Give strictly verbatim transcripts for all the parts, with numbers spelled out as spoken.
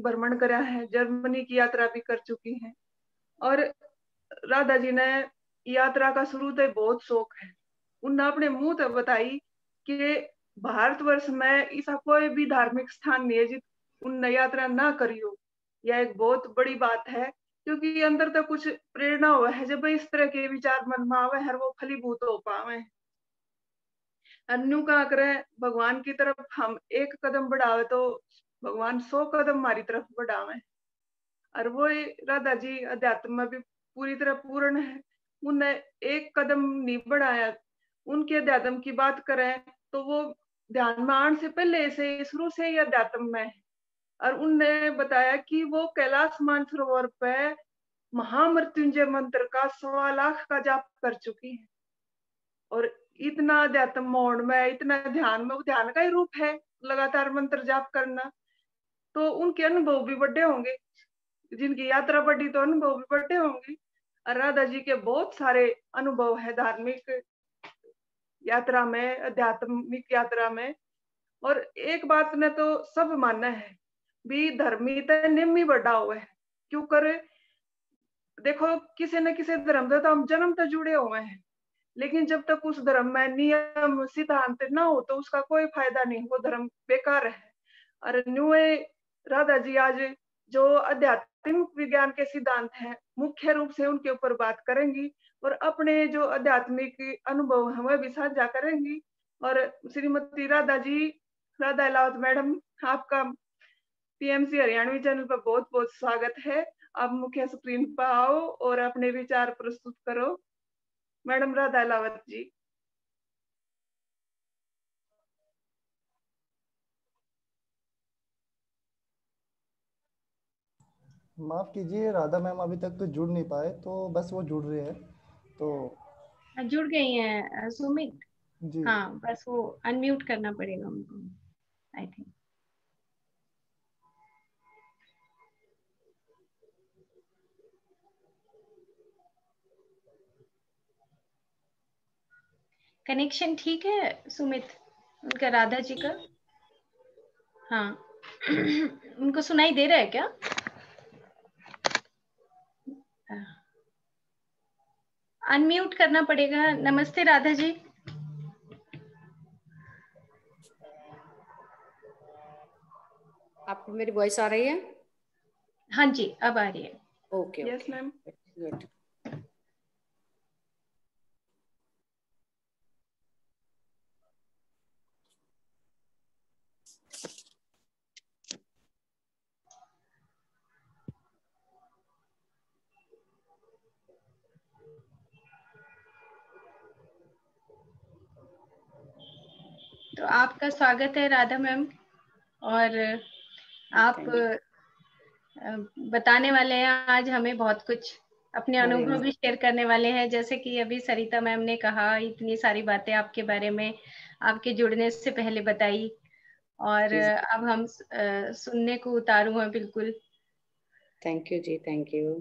भ्रमण करा है, जर्मनी की यात्रा भी कर चुकी हैं। और राधा जी ने यात्रा का शुरू से बहुत शौक है। उन्हें अपने मुंह तक बताई कि भारतवर्ष में ऐसा कोई भी धार्मिक स्थान नहीं है जिस उनने यात्रा ना करी हो। यह एक बहुत बड़ी बात है, क्योंकि अंदर तक कुछ प्रेरणा हुआ है जब इस तरह के विचार मन में आवे है, वो फलीभूत हो पावे। अन्यू का आग्रह भगवान की तरफ हम एक कदम बढ़ावे तो भगवान सौ कदम हमारी तरफ बढ़ावे। और वो राधा जी अध्यात्म में भी पूरी तरह पूर्ण है। उन्हें एक कदम नहीं बढ़ाया। उनके अध्यात्म की बात करें तो वो ध्यान में आने से पहले से शुरू से ही अध्यात्म में है। और उनने बताया कि वो कैलाश मानसरोवर पे महामृत्युंजय मंत्र का सवा लाख का जाप कर चुकी है। और इतना अध्यात्म मोड में, इतना ध्यान में, वो ध्यान का ही रूप है लगातार मंत्र जाप करना। तो उनके अनुभव भी बड़े होंगे, जिनकी यात्रा बढ़ी तो अनुभव भी बढ़े होंगे। और राधा जी के बहुत सारे अनुभव है धार्मिक यात्रा में, आध्यात्मिक यात्रा में। और एक बात ने तो सब माना है भी, धर्मी तो निम्मी बढ़ा हुआ है। क्यों करे, देखो किसी न किसी धर्म से तो हम जन्म तक जुड़े हुए हैं, लेकिन जब तक उस धर्म में नियम सिद्धांत ना हो तो उसका कोई फायदा नहीं, वो धर्म बेकार है। और न्यूए राधा जी आज जो आध्यात्मिक विज्ञान के सिद्धांत हैं मुख्य रूप से उनके ऊपर बात करेंगी, और अपने जो आध्यात्मिक अनुभव हैं वह भी साझा करेंगी। और श्रीमती राधा जी, राधा अहलावत मैडम, आपका पीएमसी हरियाणवी चैनल पर बहुत बहुत स्वागत है। आप मुख्य स्क्रीन पर आओ और अपने विचार प्रस्तुत करो। मैडम राधा अहलावत जी। माफ कीजिए, राधा मैम अभी तक तो जुड़ नहीं पाए, तो बस वो जुड़ रहे हैं। तो जुड़ गई हैं सुमित जी। हाँ, बस वो अनम्यूट करना पड़ेगा उनको, आई थिंक। कनेक्शन ठीक है सुमित उनका, राधा जी का? हाँ उनको सुनाई दे रहा है क्या? अनम्यूट करना पड़ेगा। नमस्ते राधा जी। आपको मेरी वॉइस आ रही है? हाँ जी, अब आ रही है। Okay yes ma'am. गुड। तो आपका स्वागत है राधा मैम, और आप बताने वाले हैं आज हमें बहुत कुछ, अपने अनुभव भी शेयर करने वाले हैं। जैसे कि अभी सरिता मैम ने कहा, इतनी सारी बातें आपके बारे में आपके जुड़ने से पहले बताई, और अब हम सुनने को उतारू हैं बिल्कुल। Thank you ji, thank you.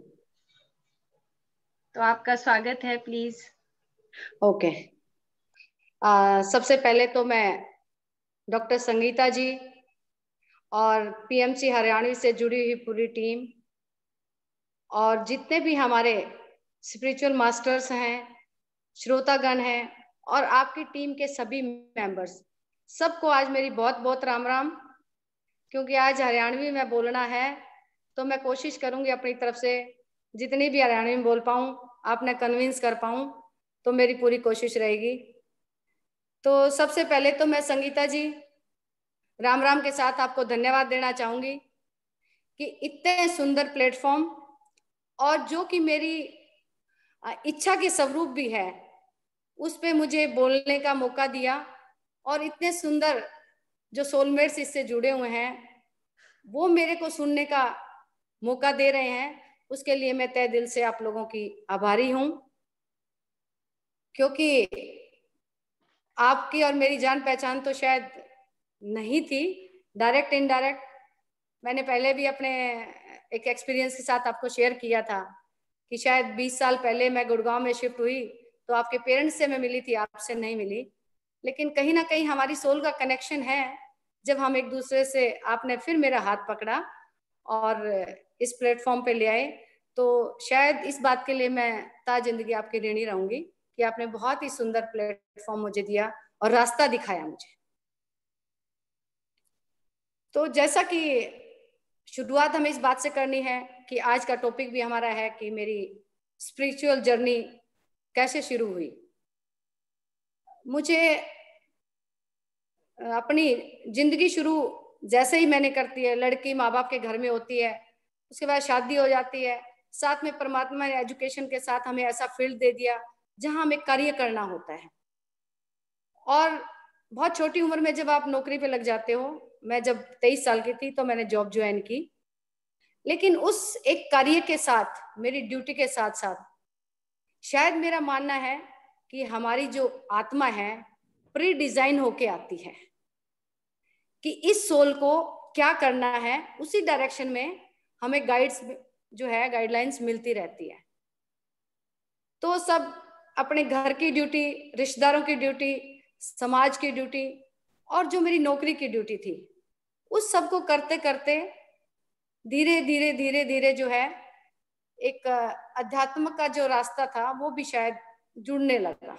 तो आपका स्वागत है, प्लीज। Okay okay. सबसे पहले तो मैं डॉक्टर संगीता जी और पीएमसी हरियाणवी से जुड़ी हुई पूरी टीम और जितने भी हमारे स्पिरिचुअल मास्टर्स हैं, श्रोतागण हैं, और आपकी टीम के सभी मेंबर्स, सबको आज मेरी बहुत बहुत राम राम। क्योंकि आज हरियाणवी में बोलना है तो मैं कोशिश करूंगी अपनी तरफ से जितनी भी हरियाणवी में बोल पाऊं, आपने कन्विंस कर पाऊं, तो मेरी पूरी कोशिश रहेगी। तो सबसे पहले तो मैं संगीता जी राम राम के साथ आपको धन्यवाद देना चाहूंगी कि इतने सुंदर प्लेटफॉर्म, और जो कि मेरी इच्छा के स्वरूप भी है, उस पे मुझे बोलने का मौका दिया, और इतने सुंदर जो सोलमेट्स इससे जुड़े हुए हैं वो मेरे को सुनने का मौका दे रहे हैं, उसके लिए मैं तहे दिल से आप लोगों की आभारी हूं। क्योंकि आपकी और मेरी जान पहचान तो शायद नहीं थी, डायरेक्ट इनडायरेक्ट। मैंने पहले भी अपने एक एक्सपीरियंस के साथ आपको शेयर किया था कि शायद बीस साल पहले मैं गुड़गांव में शिफ्ट हुई तो आपके पेरेंट्स से मैं मिली थी, आपसे नहीं मिली। लेकिन कहीं ना कहीं हमारी सोल का कनेक्शन है। जब हम एक दूसरे से, आपने फिर मेरा हाथ पकड़ा और इस प्लेटफॉर्म पे ले आए। तो शायद इस बात के लिए मैं ता जिंदगी आपकी ऋणी रहूंगी कि आपने बहुत ही सुंदर प्लेटफॉर्म मुझे दिया और रास्ता दिखाया मुझे। तो जैसा कि शुरुआत हमें इस बात से करनी है कि आज का टॉपिक भी हमारा है कि मेरी स्पिरिचुअल जर्नी कैसे शुरू हुई। मुझे अपनी जिंदगी शुरू जैसे ही मैंने करती है, लड़की माँ बाप के घर में होती है, उसके बाद शादी हो जाती है, साथ में परमात्मा ने एजुकेशन के साथ हमें ऐसा फील्ड दे दिया जहां हमें कार्य करना होता है। और बहुत छोटी उम्र में जब आप नौकरी पे लग जाते हो, मैं जब तेईस साल की थी तो मैंने जॉब ज्वाइन की, लेकिन उस एक कार्य के साथ, मेरी ड्यूटी के साथ साथ शायद मेरा मानना है कि हमारी जो आत्मा है प्री डिजाइन होके आती है कि इस सोल को क्या करना है, उसी डायरेक्शन में हमें गाइड्स जो है गाइडलाइंस मिलती रहती है। तो सब अपने घर की ड्यूटी, रिश्तेदारों की ड्यूटी, समाज की ड्यूटी और जो मेरी नौकरी की ड्यूटी थी, उस सब को करते करते धीरे धीरे धीरे धीरे जो है एक अध्यात्म का जो रास्ता था वो भी शायद जुड़ने लगा।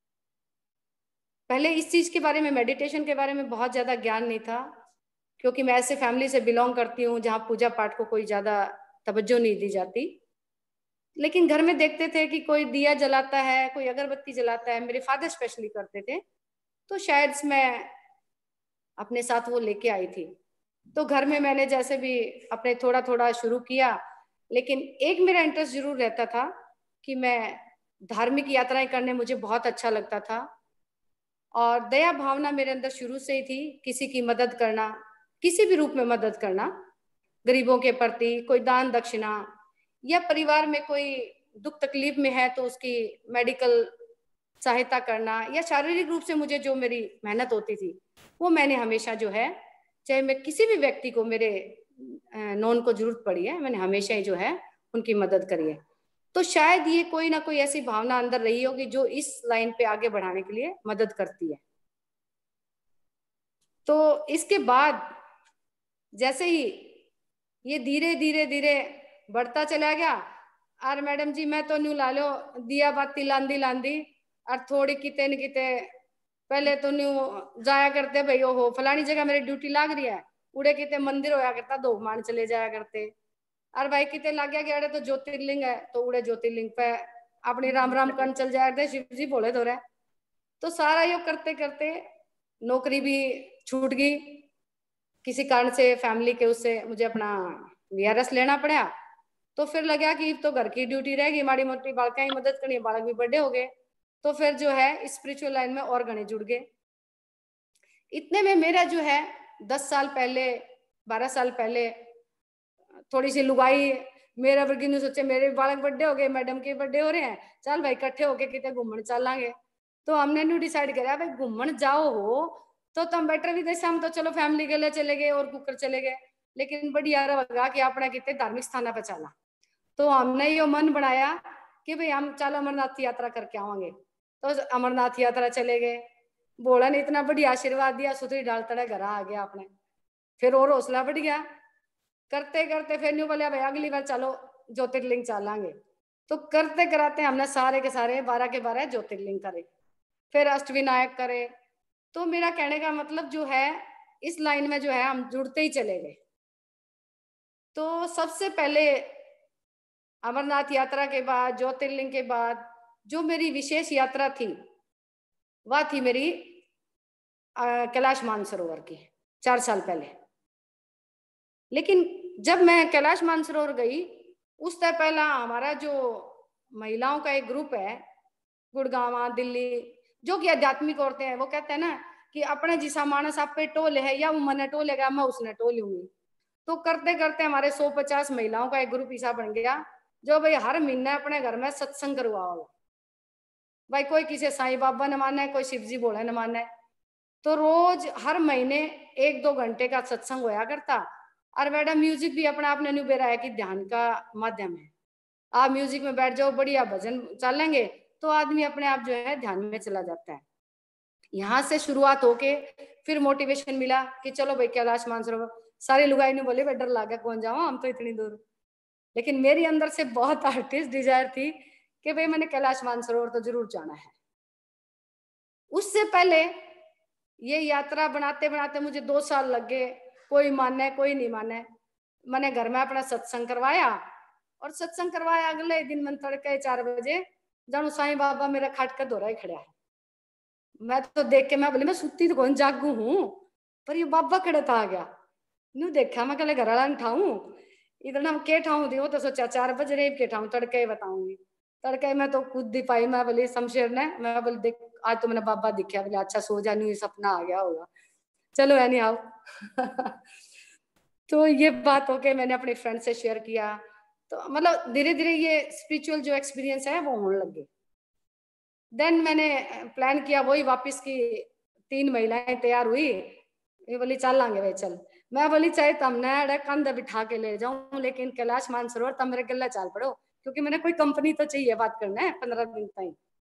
पहले इस चीज के बारे में, मेडिटेशन के बारे में बहुत ज्यादा ज्ञान नहीं था, क्योंकि मैं ऐसे फैमिली से बिलोंग करती हूँ जहाँ पूजा पाठ को कोई ज्यादा तवज्जो नहीं दी जाती। लेकिन घर में देखते थे कि कोई दिया जलाता है, कोई अगरबत्ती जलाता है, मेरे फादर स्पेशली करते थे, तो शायद मैं अपने साथ वो लेके आई थी। तो घर में मैंने जैसे भी अपने थोड़ा थोड़ा शुरू किया, लेकिन एक मेरा इंटरेस्ट जरूर रहता था कि मैं धार्मिक यात्राएं करने मुझे बहुत अच्छा लगता था और दया भावना मेरे अंदर शुरू से ही थी, किसी की मदद करना, किसी भी रूप में मदद करना, गरीबों के प्रति, कोई दान दक्षिणा, या परिवार में कोई दुख तकलीफ में है तो उसकी मेडिकल सहायता करना, या शारीरिक रूप से मुझे जो मेरी मेहनत होती थी वो मैंने हमेशा जो है, चाहे मैं किसी भी व्यक्ति को, मेरे नॉन को जरूरत पड़ी है, मैंने हमेशा ही जो है उनकी मदद करी है। तो शायद ये कोई ना कोई ऐसी भावना अंदर रही होगी जो इस लाइन पे आगे बढ़ाने के लिए मदद करती है। तो इसके बाद जैसे ही ये धीरे धीरे धीरे बढ़ता चला गया, और मैडम जी मैं तो न्यू ला लो दिया बाती लांदी लांदी, और थोड़ी किते न किते पहले तो न्यू जाया करते भाई, ओहो फलानी जगह मेरी ड्यूटी लाग रही है, उड़े किते मंदिर होया करता, दो मान चले जाया करते, और भाई किते लग गया कि अरे तो ज्योतिर्लिंग है, तो उड़े ज्योतिर्लिंग पे अपनी राम राम कन चल जाया करते, शिव जी बोले तो रहे। तो सारा यो करते करते नौकरी भी छूट गई, किसी कारण से फैमिली के उससे मुझे अपना वीआरएस लेना पड़ा। तो फिर लगा कि तो घर की ड्यूटी रहेगी, माड़ी मोटी बालका ही मदद करनी, बालक भी बड़े हो गए, तो फिर जो है स्पिरिचुअल लाइन में और घने जुड़ गए। इतने में मेरा जो है दस साल पहले, बारह साल पहले थोड़ी सी लुगाई मेरा वर्गी ने सोचे मेरे बालक बड़े हो गए, मैडम के बड़े हो रहे हैं, चल भाई इकट्ठे होके कितने घूमने चलांगे। तो हमने न्यू डिसाइड करा भाई घूमन जाओ हो तो तुम बेटर भी जैसे हम तो चलो फैमिली के लिए चले गए और कुकर चले गए, लेकिन बढ़िया लगा कि अपना कितने धार्मिक स्थान पे चला। तो हमने ये मन बनाया कि भाई हम चलो अमरनाथ यात्रा करके आवांगे। तो अमरनाथ यात्रा चले गए, भोला ने इतना बढ़िया आशीर्वाद दिया, सुथरी डाल तड़े घर आ गया अपने, फिर और हौसला बढ़ गया। करते करते फिर न्यू बोलिया भाई अगली बार चलो ज्योतिर्लिंग चलांगे। तो करते कराते हमने सारे के सारे बारह के बारह ज्योतिर्लिंग करे, फिर अष्टविनायक करे। तो मेरा कहने का मतलब जो है इस लाइन में जो है हम जुड़ते ही चले गए। तो सबसे पहले अमरनाथ यात्रा के बाद, ज्योतिर्लिंग के बाद जो मेरी विशेष यात्रा थी वह थी मेरी कैलाश मानसरोवर की, चार साल पहले। लेकिन जब मैं कैलाश मानसरोवर गई उससे पहला हमारा जो महिलाओं का एक ग्रुप है गुड़गांव दिल्ली, जो कि आध्यात्मिक औरतें हैं, वो कहते हैं ना कि अपने जिसा मानस आप पे टोल है या वो मन टोलेगा मैं उसने टोल लूंगी। तो करते करते हमारे सौ पचास महिलाओं का एक ग्रुप ऐसा बन गया जो भाई हर महीने अपने घर में सत्संग करवाओ। भाई कोई किसी साईं बाबा न माने, कोई शिव जी बोले न माने, तो रोज हर महीने एक दो घंटे का सत्संग होया करता। और मैडम म्यूजिक भी अपने आप ने न्यू बेरा है कि ध्यान का माध्यम है, आप म्यूजिक में बैठ जाओ, बढ़िया भजन चलेंगे तो आदमी अपने आप जो है ध्यान में चला जाता है। यहाँ से शुरुआत होके फिर मोटिवेशन मिला कि चलो भाई कैलाश मानसरोवर। सारी लुगाई ने बोले डर लगा कौन जावा हम तो इतनी दूर, लेकिन मेरी अंदर से बहुत आर्टिस्ट डिजायर थी कि भाई मैंने कैलाश मानसरोवर तो जरूर जाना है। उससे पहले ये यात्रा बनाते बनाते मुझे दो साल लग गए, कोई माने कोई नहीं माने। मैंने घर में अपना सत्संग करवाया और सत्संग करवाया अगले दिन मन तड़के चार बजे जानू साईं बाबा मेरा खाट का दौरा ही खड़ा है। मैं तो देख के मैं बोली मैं सुती तो कौन जागू हूँ, पर ये बाबा खड़ा था आ गया। न्यू देखा मैं कल घर वाला ठाऊं इतना हम के ठाऊं थी, वो तो सोचा चार बजे रेब के ठाऊं तड़के बताऊंगी। तड़के मैं तो खुद दी पाई, मैं बोली शमशेर ने, मैं बोली देख आज तो मैंने बाबा दिखा, बोले अच्छा सो जा, नहीं सपना आ गया होगा, चलो है नहीं आओ। तो ये बात होके मैंने अपने फ्रेंड से शेयर किया, तो मतलब धीरे धीरे ये स्पिरिचुअल जो एक्सपीरियंस है वो होने लगे। देन मैंने प्लान किया, वही वापस की तीन महिलाएं तैयार हुई, ये बोली चल लांगे भाई चल। मैं बोली चाहे तुमने कंधे बिठा के ले जाऊं लेकिन कैलाश मानसरोवर तब मेरे गले चाल पड़ो, क्योंकि मैंने कोई कंपनी तो चाहिए बात करना है पंद्रह दिन तक।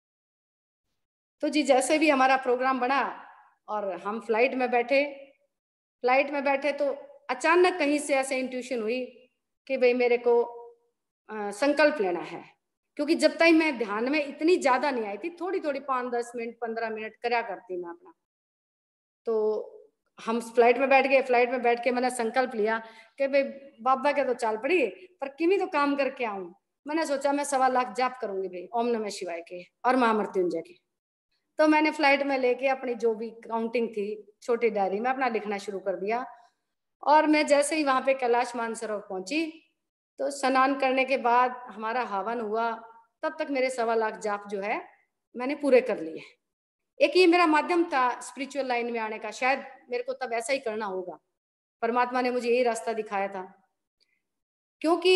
तो जी जैसे भी हमारा प्रोग्राम बना और हम फ्लाइट में बैठे, फ्लाइट में बैठे तो अचानक कहीं से ऐसे इंट्यूशन हुई कि भाई मेरे को आ, संकल्प लेना है, क्योंकि जब तक मैं ध्यान में इतनी ज्यादा नहीं आई थी, थोड़ी थोड़ी पाँच दस मिनट पंद्रह मिनट करा करती मैं अपना। तो हम फ्लाइट में बैठ गए, फ्लाइट में बैठ के मैंने संकल्प लिया कि भाई बाबा के तो चाल पड़ी पर किमी तो काम करके आऊं। मैंने सोचा मैं सवा लाख जाप करूंगी भाई ओम नमः शिवाय के और महामृत्युंजय के। तो मैंने फ्लाइट में लेके अपनी जो भी काउंटिंग थी छोटी डायरी में अपना लिखना शुरू कर दिया। और मैं जैसे ही वहां पे कैलाश मानसरोवर पहुंची तो स्नान करने के बाद हमारा हवन हुआ, तब तक मेरे सवा लाख जाप जो है मैंने पूरे कर लिए। एक ये मेरा माध्यम था स्पिरिचुअल लाइन में आने का, शायद मेरे को तब ऐसा ही करना होगा, परमात्मा ने मुझे यही रास्ता दिखाया था। क्योंकि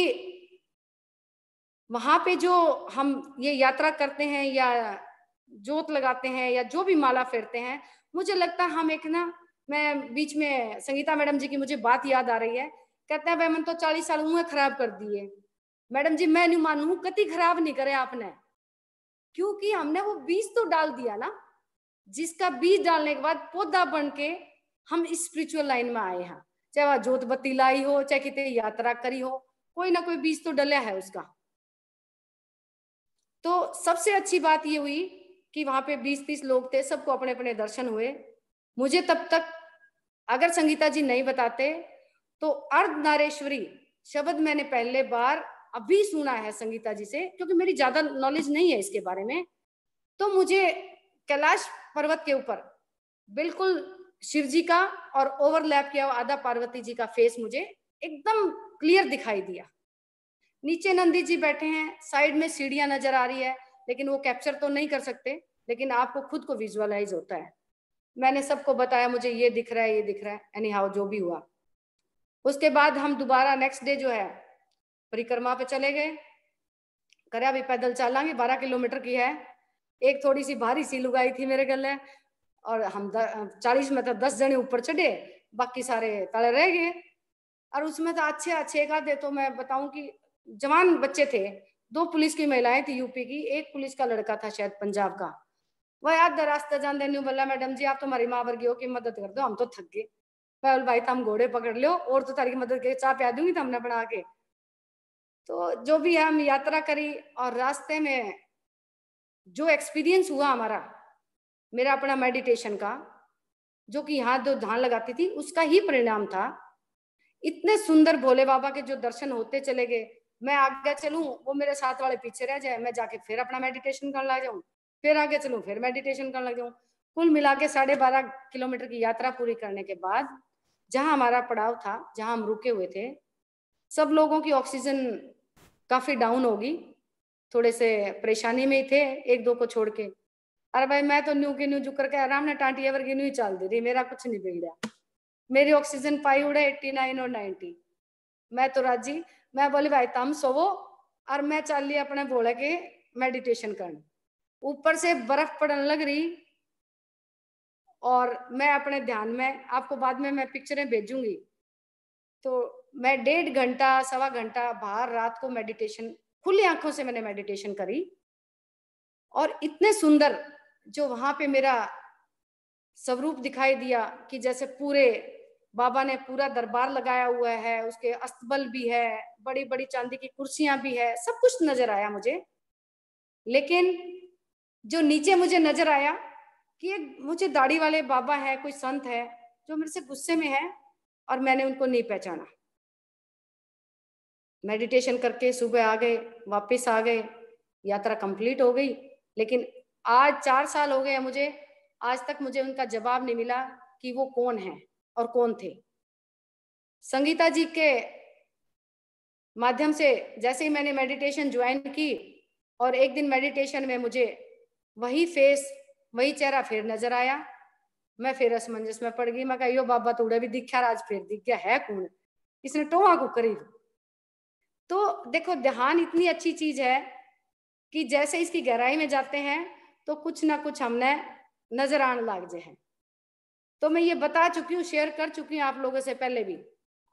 वहां पे जो हम ये यात्रा करते हैं या जोत लगाते हैं या जो भी माला फेरते हैं, मुझे लगता है हम एक ना, मैं बीच में संगीता मैडम जी की मुझे बात याद आ रही है, कहते हैं भाई मैंने तो चालीस साल मुँह खराब कर दिए। मैडम जी मैं नहीं मानू कति खराब नहीं करे आपने, क्योंकि हमने वो बीज तो डाल दिया ना, जिसका बीज डालने के बाद पौधा बन के हम इस स्पिरिचुअल लाइन में आए हैं। चाहे वह जोत बत्ती लाई हो, चाहे कितने यात्रा करी हो, कोई ना कोई बीज तो डला है उसका। तो सबसे अच्छी बात ये हुई कि वहां पे बीस तीस लोग थे, सबको अपने अपने दर्शन हुए। मुझे तब तक अगर संगीता जी नहीं बताते तो अर्धनारेश्वरी शब्द मैंने पहले बार अभी सुना है संगीता जी से, क्योंकि मेरी ज्यादा नॉलेज नहीं है इसके बारे में। तो मुझे कैलाश पर्वत के ऊपर बिल्कुल शिव जी का और ओवरलैप किया हुआ आधा पार्वती जी का फेस मुझे एकदम क्लियर दिखाई दिया। नीचे नंदी जी बैठे हैं, साइड में सीढ़ियां नजर आ रही है, लेकिन वो कैप्चर तो नहीं कर सकते, लेकिन आपको खुद को विजुअलाइज होता है। मैंने सबको बताया मुझे ये दिख रहा है ये दिख रहा है, एनी हाउ जो भी हुआ। उसके बाद हम दोबारा नेक्स्ट डे जो है परिक्रमा पे चले गए। करे अभी पैदल चलांगे, बारह किलोमीटर की है। एक थोड़ी सी भारी सी लुगाई थी मेरे गले, और हम चालीस में तो दस जने ऊपर चढ़े, बाकी सारे तले रह गए। और उसमें तो अच्छे अच्छे एक आधे तो मैं बताऊं कि जवान बच्चे थे, दो पुलिस की महिलाएं थी यूपी की, एक पुलिस का लड़का था शायद पंजाब का। वह आधा रास्ता जाने न्यू बोला मैडम जी आप तो हमारी माँ वर्गी हो कि मदद कर दो, हम तो थक गए। मैं बोल भाई तुम घोड़े पकड़ लो और तो तारी मदद के चाय पिया दूंगी हमने बना के। तो जो भी हम यात्रा करी और रास्ते में जो एक्सपीरियंस हुआ हमारा, मेरा अपना मेडिटेशन का, जो कि यहाँ जो ध्यान लगाती थी उसका ही परिणाम था। इतने सुंदर भोले बाबा के जो दर्शन होते चले गए, मैं आगे चलूं वो मेरे साथ वाले पीछे रह जाए, मैं जाके फिर अपना मेडिटेशन करने लग जाऊं, फिर आगे चलूं फिर मेडिटेशन करने लग जाऊं। कुल मिला के साढ़े बारह किलोमीटर की यात्रा पूरी करने के बाद जहां हमारा पड़ाव था, जहां हम रुके हुए थे, सब लोगों की ऑक्सीजन काफी डाउन होगी, थोड़े से परेशानी में ही थे एक दो को छोड़ के। अरे भाई मैं तो न्यू के न्यू जुकर के आराम ने टांटी वर्गी न्यू चल दे रही, मेरा कुछ नहीं बिगड़ा। मेरी ऑक्सीजन पाई उड़े एट्टी नाइन और नाइनटी, मैं तो राजी। मैं बोली भाई तम सोवो और मैं चल ली अपने भोले के मेडिटेशन करने। ऊपर से बर्फ पड़ने लग रही और मैं अपने ध्यान में, आपको बाद में मैं पिक्चरें भेजूंगी, तो मैं डेढ़ घंटा सवा घंटा बाहर रात को मेडिटेशन, खुली आंखों से मैंने मेडिटेशन करी। और इतने सुंदर जो वहां पे मेरा स्वरूप दिखाई दिया कि जैसे पूरे बाबा ने पूरा दरबार लगाया हुआ है, उसके अस्तबल भी है, बड़ी बड़ी चांदी की कुर्सियां भी है, सब कुछ नजर आया मुझे। लेकिन जो नीचे मुझे नजर आया कि एक मुझे दाढ़ी वाले बाबा है, कोई संत है जो मेरे से गुस्से में है, और मैंने उनको नहीं पहचाना। मेडिटेशन करके सुबह आ गए, वापस आ गए, यात्रा कंप्लीट हो गई। लेकिन आज चार साल हो गए मुझे, आज तक मुझे उनका जवाब नहीं मिला कि वो कौन है और कौन थे। संगीता जी के माध्यम से जैसे ही मैंने मेडिटेशन ज्वाइन की, और एक दिन मेडिटेशन में मुझे वही फेस, वही चेहरा फिर नजर आया, मैं फिर असमंजस में पड़ गई। मैं कहा यो बाबा तूड़े भी दिखा, आज फिर दिख गया, है कौन, इसने टोहा को करीब। तो देखो, ध्यान इतनी अच्छी चीज है कि जैसे इसकी गहराई में जाते हैं तो कुछ ना कुछ हमने नजर आने लग जाए हैं। तो मैं ये बता चुकी हूँ, शेयर कर चुकी हूँ आप लोगों से पहले भी,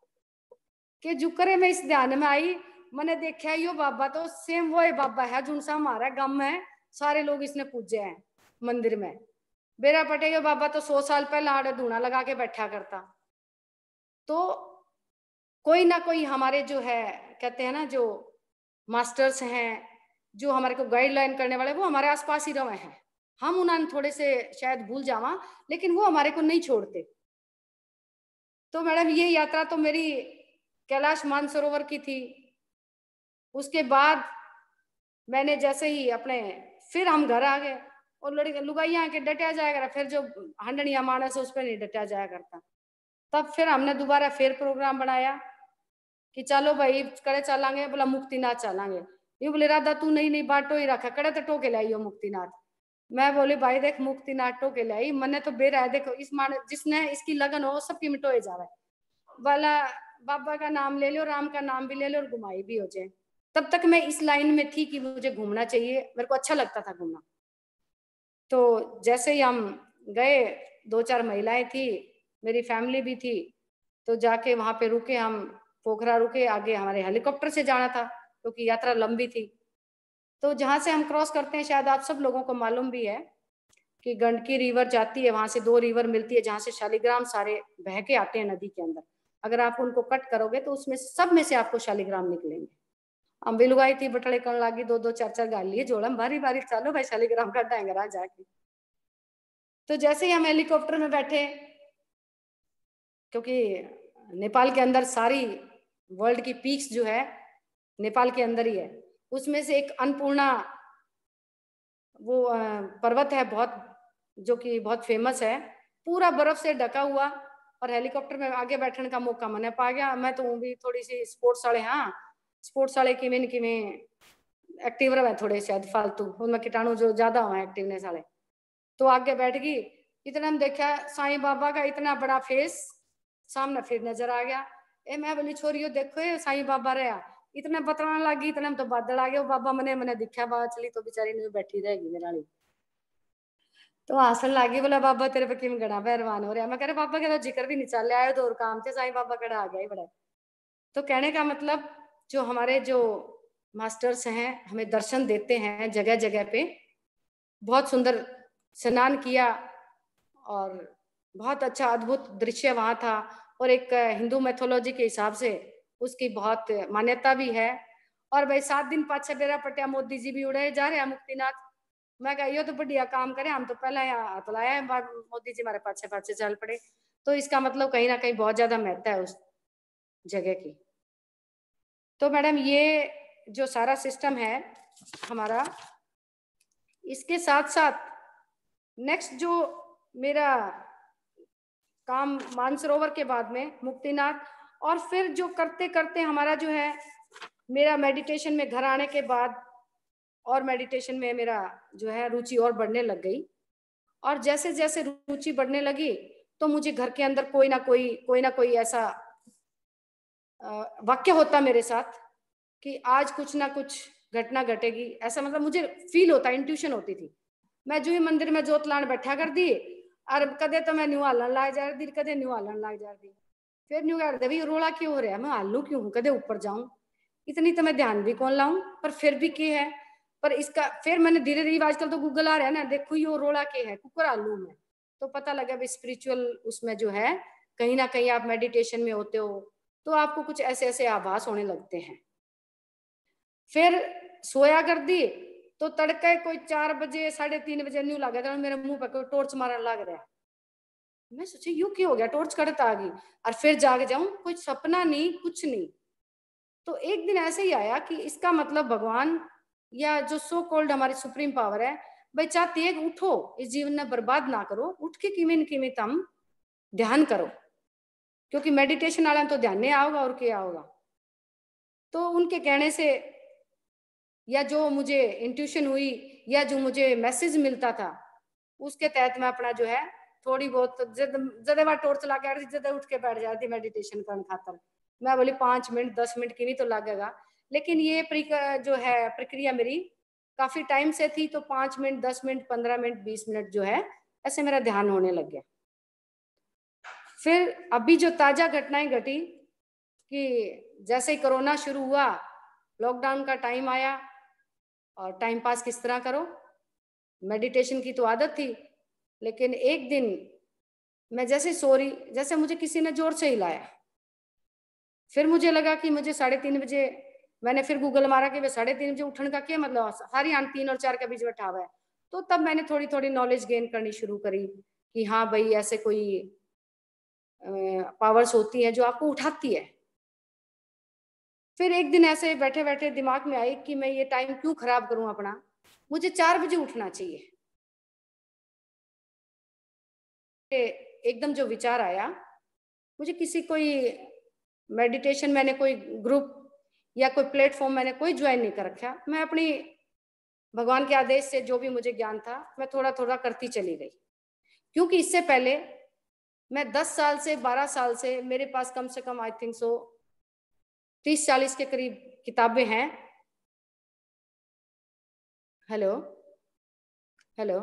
कि जो करे मैं इस ध्यान में आई, मैंने देखा यो बाबा तो सेम वो बाबा है जो सा हमारा गम में सारे लोग इसने पूजे हैं मंदिर में। बेरा पटे यो बाबा तो सौ साल पहले आड़े धूना लगा के बैठा करता। तो कोई ना कोई हमारे जो है, कहते हैं ना, जो मास्टर्स हैं, जो हमारे को गाइडलाइन करने वाले, वो हमारे आसपास ही रहे हैं। हम उन्हें थोड़े से शायद भूल जावा, लेकिन वो हमारे को नहीं छोड़ते। तो मैडम ये यात्रा तो मेरी कैलाश मानसरोवर की थी। उसके बाद मैंने जैसे ही अपने, फिर हम घर आ गए, और लड़के लुगाइया के डटा जाया करा, फिर जो हंडनिया मानस उस पर नहीं डटा जाया करता। तब फिर हमने दोबारा फिर प्रोग्राम बनाया कि चलो भाई करे चलांगे, बोला मुक्तिनाथ चलांगे। ये बोले राधा तू नहीं नहीं बाटो ही रखा, कड़े तो टोके लाई हो मुक्तिनाथ। मैं बोली भाई देख मुक्तिनाथ टोके लाई, मैंने तो बेरा है, देखो इस मान जिसने इसकी लगन हो सबकी मिटोए जा रहा है वाला, बाबा का नाम ले लो, राम का नाम भी ले लो, और घुमाई भी हो जाए। तब तक मैं इस लाइन में थी कि मुझे घूमना चाहिए, मेरे को अच्छा लगता था घूमना। तो जैसे ही हम गए, दो चार महिलाएं थी, मेरी फैमिली भी थी, तो जाके वहां पे रुके हम, पोखरा रुके। आगे हमारे हेलीकॉप्टर से जाना था क्योंकि यात्रा लंबी थी। तो जहां से हम क्रॉस करते हैं, शायद आप सब लोगों को मालूम भी है कि गंडकी रिवर जाती है, वहां से दो रिवर मिलती है जहां से शालिग्राम सारे बह के आते हैं नदी के अंदर। अगर आप उनको कट करोगे तो उसमें सब में से आपको शालिग्राम निकलेंगे। हम भी लुगाई थी, बटड़े करने लगी, दो दो चार चार गाल लिए जोड़म, बारी बारी चलो भाई शालिग्राम का डांगरा जाके। तो जैसे ही हम हेलीकॉप्टर में बैठे, क्योंकि नेपाल के अंदर सारी वर्ल्ड की पीक्स जो है नेपाल के अंदर ही है, उसमें से एक अन्नपूर्णा वो पर्वत है बहुत, जो कि बहुत फेमस है, पूरा बर्फ से ढका हुआ। और हेलीकॉप्टर में आगे बैठने का मौका मैंने पा गया। मैं तो भी थोड़ी सी स्पोर्ट्स वाले, हाँ स्पोर्ट्स वाले की में कि में एक्टिव रहे थोड़े शायद फालतू, उनमें कीटाणु जो ज्यादा हुआ एक्टिवनेस वाले। तो आगे बैठ गई, इतना हम देखा साईं बाबा का इतना बड़ा फेस सामने फिर नजर आ गया। ए मैं बोली छोरियो देखो ये साईं बाबा रहा, इतना बतलाने लगी, इतना तो बादल आ गया। बाबा मने मने दिखा, बात चली तो बेचारी नहीं बैठी रहेगी मेरा नहीं। तो हंसन लगी, बोला बाबा तेरे पे किम गड़ा मेहरबान हो रहा। मैं कह रहा बाबा का तो जिक्र भी नहीं चल आया, तो और काम थे, साईं बाबा कड़ा आ गया ही बड़ा। तो कहने का मतलब, जो हमारे जो मास्टर्स हैं हमें दर्शन देते हैं जगह जगह पे। बहुत सुंदर स्नान किया और बहुत अच्छा अद्भुत दृश्य वहां था। और एक हिंदू मैथोलॉजी के हिसाब से उसकी बहुत मान्यता भी है। और भाई सात दिन पाँच बेरा पटिया मोदी जी भी उड़े जा रहे हैं मुक्तिनाथ। मैं कहा यो तो बढ़िया काम करे, हम तो पहले यहाँ हाथ लाया है, मोदी जी हमारे पाछे पाछे चल पड़े। तो इसका मतलब कहीं ना कहीं बहुत ज्यादा महत्व है उस जगह की। तो मैडम ये जो सारा सिस्टम है हमारा, इसके साथ साथ नेक्स्ट जो मेरा काम मानसरोवर के बाद में मुक्तिनाथ, और फिर जो करते करते हमारा जो है मेरा मेडिटेशन में घर आने के बाद और मेडिटेशन में मेरा जो है रुचि और बढ़ने लग गई। और जैसे जैसे रुचि बढ़ने लगी तो मुझे घर के अंदर कोई ना कोई कोई ना कोई ऐसा वाक्य होता मेरे साथ कि आज कुछ ना कुछ घटना घटेगी, ऐसा मतलब मुझे फील होता, इंट्यूशन होती थी। मैं जो ही मंदिर में जोत लान बैठा कर दी, और कदे तो मैं न्यू हालन लाग जा रही, कदे न्यू हालन लाग जा रही, फिर न्यू कर दे भाई रोला क्यों हो रहा है, मैं हालू क्यों हूँ, कदे ऊपर जाऊं, इतनी तो मैं ध्यान भी कौन लाऊं, पर फिर भी क्या है। पर इसका फिर मैंने धीरे धीरे, आजकल तो गूगल आ रहा है ना, देखो ये रोला क्या है, कुकर आलू में, तो पता लगा भी स्पिरिचुअल उसमें जो है कहीं ना कहीं आप मेडिटेशन में होते हो तो आपको कुछ ऐसे ऐसे आभास होने लगते हैं। फिर सोया कर दी तो तड़के कोई चार बजे साढ़े तीन बजे न्यू लगा था मेरे मुंह पर कोई टॉर्च मारने लग रहा है। मैं सोची यू क्यों हो गया, टॉर्च कड़त आ गई और फिर जाग जाऊं, कोई सपना नहीं कुछ नहीं। तो एक दिन ऐसे ही आया कि इसका मतलब भगवान या जो सो कॉल्ड हमारी सुप्रीम पावर है भाई चाहती है उठो, इस जीवन में बर्बाद ना करो, उठ के किमिन किमित हम ध्यान करो, क्योंकि मेडिटेशन वाला तो ध्यान नहीं आओगा और क्या होगा। तो उनके कहने से या जो मुझे इंट्यूशन हुई या जो मुझे मैसेज मिलता था उसके तहत मैं अपना जो है थोड़ी बहुत ज्यादा बार टॉर्च ला के ज्यादा उठ के बैठ जाती मेडिटेशन करने खातर। मैं बोली पांच मिनट दस मिनट की नहीं तो लगेगा, लेकिन ये जो है प्रक्रिया मेरी काफी टाइम से थी। तो पांच मिनट दस मिनट पंद्रह मिनट बीस मिनट जो है ऐसे मेरा ध्यान होने लग गया। फिर अभी जो ताजा घटनाएं घटी कि जैसे ही कोरोना शुरू हुआ, लॉकडाउन का टाइम आया और टाइम पास किस तरह करो, मेडिटेशन की तो आदत थी, लेकिन एक दिन मैं जैसे सो रही, जैसे मुझे किसी ने जोर से हिलाया। फिर मुझे लगा कि मुझे साढ़े तीन बजे, मैंने फिर गूगल मारा कि वे साढ़े तीन बजे उठने का क्या मतलब, सारी आन तीन और चार के बीच बैठा हुआ है। तो तब मैंने थोड़ी थोड़ी नॉलेज गेन करनी शुरू करी कि हाँ भाई ऐसे कोई पावर्स होती है जो आपको उठाती है। फिर एक दिन ऐसे बैठे बैठे दिमाग में आई कि मैं ये टाइम क्यों खराब करूं अपना, मुझे चार बजे उठना चाहिए। एकदम जो विचार आया, मुझे किसी कोई मेडिटेशन मैंने कोई ग्रुप या कोई प्लेटफॉर्म मैंने कोई ज्वाइन नहीं कर रखा, मैं अपनी भगवान के आदेश से जो भी मुझे ज्ञान था मैं थोड़ा थोड़ा करती चली गई। क्योंकि इससे पहले मैं दस साल से बारह साल से मेरे पास कम से कम आई थिंक सो तीस चालीस के करीब किताबें हैं। हेलो हेलो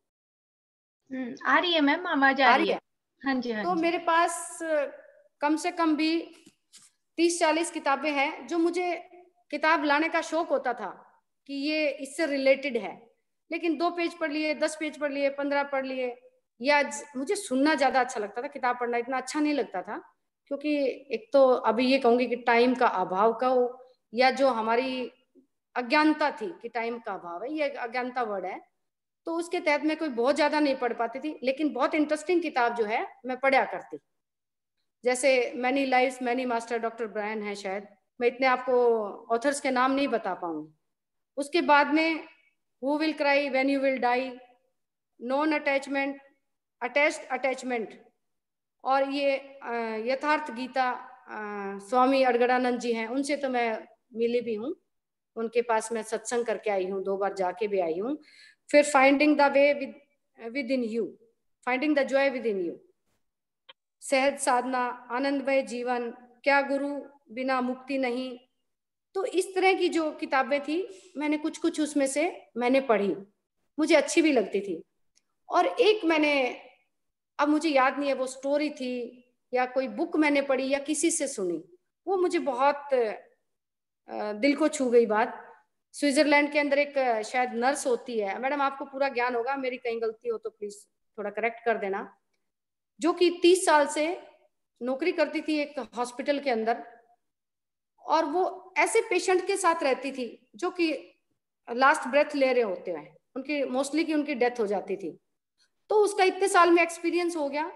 आ रही है मैम, आवाज आ, आ रही है, है? हाँ जी हाँ तो जी। मेरे पास कम से कम भी तीस चालीस किताबें हैं जो मुझे किताब लाने का शौक होता था कि ये इससे रिलेटेड है, लेकिन दो पेज पढ़ लिए, दस पेज पढ़ लिए, पंद्रह पढ़ लिए, या मुझे सुनना ज्यादा अच्छा लगता था, किताब पढ़ना इतना अच्छा नहीं लगता था। क्योंकि एक तो अभी ये कहूंगी कि टाइम का अभाव का हो या जो हमारी अज्ञानता थी कि टाइम का अभाव है, ये अज्ञानता वर्ड है, तो उसके तहत मैं कोई बहुत ज्यादा नहीं पढ़ पाती थी। लेकिन बहुत इंटरेस्टिंग किताब जो है मैं पढ़ा करती, जैसे many lives many master, doctor Brian है शायद, मैं इतने आपको ऑथर्स के नाम नहीं बता पाऊंगी। उसके बाद में who will cry when you will die, non attachment, attached attachment, और ये यथार्थ गीता, स्वामी अड़गड़ानंद जी हैं, उनसे तो मैं मिली भी हूँ, उनके पास मैं सत्संग करके आई हूँ, दो बार जाके भी आई हूँ। फिर finding the way within you, finding the joy within you, सहज साधना, आनंदमय जीवन, क्या गुरु बिना मुक्ति नहीं। तो इस तरह की जो किताबें थी मैंने कुछ कुछ उसमें से मैंने पढ़ी, मुझे अच्छी भी लगती थी। और एक मैंने, अब मुझे याद नहीं है वो स्टोरी थी या कोई बुक मैंने पढ़ी या किसी से सुनी, वो मुझे बहुत दिल को छू गई बात। स्विट्जरलैंड के अंदर एक शायद नर्स होती है, मैडम आपको पूरा ज्ञान होगा, मेरी कहीं गलती हो तो प्लीज थोड़ा करेक्ट कर देना, जो कि तीस साल से नौकरी करती थी एक हॉस्पिटल के अंदर, और वो ऐसे पेशेंट के साथ रहती थी जो कि लास्ट ब्रेथ ले रहे होते हैं, उनकी मोस्टली की उनकी डेथ हो जाती थी। तो उसका इतने साल में एक्सपीरियंस हो गया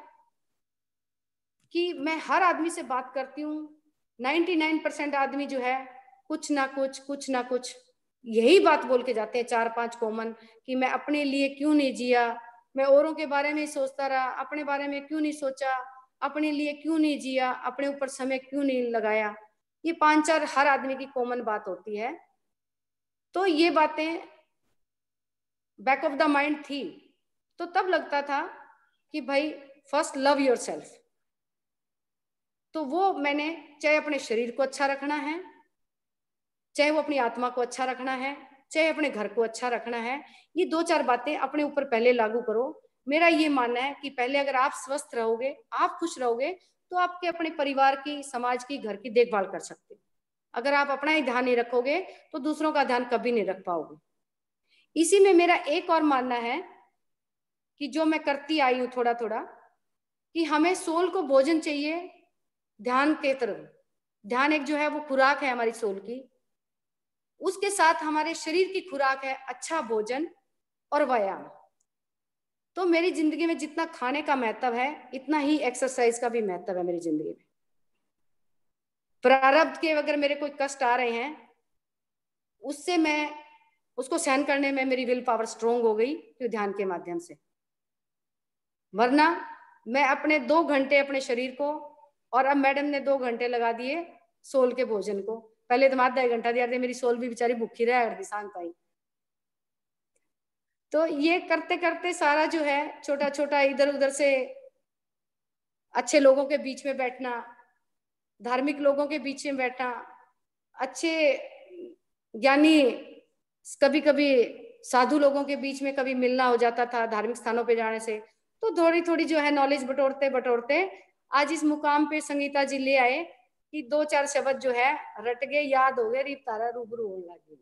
कि मैं हर आदमी से बात करती हूँ, निन्यानवे परसेंट आदमी जो है कुछ ना कुछ कुछ ना कुछ यही बात बोल के जाते हैं, चार पांच कॉमन, कि मैं अपने लिए क्यों नहीं जिया, मैं औरों के बारे में सोचता रहा, अपने बारे में क्यों नहीं सोचा, अपने लिए क्यों नहीं जिया, अपने ऊपर समय क्यों नहीं लगाया। ये पांच चार हर आदमी की कॉमन बात होती है। तो ये बातें बैक ऑफ द माइंड थी, तो तब लगता था कि भाई फर्स्ट लव योरसेल्फ। तो वो मैंने, चाहे अपने शरीर को अच्छा रखना है, चाहे वो अपनी आत्मा को अच्छा रखना है, चाहे अपने घर को अच्छा रखना है, ये दो चार बातें अपने ऊपर पहले लागू करो। मेरा ये मानना है कि पहले अगर आप स्वस्थ रहोगे, आप खुश रहोगे, तो आपके अपने परिवार की, समाज की, घर की देखभाल कर सकते। अगर आप अपना ही ध्यान नहीं रखोगे तो दूसरों का ध्यान कभी नहीं रख पाओगे। इसी में मेरा एक और मानना है कि जो मैं करती आई हूँ थोड़ा थोड़ा, कि हमें सोल को भोजन चाहिए ध्यान के तरफ। ध्यान एक जो है वो खुराक है हमारी सोल की, उसके साथ हमारे शरीर की खुराक है अच्छा भोजन और व्यायाम। तो मेरी जिंदगी में जितना खाने का महत्व है इतना ही एक्सरसाइज का भी महत्व है मेरी जिंदगी में। प्रारब्ध के अगर मेरे कोई कष्ट आ रहे हैं उससे मैं उसको सहन करने में मेरी विल पावर स्ट्रोंग हो गई तो ध्यान के माध्यम से। वरना मैं अपने दो घंटे अपने शरीर को, और अब मैडम ने दो घंटे लगा दिए सोल के भोजन को। पहले तो आधा घंटा दिया मेरी सोल भी बेचारी भूखी रहा करती शांत आई। तो ये करते करते सारा जो है छोटा छोटा इधर उधर से अच्छे लोगों के बीच में बैठना, धार्मिक लोगों के बीच में बैठना, अच्छे ज्ञानी कभी कभी साधु लोगों के बीच में कभी मिलना हो जाता था धार्मिक स्थानों पे जाने से। तो थोड़ी थोड़ी जो है नॉलेज बटोरते बटोरते आज इस मुकाम पे संगीता जी ले आए कि दो चार शब्द जो है रट गए, याद हो गए, रीत तारा रूबरू होने लगी।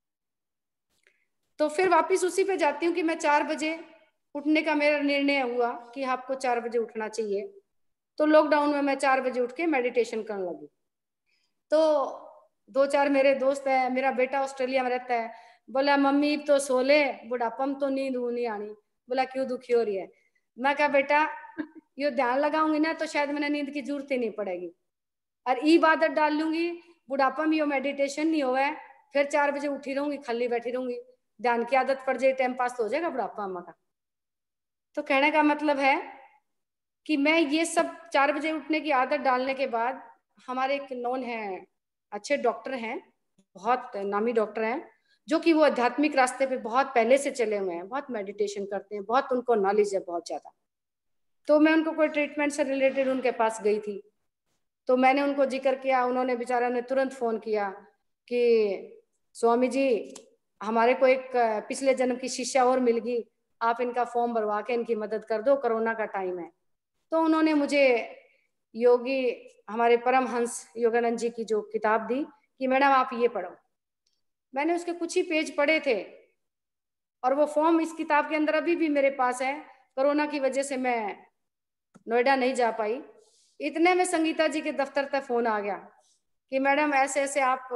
तो फिर वापिस उसी पे जाती हूँ कि मैं चार बजे उठने का मेरा निर्णय हुआ कि आपको चार बजे उठना चाहिए। तो लॉकडाउन में मैं चार बजे उठ के मेडिटेशन करने लगी। तो दो चार मेरे दोस्त है, मेरा बेटा ऑस्ट्रेलिया में रहता है, बोला मम्मी तो सोले बुढ़ापा में तो नींद नहीं आनी। बोला क्यों दुखी हो रही है? मैं कहा बेटा ये ध्यान लगाऊंगी ना तो शायद मैंने नींद की जरूरत ही नहीं पड़ेगी, और ई आदत डाल लूंगी बुढ़ापा में ये मेडिटेशन नहीं होगा फिर चार बजे उठी रहूंगी खाली बैठी रहूंगी, ध्यान की आदत पड़ जाए टाइम पास तो हो जाएगा बुढ़ापा अम्मा का। तो कहने का मतलब है कि मैं ये सब चार बजे उठने की आदत डालने के बाद, हमारे एक नॉन है अच्छे डॉक्टर हैं, बहुत नामी डॉक्टर हैं, जो कि वो आध्यात्मिक रास्ते पे बहुत पहले से चले हुए हैं, बहुत मेडिटेशन करते हैं, बहुत उनको नॉलेज है बहुत ज्यादा। तो मैं उनको कोई ट्रीटमेंट से रिलेटेड उनके पास गई थी, तो मैंने उनको जिक्र किया, उन्होंने बेचारा ने तुरंत फोन किया कि स्वामी जी हमारे को एक पिछले जन्म की शिष्या और मिल गई, आप इनका फॉर्म भरवा के इनकी मदद कर दो, कोरोना का टाइम है। तो उन्होंने मुझे योगी हमारे परमहंस योगानंद जी की जो किताब दी कि मैडम आप ये पढ़ो। मैंने उसके कुछ ही पेज पढ़े थे और वो फॉर्म इस किताब के अंदर अभी भी मेरे पास है। कोरोना की वजह से मैं नोएडा नहीं जा पाई। इतने में संगीता जी के दफ्तर तक फोन आ गया कि मैडम ऐसे ऐसे आप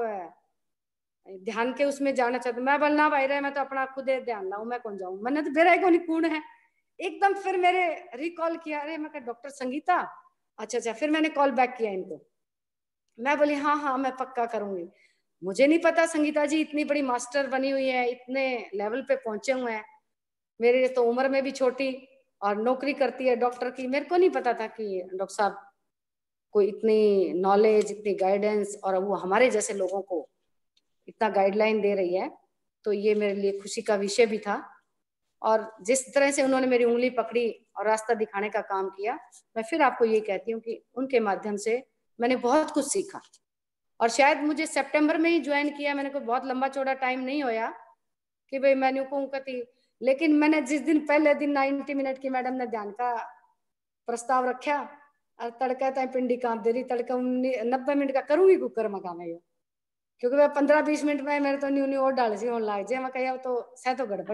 ध्यान के उसमें जाना चाहते। मैं बोलना भाई रहे मैं तो अपना खुद ध्यान लाऊं, मैं कौन जाऊं, मैंने तो मेरा को कौन है। एकदम फिर मेरे रिकॉल किया, अरे मैं डॉक्टर संगीता, अच्छा अच्छा। फिर मैंने कॉल बैक किया इनको, मैं बोली हाँ हाँ मैं पक्का करूंगी। मुझे नहीं पता संगीता जी इतनी बड़ी मास्टर बनी हुई है, इतने लेवल पे पहुंचे हुए हैं, मेरे तो उम्र में भी छोटी और नौकरी करती है डॉक्टर की। मेरे को नहीं पता था कि डॉक्टर साहब को इतनी नॉलेज, इतनी गाइडेंस, और वो हमारे जैसे लोगों को इतना गाइडलाइन दे रही है। तो ये मेरे लिए खुशी का विषय भी था। और जिस तरह से उन्होंने मेरी उंगली पकड़ी और रास्ता दिखाने का काम किया, मैं फिर आपको ये कहती हूँ कि उनके माध्यम से मैंने बहुत कुछ सीखा। और शायद मुझे सितंबर में ही ज्वाइन किया, मैंने कोई बहुत लंबा चौड़ा टाइम नहीं होया कि भाई मैंने को कहती, लेकिन मैंने जिस दिन पहले दिन नाइन्टी मिनट की मैडम ने ध्यान का प्रस्ताव रखा और तड़का तय पिंडी काम दे रही, तड़का नब्बे मिनट का करूंगी कुकर मका में, क्योंकि वह पंद्रह बीस मिनट में मेरे तो न्यू न्यू और डाल सी होने लग जाए। मैं कहा तो सह तो गड़बड़।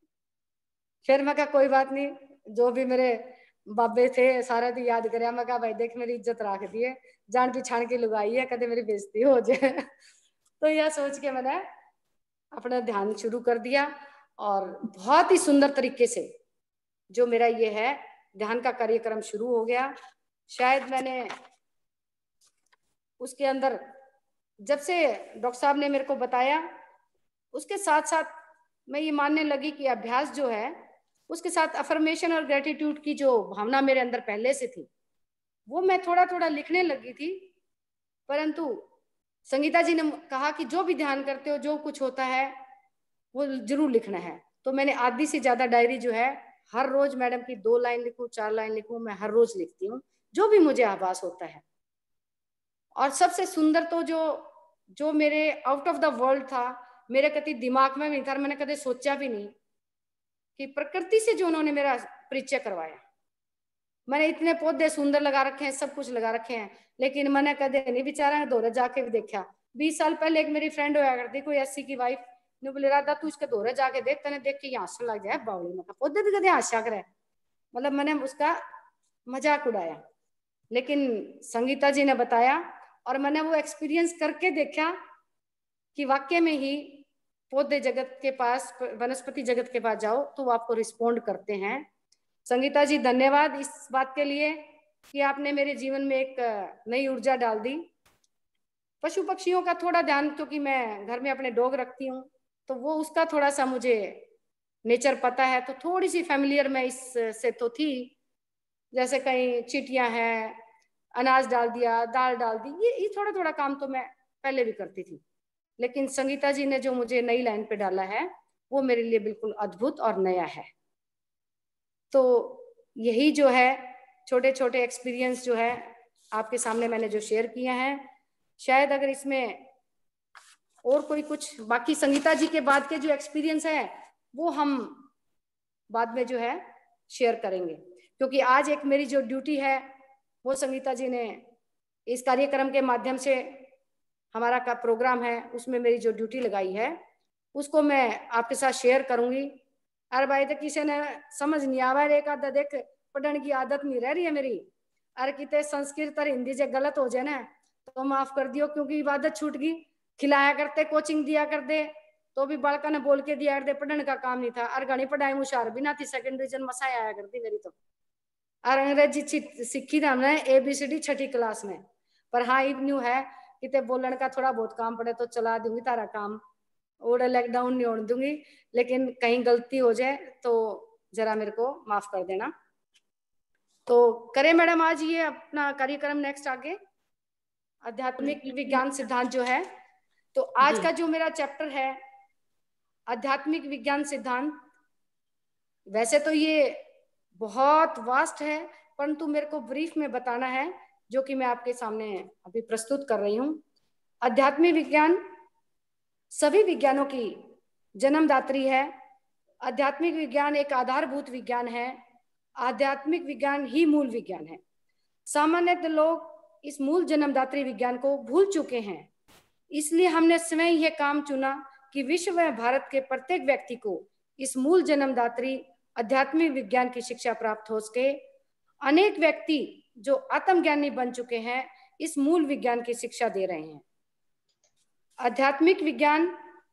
फिर मैं कहा कोई बात नहीं, जो भी मेरे बाबे थे सारा दी याद कराया। मैं कहा भाई देख मेरी इज्जत रख दी है, जान पिछाण की लुगाई है, कदे मेरी बेइज्जती हो जाए। तो यह सोच के मैंने अपना ध्यान शुरू कर दिया और बहुत ही सुंदर तरीके से जो मेरा ये है ध्यान का कार्यक्रम शुरू हो गया। शायद मैंने उसके अंदर जब से डॉक्टर साहब ने मेरे को बताया, उसके साथ साथ मैं ये मानने लगी कि अभ्यास जो है उसके साथ अफर्मेशन और ग्रेटिट्यूड की जो भावना मेरे अंदर पहले से थी वो मैं थोड़ा थोड़ा लिखने लगी थी। परंतु संगीता जी ने कहा कि जो भी ध्यान करते हो, जो कुछ होता है वो जरूर लिखना है। तो मैंने आधी से ज्यादा डायरी जो है हर रोज मैडम की दो लाइन लिखूं, चार लाइन लिखूं, मैं हर रोज लिखती हूँ जो भी मुझे आभास होता है। और सबसे सुंदर तो जो जो मेरे आउट ऑफ द वर्ल्ड था, मेरे कभी दिमाग में भी था, मैंने कभी सोचा भी नहीं कि प्रकृति से जो उन्होंने मेरा परिचय करवाया। मैंने इतने पौधे सुंदर लगा रखे हैं, सब कुछ लगा रखे हैं, लेकिन मैंने कदे नहीं बेचारा दौरे जाके भी देखा। बीस साल पहले एक मेरी फ्रेंड होया करती कोई एससी की वाइफ ने बोले राधा तू इसके दौरे जाके देख, तने देख के यहाँ हंसने लग जाए बावली। मैं पौधे भी कदे हंसा करे, मतलब मैंने उसका मजाक उड़ाया, लेकिन संगीता जी ने बताया और मैंने वो एक्सपीरियंस करके देखा कि वाकई में ही पौधे जगत के पास, वनस्पति जगत के पास जाओ तो वो आपको रिस्पोंड करते हैं। संगीता जी धन्यवाद इस बात के लिए कि आपने मेरे जीवन में एक नई ऊर्जा डाल दी। पशु पक्षियों का थोड़ा ध्यान, क्योंकि मैं घर में अपने डॉग रखती हूँ तो वो उसका थोड़ा सा मुझे नेचर पता है, तो थोड़ी सी फैमिलियर मैं इससे तो थी। जैसे कहीं चींटियां हैं, अनाज डाल दिया, दाल डाल दी, ये ये थोड़ा थोड़ा काम तो मैं पहले भी करती थी। लेकिन संगीता जी ने जो मुझे नई लाइन पे डाला है वो मेरे लिए बिल्कुल अद्भुत और नया है। तो यही जो है छोटे छोटे एक्सपीरियंस जो है आपके सामने मैंने जो शेयर किया है, शायद अगर इसमें और कोई कुछ बाकी संगीता जी के बाद के जो एक्सपीरियंस है वो हम बाद में जो है शेयर करेंगे, क्योंकि आज एक मेरी जो ड्यूटी है वो संगीता जी ने इस कार्यक्रम के माध्यम से, हमारा का प्रोग्राम है उसमें मेरी जो ड्यूटी लगाई है उसको मैं आपके साथ शेयर करूंगी। अरे भाई तो किसी ने समझ नहीं आवा, एक आधा देख पढ़ने की आदत नहीं रह रही है मेरी। अरे कितने संस्कृत और हिंदी से गलत हो जाए ना तो माफ कर दियो, क्योंकि इबादत छूट गई। खिलाया करते, कोचिंग दिया कर दे तो भी बालका ने बोल के दिया कर दे, पढ़ने का काम नहीं था। और घनी पढ़ाई मुशार भी ना थी, सेकंड डिवीजन मसाई आया करती मेरी तो। और अंग्रेजी सीखी था हमने एबीसीडी छठी क्लास में। पर हाँ इब न्यू है कितने बोलने का थोड़ा बहुत काम पड़े तो चला दूंगी तारा काम, और लॉकडाउन नहीं होने दूंगी, लेकिन कहीं गलती हो जाए तो जरा मेरे को माफ कर देना। तो करें मैडम आज ये अपना कार्यक्रम नेक्स्ट आगे आध्यात्मिक विज्ञान सिद्धांत जो है। तो आज का जो मेरा चैप्टर है आध्यात्मिक विज्ञान सिद्धांत, वैसे तो ये बहुत वास्ट है परंतु मेरे को ब्रीफ में बताना है जो कि मैं आपके सामने अभी प्रस्तुत कर रही हूँ। आध्यात्मिक विज्ञान सभी विज्ञानों की जन्मदात्री है। आध्यात्मिक विज्ञान एक आधारभूत विज्ञान है। आध्यात्मिक विज्ञान ही मूल विज्ञान है। सामान्यतः लोग इस मूल जन्मदात्री विज्ञान को भूल चुके हैं, इसलिए हमने स्वयं यह काम चुना कि विश्व व भारत के प्रत्येक व्यक्ति को इस मूल जन्मदात्री आध्यात्मिक विज्ञान की शिक्षा प्राप्त हो सके। अनेक व्यक्ति जो आत्मज्ञानी बन चुके हैं इस मूल विज्ञान की शिक्षा दे रहे हैं। आध्यात्मिक विज्ञान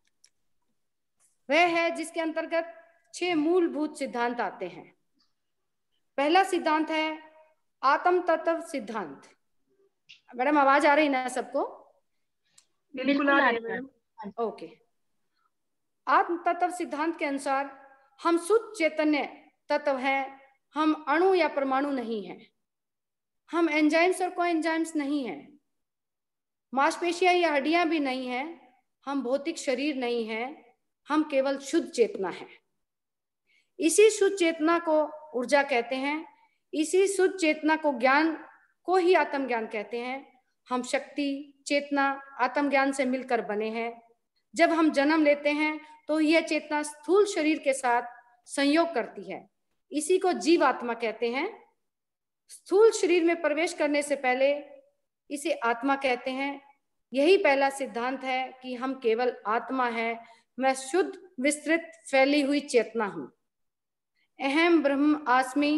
वह है जिसके अंतर्गत छह मूलभूत सिद्धांत आते हैं। पहला सिद्धांत है आत्म तत्व सिद्धांत। मैडम आवाज आ रही ना सबको? बिल्कुल आ रही है मैडम। ओके। आत्म तत्व सिद्धांत के अनुसार हम शुद्ध चैतन्य तत्व हैं, हम अणु या परमाणु नहीं हैं, हम एंजाइम्स और कोएंजाइम्स नहीं हैं, मांसपेशियां या हड्डियां भी नहीं हैं, हम भौतिक शरीर नहीं हैं, हम केवल शुद्ध चेतना है। इसी शुद्ध चेतना को ऊर्जा कहते हैं। इसी शुद्ध चेतना को ज्ञान को ही आत्मज्ञान कहते हैं। हम शक्ति, चेतना, आत्मज्ञान से मिलकर बने हैं। जब हम जन्म लेते हैं तो यह चेतना स्थूल शरीर के साथ संयोग करती है, इसी को जीवात्मा कहते हैं। स्थूल शरीर में प्रवेश करने से पहले इसे आत्मा कहते हैं। यही पहला सिद्धांत है कि हम केवल आत्मा है। मैं शुद्ध विस्तृत फैली हुई चेतना हूं। अहम ब्रह्म आस्मि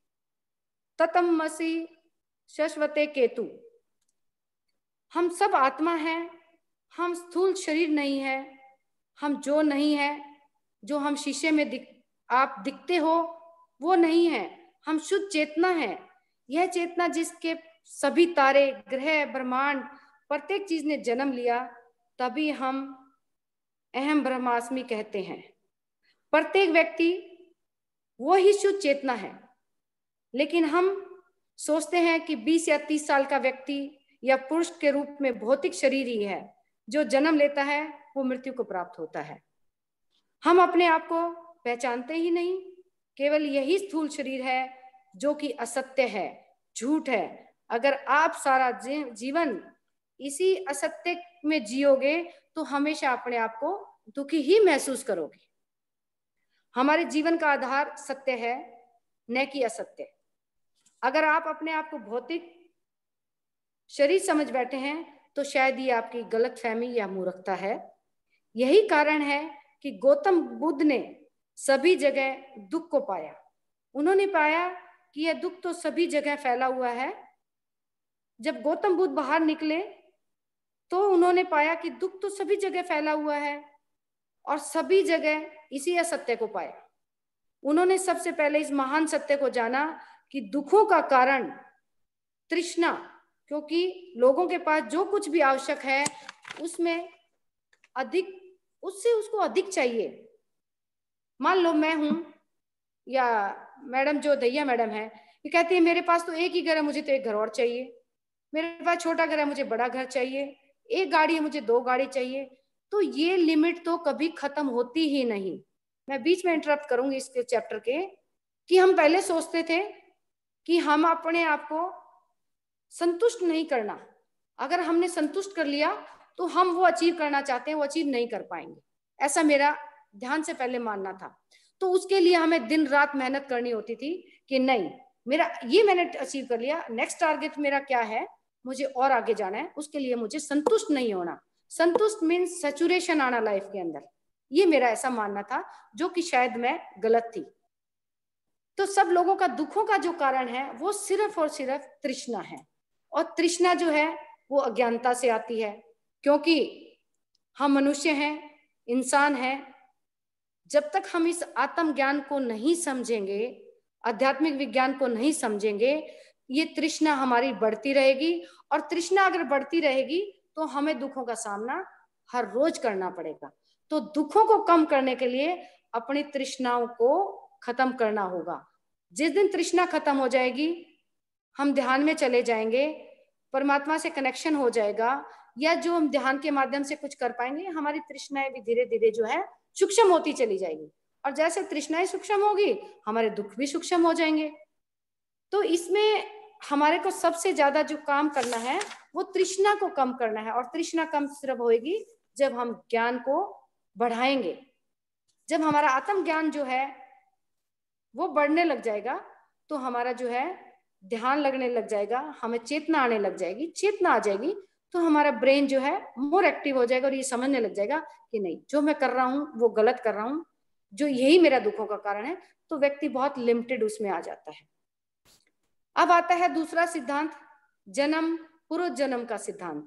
ततमसि शश्वते केतु। हम सब आत्मा हैं, हम स्थूल शरीर नहीं है, हम जो नहीं है, जो हम शीशे में दिख आप दिखते हो वो नहीं है, हम शुद्ध चेतना है। यह चेतना जिसके सभी तारे, ग्रह, ब्रह्मांड, प्रत्येक चीज ने जन्म लिया, तभी हम अहम ब्रह्मास्मि कहते हैं। प्रत्येक व्यक्ति वो ही शुद्ध चेतना है, लेकिन हम सोचते हैं कि बीस या तीस साल का व्यक्ति या पुरुष के रूप में भौतिक शरीर ही है, जो जन्म लेता है वो मृत्यु को प्राप्त होता है। हम अपने आप को पहचानते ही नहीं, केवल यही स्थूल शरीर है जो कि असत्य है, झूठ है। अगर आप सारा जीवन इसी असत्य में जियोगे तो हमेशा अपने आप को दुखी ही महसूस करोगे। हमारे जीवन का आधार सत्य है, न कि असत्य। अगर आप अपने आप को भौतिक शरीर समझ बैठे हैं तो शायद ये आपकी गलतफहमी या मूर्खता है। यही कारण है कि गौतम बुद्ध ने सभी जगह दुख को पाया। उन्होंने पाया कि यह दुख तो सभी जगह फैला हुआ है। जब गौतम बुद्ध बाहर निकले तो उन्होंने पाया कि दुख तो सभी जगह फैला हुआ है और सभी जगह इसी असत्य को पाया। उन्होंने सबसे पहले इस महान सत्य को जाना कि दुखों का कारण तृष्णा, क्योंकि लोगों के पास जो कुछ भी आवश्यक है उसमें अधिक, उससे उसको अधिक चाहिए। मान लो मैं हूं या मैडम जो दैया मैडम है, ये कहती है मेरे पास तो एक ही घर है, मुझे तो एक घर और चाहिए। मेरे पास छोटा घर है, मुझे बड़ा घर चाहिए। एक गाड़ी है, मुझे दो गाड़ी चाहिए। तो ये लिमिट तो कभी खत्म होती ही नहीं। मैं बीच में इंटरप्ट करूंगी इसके चैप्टर के, कि हम पहले सोचते थे कि हम अपने आप को संतुष्ट नहीं करना, अगर हमने संतुष्ट कर लिया तो हम वो अचीव करना चाहते हैं वो अचीव नहीं कर पाएंगे, ऐसा मेरा ध्यान से पहले मानना था। तो उसके लिए हमें दिन रात मेहनत करनी होती थी कि नहीं, मेरा ये मैंने अचीव कर लिया, नेक्स्ट टारगेट मेरा क्या है, मुझे और आगे जाना है, उसके लिए मुझे संतुष्ट नहीं होना। संतुष्ट मीन्स सैचुरेशन आना लाइफ के अंदर, ये मेरा ऐसा मानना था, जो कि शायद मैं गलत थी। तो सब लोगों का दुखों का जो कारण है वो सिर्फ और सिर्फ तृष्णा है, और तृष्णा जो है वो अज्ञानता से आती है, क्योंकि हम मनुष्य हैं, इंसान हैं। जब तक हम इस आत्म ज्ञान को नहीं समझेंगे, आध्यात्मिक विज्ञान को नहीं समझेंगे, ये तृष्णा हमारी बढ़ती रहेगी, और तृष्णा अगर बढ़ती रहेगी तो हमें दुखों का सामना हर रोज करना पड़ेगा। तो दुखों को कम करने के लिए अपनी तृष्णाओं को खत्म करना होगा। जिस दिन तृष्णा खत्म हो जाएगी, हम ध्यान में चले जाएंगे, परमात्मा से कनेक्शन हो जाएगा, या जो हम ध्यान के माध्यम से कुछ कर पाएंगे, हमारी तृष्णाएं भी धीरे धीरे जो है सूक्ष्म होती चली जाएगी, और जैसे तृष्णाएं सूक्ष्म होगी हमारे दुख भी सूक्ष्म हो जाएंगे। तो इसमें हमारे को सबसे ज्यादा जो काम करना है वो तृष्णा को कम करना है, और तृष्णा कम सिर्फ होगी जब हम ज्ञान को बढ़ाएंगे। जब हमारा आत्म ज्ञान जो है वो बढ़ने लग जाएगा तो हमारा जो है ध्यान लगने लग जाएगा, हमें चेतना आने लग जाएगी। चेतना आ जाएगी तो हमारा ब्रेन जो है मोर एक्टिव हो जाएगा, और ये समझने लग जाएगा कि नहीं, जो मैं कर रहा हूं वो गलत कर रहा हूं, जो यही मेरा दुखों का कारण है। तो व्यक्ति बहुत लिमिटेड उसमें आ जाता है। अब आता है दूसरा सिद्धांत, जन्म पूर्व जन्म का सिद्धांत।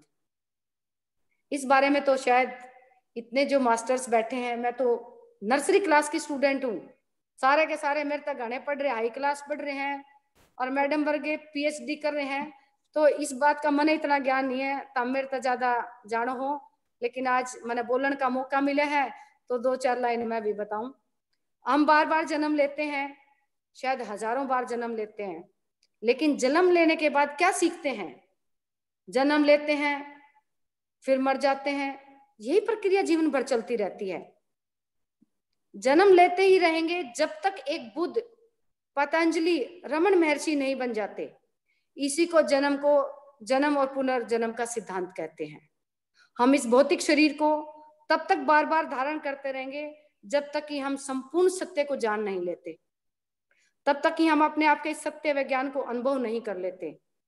इस बारे में तो शायद इतने जो मास्टर्स बैठे हैं, मैं तो नर्सरी क्लास की स्टूडेंट हूँ, सारे के सारे मेरे तक गाने पढ़ रहे, हाई क्लास पढ़ रहे हैं, और मैडम वर्गे पीएचडी कर रहे हैं। तो इस बात का मने इतना ज्ञान नहीं है, तब मेरे तो ज्यादा जानो हो, लेकिन आज मैंने बोलने का मौका मिला है तो दो चार लाइन मैं भी बताऊं। हम बार बार जन्म लेते हैं, शायद हजारों बार जन्म लेते हैं, लेकिन जन्म लेने के बाद क्या सीखते हैं? जन्म लेते हैं, फिर मर जाते हैं, यही प्रक्रिया जीवन भर चलती रहती है। जन्म लेते ही रहेंगे जब तक एक बुद्ध, पतंजलि, रमन महर्षि नहीं बन जाते। इसी को जन्म को जन्म और पुनर्जन्म का सिद्धांत कहते हैं। हम इस भौतिक शरीर को तब तक बार बार धारण करते रहेंगे जब तक कि हम संपूर्ण सत्य को जान नहीं लेते, तब तक कि हम अपने आप के सत्य विज्ञान को अनुभव नहीं कर लेते।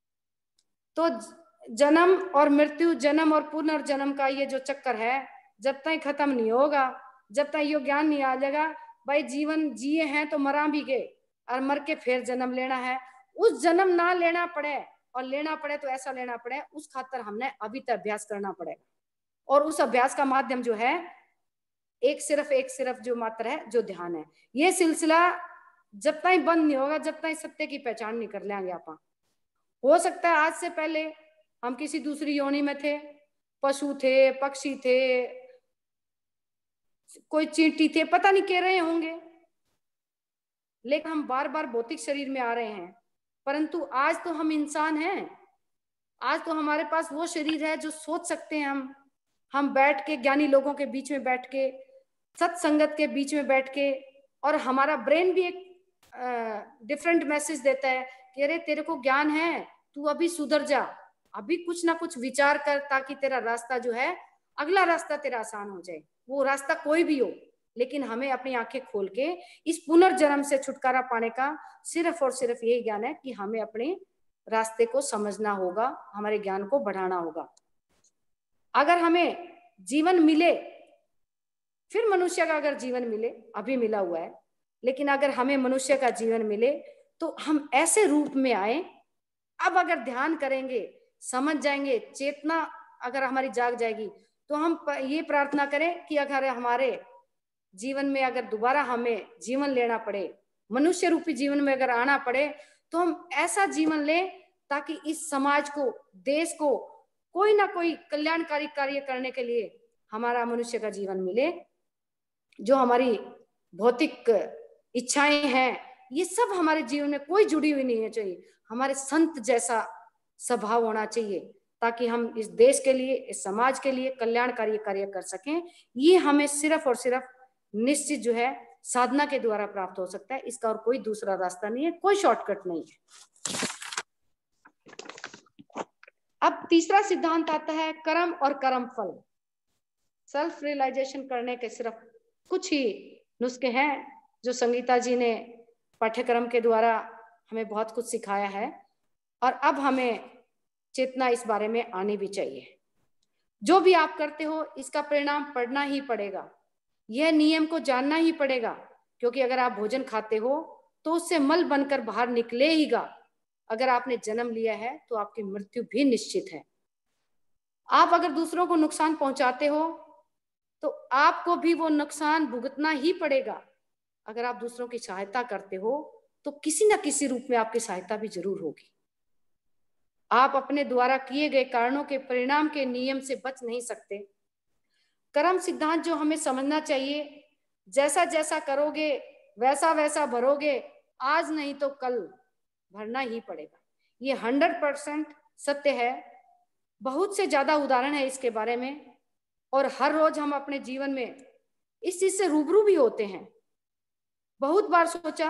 तो जन्म और मृत्यु, जन्म और पुनर्जन्म का ये जो चक्कर है, जब तक खत्म नहीं होगा, जब तक ये ज्ञान नहीं आ जाएगा, भाई जीवन जिए हैं तो मरा भी गए, और मर के फिर जन्म लेना है। उस जन्म ना लेना पड़े, और लेना पड़े तो ऐसा लेना पड़े, उस खातर हमने अभी तक अभ्यास करना पड़ेगा। और उस अभ्यास का माध्यम जो है एक सिर्फ एक सिर्फ जो मात्र है, जो ध्यान है। ये सिलसिला जब तक बंद नहीं होगा, जब तक सत्य की पहचान नहीं कर लेंगे आप। हो सकता है आज से पहले हम किसी दूसरी योनि में थे, पशु थे, पक्षी थे, कोई चींटी थे, पता नहीं कह रहे होंगे, लेकिन हम बार बार भौतिक शरीर में आ रहे हैं। परंतु आज तो हम इंसान हैं, आज तो हमारे पास वो शरीर है जो सोच सकते हैं। हम हम बैठ के ज्ञानी लोगों के बीच में बैठ के, सत्संगत के बीच में बैठ के, और हमारा ब्रेन भी एक डिफरेंट मैसेज देता है कि अरे तेरे को ज्ञान है, तू अभी सुधर जा, अभी कुछ ना कुछ विचार कर, ताकि तेरा रास्ता जो है, अगला रास्ता तेरा आसान हो जाए। वो रास्ता कोई भी हो, लेकिन हमें अपनी आंखें खोल के इस पुनर्जन्म से छुटकारा पाने का सिर्फ और सिर्फ यही ज्ञान है कि हमें अपने रास्ते को समझना होगा, हमारे ज्ञान को बढ़ाना होगा। अगर हमें जीवन मिले, फिर मनुष्य का अगर जीवन मिले, अभी मिला हुआ है, लेकिन अगर हमें मनुष्य का जीवन मिले तो हम ऐसे रूप में आए। अब अगर ध्यान करेंगे, समझ जाएंगे, चेतना अगर हमारी जाग जाएगी, तो हम ये प्रार्थना करें कि अगर हमारे जीवन में अगर दोबारा हमें जीवन लेना पड़े, मनुष्य रूपी जीवन में अगर आना पड़े, तो हम ऐसा जीवन लें ताकि इस समाज को, देश को कोई ना कोई कल्याणकारी कार्य करने के लिए हमारा मनुष्य का जीवन मिले। जो हमारी भौतिक इच्छाएं हैं, ये सब हमारे जीवन में कोई जुड़ी हुई नहीं है चाहिए। हमारे संत जैसा स्वभाव होना चाहिए ताकि हम इस देश के लिए, इस समाज के लिए कल्याणकारी कार्य कर सकें। ये हमें सिर्फ और सिर्फ निश्चित जो है साधना के द्वारा प्राप्त हो सकता है। इसका और कोई दूसरा रास्ता नहीं है, कोई शॉर्टकट नहीं है। अब तीसरा सिद्धांत आता है कर्म और कर्म फल। सेल्फ रियलाइजेशन करने के सिर्फ कुछ ही नुस्खे हैं जो संगीता जी ने पाठ्यक्रम के द्वारा हमें बहुत कुछ सिखाया है, और अब हमें चेतना इस बारे में आनी भी चाहिए। जो भी आप करते हो इसका परिणाम पड़ना ही पड़ेगा, यह नियम को जानना ही पड़ेगा, क्योंकि अगर आप भोजन खाते हो तो उससे मल बनकर बाहर निकलेगा। अगर आपने जन्म लिया है तो आपकी मृत्यु भी निश्चित है। आप अगर दूसरों को नुकसान पहुंचाते हो तो आपको भी वो नुकसान भुगतना ही पड़ेगा। अगर आप दूसरों की सहायता करते हो तो किसी न किसी रूप में आपकी सहायता भी जरूर होगी। आप अपने द्वारा किए गए कारणों के परिणाम के नियम से बच नहीं सकते। कर्म सिद्धांत जो हमें समझना चाहिए, जैसा जैसा करोगे वैसा वैसा भरोगे, आज नहीं तो कल भरना ही पड़ेगा। ये हंड्रेड परसेंट सत्य है। बहुत से ज्यादा उदाहरण है इसके बारे में, और हर रोज हम अपने जीवन में इस चीज से रूबरू भी होते हैं। बहुत बार सोचा,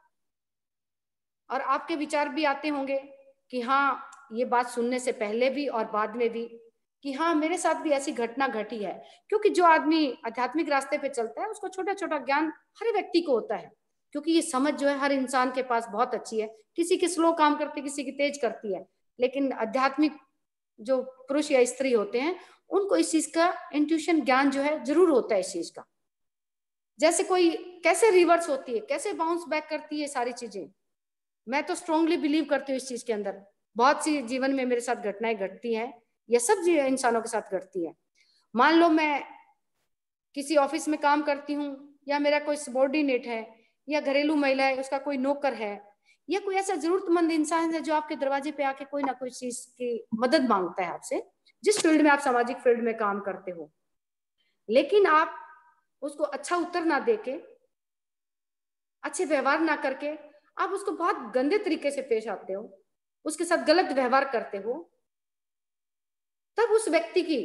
और आपके विचार भी आते होंगे कि हाँ, ये बात सुनने से पहले भी और बाद में भी, कि हाँ मेरे साथ भी ऐसी घटना घटी है। क्योंकि जो आदमी आध्यात्मिक रास्ते पे चलता है उसको छोटा छोटा ज्ञान हर व्यक्ति को होता है, क्योंकि ये समझ जो है हर इंसान के पास बहुत अच्छी है। किसी की स्लो काम करती, किसी की तेज करती है, लेकिन आध्यात्मिक जो पुरुष या स्त्री होते हैं उनको इस चीज का इंट्यूशन ज्ञान जो है जरूर होता है इस चीज का। जैसे कोई कैसे रिवर्स होती है, कैसे बाउंस बैक करती है, सारी चीजें मैं तो स्ट्रांगली बिलीव करती हूँ इस चीज के अंदर। बहुत सी जीवन में मेरे साथ घटनाएं घटती हैं, यह सब इंसानों के साथ घटती है। मान लो मैं किसी ऑफिस में काम करती हूँ, या मेरा कोई सबॉर्डिनेट है, या घरेलू महिला है, उसका कोई नौकर है, या कोई ऐसा जरूरतमंद इंसान है जो आपके दरवाजे पे आके कोई ना कोई चीज की मदद मांगता है आपसे, जिस फील्ड में आप सामाजिक फील्ड में काम करते हो, लेकिन आप उसको अच्छा उत्तर ना देके, अच्छे व्यवहार ना करके आप उसको बहुत गंदे तरीके से पेश आते हो, उसके साथ गलत व्यवहार करते हो, तब उस व्यक्ति की,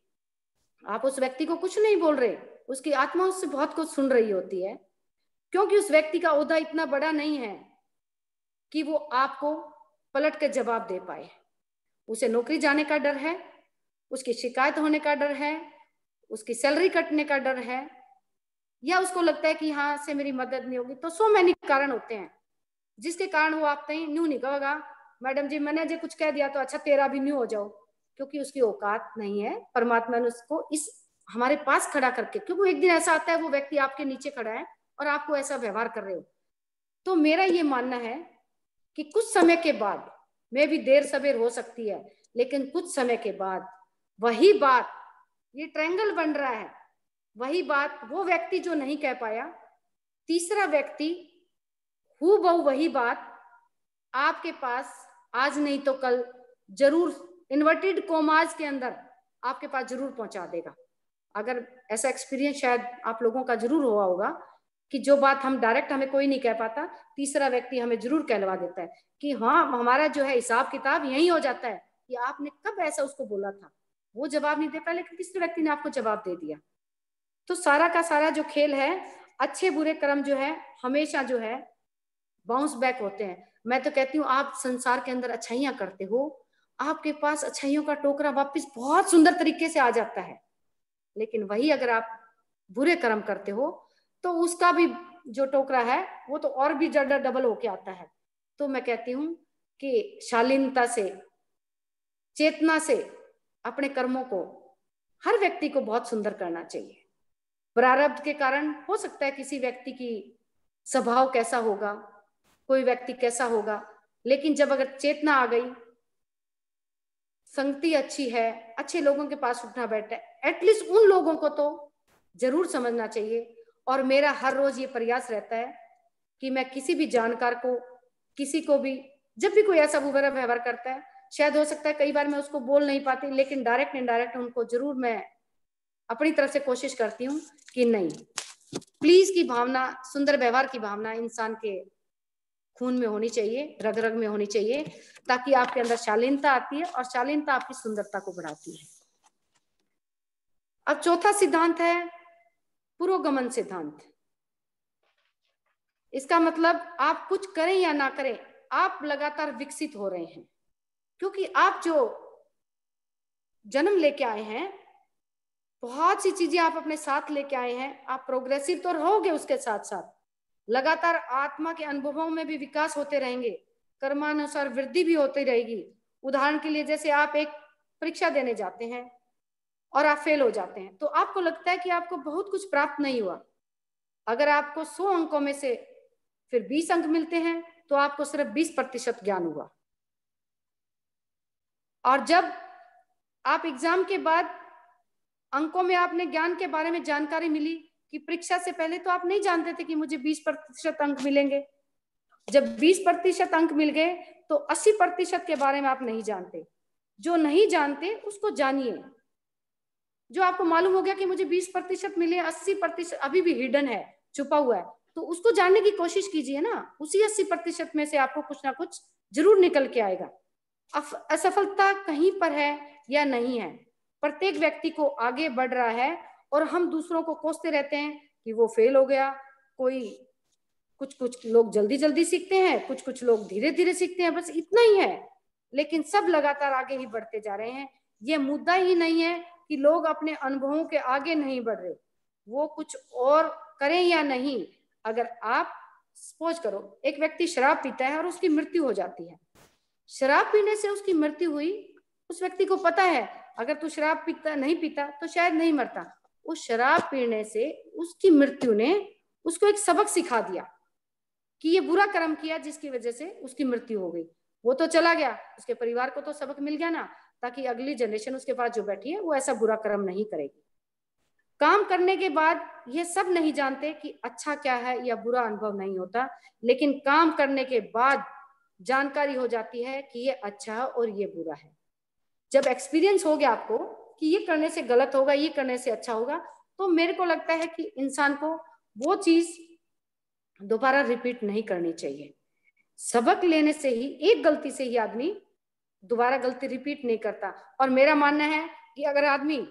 आप उस व्यक्ति को कुछ नहीं बोल रहे, उसकी आत्मा उससे बहुत कुछ सुन रही होती है, क्योंकि उस व्यक्ति का ओहदा इतना बड़ा नहीं है कि वो आपको पलट के जवाब दे पाए। उसे नौकरी जाने का डर है, उसकी शिकायत होने का डर है, उसकी सैलरी कटने का डर है, या उसको लगता है कि यहाँ से मेरी मदद नहीं होगी। तो सो मैनी कारण होते हैं जिसके कारण वो आप कहीं न्यू नहीं कहेगा, मैडम जी मैंने जो कुछ कह दिया तो अच्छा तेरा भी न्यू हो जाओ, क्योंकि उसकी औकात नहीं है। परमात्मा ने उसको इस हमारे पास खड़ा करके, क्योंकि एक दिन ऐसा आता है वो व्यक्ति आपके नीचे खड़ा है और आपको ऐसा व्यवहार कर रहे हो। तो मेरा ये मानना है कि कुछ समय के बाद, में भी देर सवेर हो सकती है, लेकिन कुछ समय के बाद वही बात, ये ट्रायंगल बन रहा है, वही बात वो व्यक्ति जो नहीं कह पाया, तीसरा व्यक्ति हूबहू वही बात आपके पास आज नहीं तो कल जरूर इन्वर्टेड कोमाज के अंदर आपके पास जरूर पहुंचा देगा। अगर ऐसा एक्सपीरियंस शायद आप लोगों का जरूर हुआ होगा कि जो बात हम डायरेक्ट हमें कोई नहीं कह पाता, तीसरा व्यक्ति हमें जरूर कहलवा देता है कि हाँ हमारा जो है हिसाब किताब यही हो जाता है कि आपने कब ऐसा उसको बोला था। वो जवाब नहीं दे पाया, लेकिन किसी व्यक्ति ने आपको जवाब दे दिया। तो सारा का सारा जो खेल है, अच्छे बुरे कर्म जो है हमेशा जो है बाउंस बैक होते हैं। मैं तो कहती हूँ आप संसार के अंदर अच्छाइयां करते हो, आपके पास अच्छाइयों का टोकरा वापस बहुत सुंदर तरीके से आ जाता है। लेकिन वही अगर आप बुरे कर्म करते हो तो उसका भी जो टोकरा है वो तो और भी ज्यादा डबल होके आता है। तो मैं कहती हूँ कि शालीनता से, चेतना से अपने कर्मों को हर व्यक्ति को बहुत सुंदर करना चाहिए। प्रारब्ध के कारण हो सकता है किसी व्यक्ति की स्वभाव कैसा होगा, कोई व्यक्ति कैसा होगा, लेकिन जब अगर चेतना आ गई, संगति अच्छी है, अच्छे लोगों के पास उठना बैठना, एटलीस्ट उन लोगों को तो जरूर समझना चाहिए। और मेरा हर रोज ये प्रयास रहता है कि मैं किसी भी जानकार को, किसी को भी, जब भी कोई ऐसा बुरा व्यवहार करता है, शायद हो सकता है कई बार मैं उसको बोल नहीं पाती, लेकिन डायरेक्ट इनडायरेक्ट उनको जरूर मैं अपनी तरफ से कोशिश करती हूँ कि नहीं, प्लीज की भावना, सुंदर व्यवहार की भावना इंसान के खून में होनी चाहिए, रग रग में होनी चाहिए, ताकि आपके अंदर शालीनता आती है और शालीनता आपकी सुंदरता को बढ़ाती है। अब चौथा सिद्धांत है पुरोगमन सिद्धांत। इसका मतलब आप कुछ करें या ना करें, आप लगातार विकसित हो रहे हैं, क्योंकि आप जो जन्म लेके आए हैं, बहुत सी चीजें आप अपने साथ लेके आए हैं, आप प्रोग्रेसिव तो रहोगे, उसके साथ साथ लगातार आत्मा के अनुभवों में भी विकास होते रहेंगे, कर्मानुसार वृद्धि भी होती रहेगी। उदाहरण के लिए जैसे आप एक परीक्षा देने जाते हैं और आप फेल हो जाते हैं, तो आपको लगता है कि आपको बहुत कुछ प्राप्त नहीं हुआ। अगर आपको सौ अंकों में से फिर बीस अंक मिलते हैं तो आपको सिर्फ बीस प्रतिशत ज्ञान हुआ। और जब आप एग्जाम के बाद अंकों में आपने ज्ञान के बारे में जानकारी मिली कि परीक्षा से पहले तो आप नहीं जानते थे कि मुझे बीस प्रतिशत अंक मिलेंगे, जब बीस प्रतिशत अंक मिल गए तो अस्सी प्रतिशत के बारे में आप नहीं जानते। जो नहीं जानते उसको जानिए। जो आपको मालूम हो गया कि मुझे बीस प्रतिशत मिले, अस्सी प्रतिशत अभी भी हिडन है, छुपा हुआ है, तो उसको जानने की कोशिश कीजिए ना। उसी अस्सी प्रतिशत में से आपको कुछ ना कुछ जरूर निकल के आएगा। असफलता कहीं पर है या नहीं है, प्रत्येक व्यक्ति को आगे बढ़ रहा है और हम दूसरों को कोसते रहते हैं कि वो फेल हो गया। कोई कुछ कुछ लोग जल्दी जल्दी सीखते हैं, कुछ कुछ लोग धीरे धीरे सीखते हैं, बस इतना ही है, लेकिन सब लगातार आगे ही बढ़ते जा रहे हैं। ये मुद्दा ही नहीं है कि लोग अपने अनुभवों के आगे नहीं बढ़ रहे, वो कुछ और करें या नहीं। अगर आप सपोज करो एक व्यक्ति शराब पीता है और उसकी मृत्यु हो जाती है, शराब पीने से उसकी मृत्यु हुई, उस व्यक्ति को पता है अगर तू शराब पीता नहीं पीता तो शायद नहीं मरता। उस शराब पीने से उसकी मृत्यु ने उसको एक सबक सिखा दिया कि ये बुरा कर्म किया जिसकी वजह से उसकी मृत्यु हो गई। वो तो चला गया, उसके परिवार को तो सबक मिल गया ना, ताकि अगली जनरेशन उसके पास जो बैठी है वो ऐसा बुरा कर्म नहीं करेगी। काम करने के बाद ये सब नहीं जानते कि अच्छा क्या है या बुरा अनुभव नहीं होता, लेकिन काम करने के बाद जानकारी हो जाती है कि ये अच्छा है और ये बुरा है। जब एक्सपीरियंस हो गया आपको कि ये करने से गलत होगा, ये करने से अच्छा होगा, तो मेरे को लगता है कि इंसान को वो चीज दोबारा रिपीट नहीं करनी चाहिए। सबक लेने से ही, एक गलती से ही आदमी दोबारा गलती रिपीट नहीं करता। और मेरा मानना है कि अगर आदमी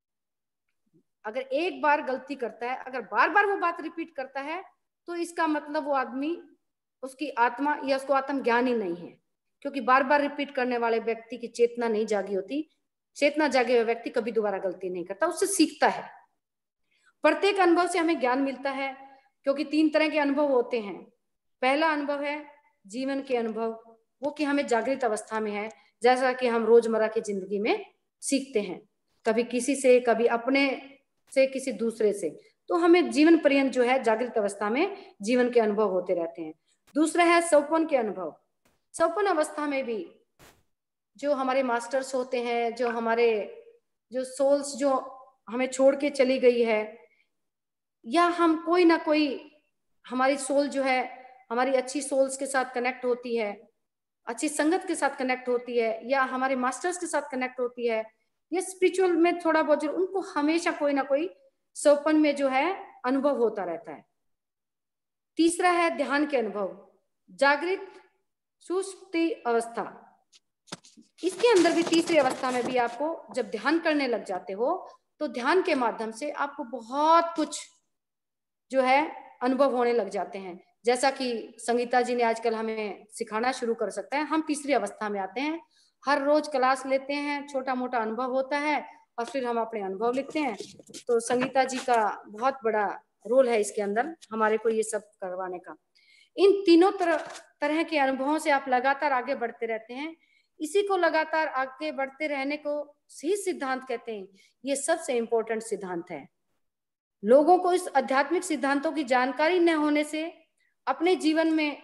अगर एक बार गलती करता है, अगर बार बार वो बात रिपीट करता है, तो इसका मतलब वो आदमी, उसकी आत्मा या उसको आत्मज्ञान ही नहीं है, क्योंकि बार बार रिपीट करने वाले व्यक्ति की चेतना नहीं जागी होती। चेतना जागे हुए व्यक्ति कभी दोबारा गलती नहीं करता, उससे सीखता है। प्रत्येक अनुभव से हमें ज्ञान मिलता है, क्योंकि तीन तरह के अनुभव होते हैं। पहला अनुभव है जीवन के अनुभव, वो कि हमें जागृत अवस्था में है, जैसा कि हम रोजमर्रा की जिंदगी में सीखते हैं, कभी किसी से, कभी अपने से, किसी दूसरे से, तो हमें जीवन पर्यंत जो है जागृत अवस्था में जीवन के अनुभव होते रहते हैं। दूसरा है सौपन के अनुभव। सौपन अवस्था में भी जो हमारे मास्टर्स होते हैं, जो हमारे जो सोल्स जो हमें छोड़ के चली गई है, या हम कोई ना कोई, हमारी सोल जो है हमारी अच्छी सोल्स के साथ कनेक्ट होती है, अच्छी संगत के साथ कनेक्ट होती है, या हमारे मास्टर्स के साथ कनेक्ट होती है, या स्पिरिचुअल में थोड़ा बहुत, उनको हमेशा कोई ना कोई सौपन में जो है अनुभव होता रहता है। तीसरा है ध्यान के अनुभव, जागृत सुषुप्ति अवस्था। इसके अंदर भी तीसरी अवस्था में भी आपको जब ध्यान करने लग जाते हो, तो ध्यान के माध्यम से आपको बहुत कुछ जो है अनुभव होने लग जाते हैं, जैसा कि संगीता जी ने आजकल हमें सिखाना शुरू कर सकता है। हम तीसरी अवस्था में आते हैं, हर रोज क्लास लेते हैं, छोटा मोटा अनुभव होता है और फिर हम अपने अनुभव लिखते हैं। तो संगीता जी का बहुत बड़ा रोल है इसके अंदर, हमारे को ये सब करवाने का। इन तीनों तरह तरह के अनुभवों से आप लगातार आगे बढ़ते रहते हैं। इसी को लगातार आगे बढ़ते रहने को सही सिद्धांत कहते हैं। ये सबसे इंपॉर्टेंट सिद्धांत है। लोगों को इस आध्यात्मिक सिद्धांतों की जानकारी न होने से अपने जीवन में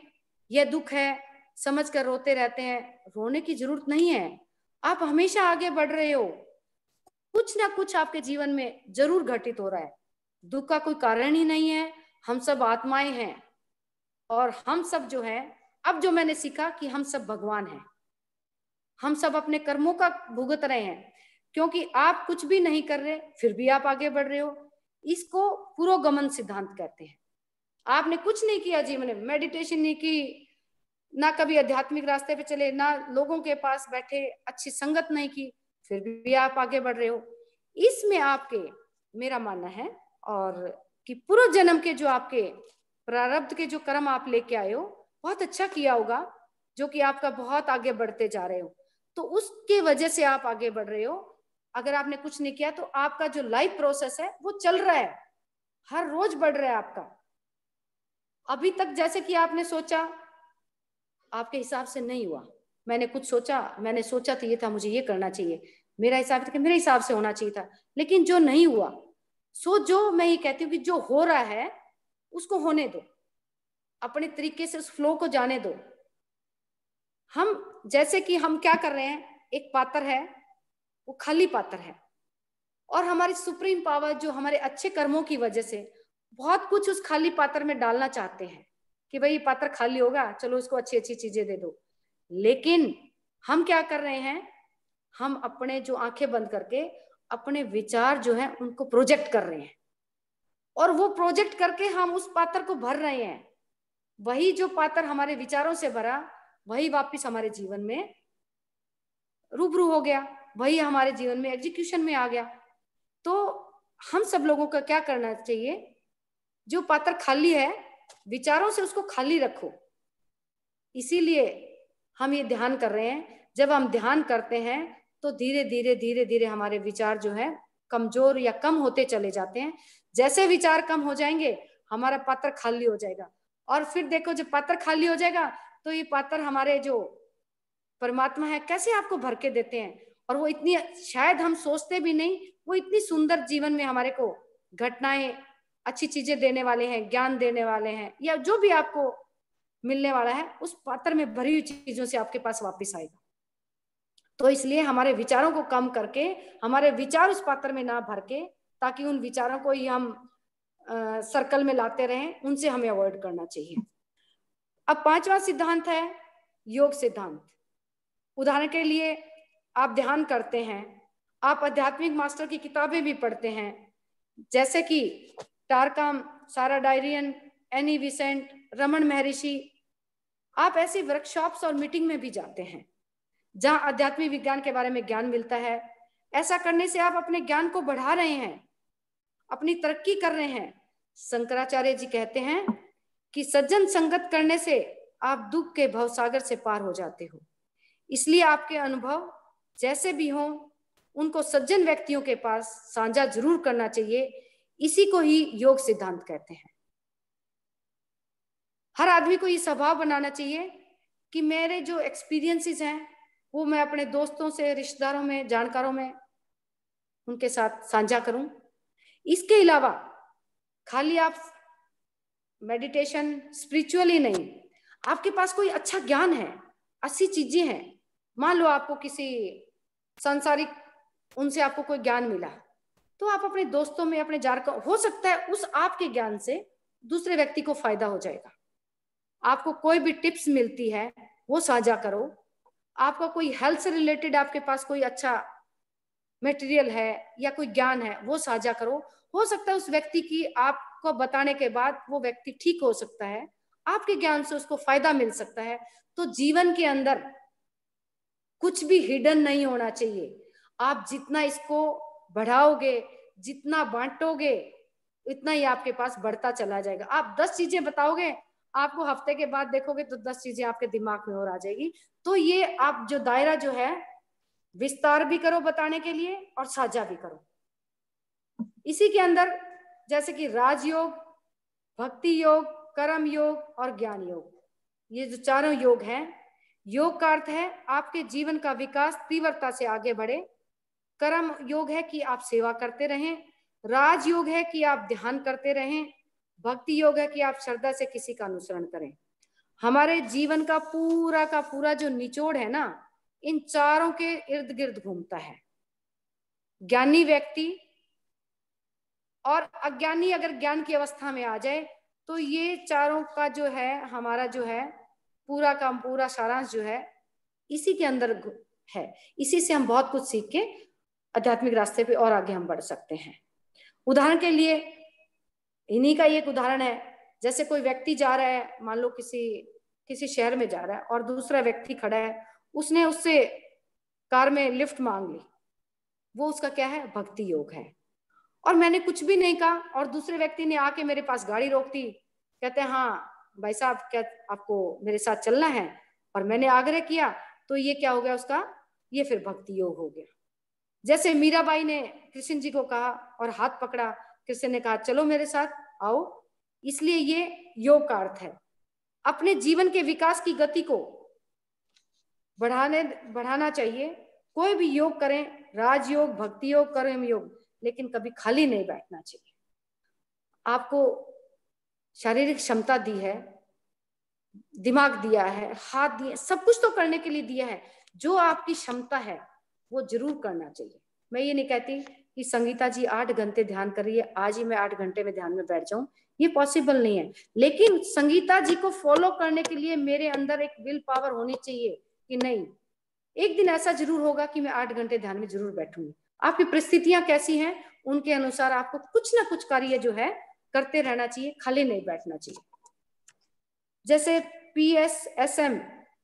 यह दुख है समझ कर रोते रहते हैं। रोने की जरूरत नहीं है, आप हमेशा आगे बढ़ रहे हो, कुछ ना कुछ आपके जीवन में जरूर घटित हो रहा है। दुख का कोई कारण ही नहीं है, हम सब आत्माएं हैं और हम सब जो है, अब जो मैंने सीखा कि हम सब भगवान हैं, हम सब अपने कर्मों का भुगत रहे हैं, क्योंकि आप कुछ भी नहीं कर रहे फिर भी आप आगे बढ़ रहे हो। इसको पुरोगमन सिद्धांत कहते हैं। आपने कुछ नहीं किया जीवन में, मेडिटेशन नहीं की, ना कभी आध्यात्मिक रास्ते पे चले, ना लोगों के पास बैठे, अच्छी संगत नहीं की, फिर भी आप आगे बढ़ रहे हो। इसमें आपके, मेरा मानना है और कि पूर्व जन्म के जो आपके प्रारब्ध के जो कर्म आप लेके आए हो, बहुत अच्छा किया होगा, जो कि आपका बहुत आगे बढ़ते जा रहे हो, तो उसके वजह से आप आगे बढ़ रहे हो। अगर आपने कुछ नहीं किया तो आपका जो लाइफ प्रोसेस है वो चल रहा है, हर रोज बढ़ रहा है आपका। अभी तक जैसे कि आपने सोचा, आपके हिसाब से नहीं हुआ, मैंने कुछ सोचा, मैंने सोचा था ये था, मुझे ये करना चाहिए, मेरा हिसाब था कि मेरे हिसाब से होना चाहिए था, लेकिन जो नहीं हुआ, सो जो मैं ये कहती हूँ कि जो हो रहा है उसको होने दो, अपने तरीके से उस फ्लो को जाने दो। हम जैसे कि हम क्या कर रहे हैं, एक पात्र है, वो खाली पात्र है, और हमारी सुप्रीम पावर जो हमारे अच्छे कर्मों की वजह से बहुत कुछ उस खाली पात्र में डालना चाहते हैं कि भाई ये पात्र खाली होगा, चलो इसको अच्छी अच्छी चीजें दे दो। लेकिन हम क्या कर रहे हैं, हम अपने जो आंखें बंद करके अपने विचार जो है उनको प्रोजेक्ट कर रहे हैं, और वो प्रोजेक्ट करके हम उस पात्र को भर रहे हैं। वही जो पात्र हमारे विचारों से भरा, वही वापस हमारे जीवन में रूबरू हो गया, वही हमारे जीवन में एग्जीक्यूशन में आ गया। तो हम सब लोगों का क्या करना चाहिए, जो पात्र खाली है विचारों से उसको खाली रखो। इसीलिए हम ये ध्यान कर रहे हैं। जब हम ध्यान करते हैं तो धीरे धीरे धीरे धीरे हमारे विचार जो है कमजोर या कम होते चले जाते हैं। जैसे विचार कम हो जाएंगे हमारा पात्र खाली हो जाएगा, और फिर देखो जब पात्र खाली हो जाएगा तो ये पात्र हमारे जो परमात्मा है कैसे आपको भर के देते हैं, और वो इतनी, शायद हम सोचते भी नहीं, वो इतनी सुंदर जीवन में हमारे को घटनाएं, अच्छी चीजें देने वाले हैं, ज्ञान देने वाले हैं, या जो भी आपको मिलने वाला है उस पात्र में भरी हुई चीजों से आपके पास वापस आएगा। तो इसलिए हमारे विचारों को कम करके, हमारे विचार उस पात्र में ना भर के, ताकि उन विचारों को ही हम आ, सर्कल में लाते रहें, उनसे हमें अवॉइड करना चाहिए। अब पांचवा सिद्धांत है योग सिद्धांत। उदाहरण के लिए आप ध्यान करते हैं, आप आध्यात्मिक मास्टर की किताबें भी पढ़ते हैं, जैसे कि टारकाम, सारा डायरियन, एनी विसेंट, रमन महर्षि। आप ऐसी वर्कशॉप्स और मीटिंग में भी जाते हैं जहां आध्यात्मिक विज्ञान के बारे में ज्ञान मिलता है। ऐसा करने से आप अपने ज्ञान को बढ़ा रहे हैं, अपनी तरक्की कर रहे हैं। शंकराचार्य जी कहते हैं कि सज्जन संगत करने से आप दुख के भवसागर से पार हो जाते हो। इसलिए आपके अनुभव जैसे भी हों उनको सज्जन व्यक्तियों के पास साझा जरूर करना चाहिए। इसी को ही योग सिद्धांत कहते हैं। हर आदमी को ये स्वभाव बनाना चाहिए कि मेरे जो एक्सपीरियंसेस हैं वो मैं अपने दोस्तों से, रिश्तेदारों में, जानकारों में उनके साथ साझा करूं। इसके अलावा खाली आप मेडिटेशन, स्पिरिचुअली नहीं, आपके पास कोई अच्छा ज्ञान है, अच्छी चीजें हैं, मान लो आपको किसी सांसारिक, उनसे आपको कोई ज्ञान मिला, तो आप अपने दोस्तों में, अपने जानकार, हो सकता है उस आपके ज्ञान से दूसरे व्यक्ति को फायदा हो जाएगा। आपको कोई भी टिप्स मिलती है वो साझा करो। आपका कोई हेल्थ से रिलेटेड आपके पास कोई अच्छा मटेरियल है या कोई ज्ञान है वो साझा करो। हो सकता है उस व्यक्ति की आपको बताने के बाद वो व्यक्ति ठीक हो सकता है, आपके ज्ञान से उसको फायदा मिल सकता है। तो जीवन के अंदर कुछ भी हिडन नहीं होना चाहिए। आप जितना इसको बढ़ाओगे, जितना बांटोगे, इतना ही आपके पास बढ़ता चला जाएगा। आप दस चीजें बताओगे, आपको हफ्ते के बाद देखोगे तो दस चीजें आपके दिमाग में और आ जाएगी। तो ये आप जो दायरा जो है विस्तार भी करो बताने के लिए और साझा भी करो। इसी के अंदर जैसे कि राजयोग, भक्ति योग, कर्म योग और ज्ञान योग, ये जो चारों योग हैं, योग का अर्थ है आपके जीवन का विकास तीव्रता से आगे बढ़े। कर्म योग है कि आप सेवा करते रहें। राज योग है कि आप ध्यान करते रहें। भक्ति योग है कि आप श्रद्धा से किसी का अनुसरण करें। हमारे जीवन का पूरा का पूरा जो निचोड़ है ना, इन चारों के इर्द गिर्द घूमता है। ज्ञानी व्यक्ति और अज्ञानी अगर ज्ञान की अवस्था में आ जाए तो ये चारों का जो है, हमारा जो है पूरा का पूरा सारांश जो है इसी के अंदर है। इसी से हम बहुत कुछ सीख के आध्यात्मिक रास्ते पे और आगे हम बढ़ सकते हैं। उदाहरण के लिए इन्हीं का एक उदाहरण है, जैसे कोई व्यक्ति जा रहा है, मान लो किसी किसी शहर में जा रहा है और दूसरा व्यक्ति खड़ा है, उसने उससे कार में लिफ्ट मांग ली, वो उसका क्या है, भक्ति योग है। और मैंने कुछ भी नहीं कहा और दूसरे व्यक्ति ने आके मेरे पास गाड़ी रोक दी, कहते हैं हाँ भाई साहब क्या आपको मेरे साथ चलना है, और मैंने आग्रह किया, तो ये क्या हो गया उसका, ये फिर भक्ति योग हो गया। जैसे मीराबाई ने कृष्ण जी को कहा और हाथ पकड़ा, कृष्ण ने कहा चलो मेरे साथ आओ, इसलिए ये योग का अर्थ है। अपने जीवन के विकास की गति को बढ़ाने बढ़ाना चाहिए। कोई भी योग करें, राजयोग, भक्ति योग, कर्म योग, लेकिन कभी खाली नहीं बैठना चाहिए। आपको शारीरिक क्षमता दी है, दिमाग दिया है, हाथ दिए, सब कुछ तो करने के लिए दिया है। जो आपकी क्षमता है वो जरूर करना चाहिए। मैं ये नहीं कहती कि संगीता जी आठ घंटे ध्यान कर रही है, आज ही मैं आठ घंटे में ध्यान में बैठ जाऊं, ये पॉसिबल नहीं है। लेकिन संगीता जी को फॉलो करने के लिए मेरे अंदर एक विल पावर होनी चाहिए कि नहीं, एक दिन ऐसा जरूर होगा कि मैं आठ घंटे ध्यान में जरूर बैठूंगी। आपकी परिस्थितियां कैसी हैं उनके अनुसार आपको कुछ ना कुछ कार्य जो है करते रहना चाहिए, खाली नहीं बैठना चाहिए। जैसे पी एस एस एम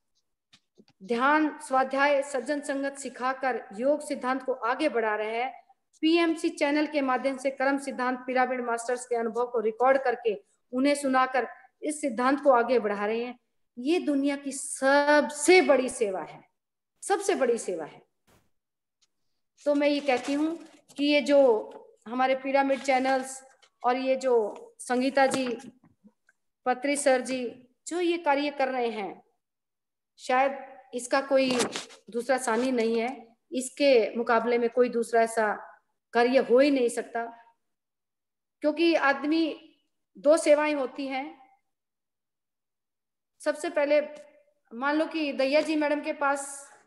ध्यान, स्वाध्याय, सज्जन संगत सिखाकर योग सिद्धांत को आगे बढ़ा रहे हैं। पी एम सी चैनल के माध्यम से कर्म सिद्धांत पिरामिड मास्टर्स के अनुभव को रिकॉर्ड करके उन्हें सुनाकर इस सिद्धांत को आगे बढ़ा रहे हैं। ये दुनिया की सबसे बड़ी सेवा है, सबसे बड़ी सेवा है। तो मैं ये कहती हूँ कि ये जो हमारे पिरामिड चैनल्स और ये जो संगीता जी, पत्री सर जी जो ये कार्य कर रहे हैं, शायद इसका कोई दूसरा सानी नहीं है, इसके मुकाबले में कोई दूसरा ऐसा कार्य हो ही नहीं सकता। क्योंकि आदमी दो सेवाएं होती हैं। सबसे पहले मान लो कि दैया जी मैडम के पास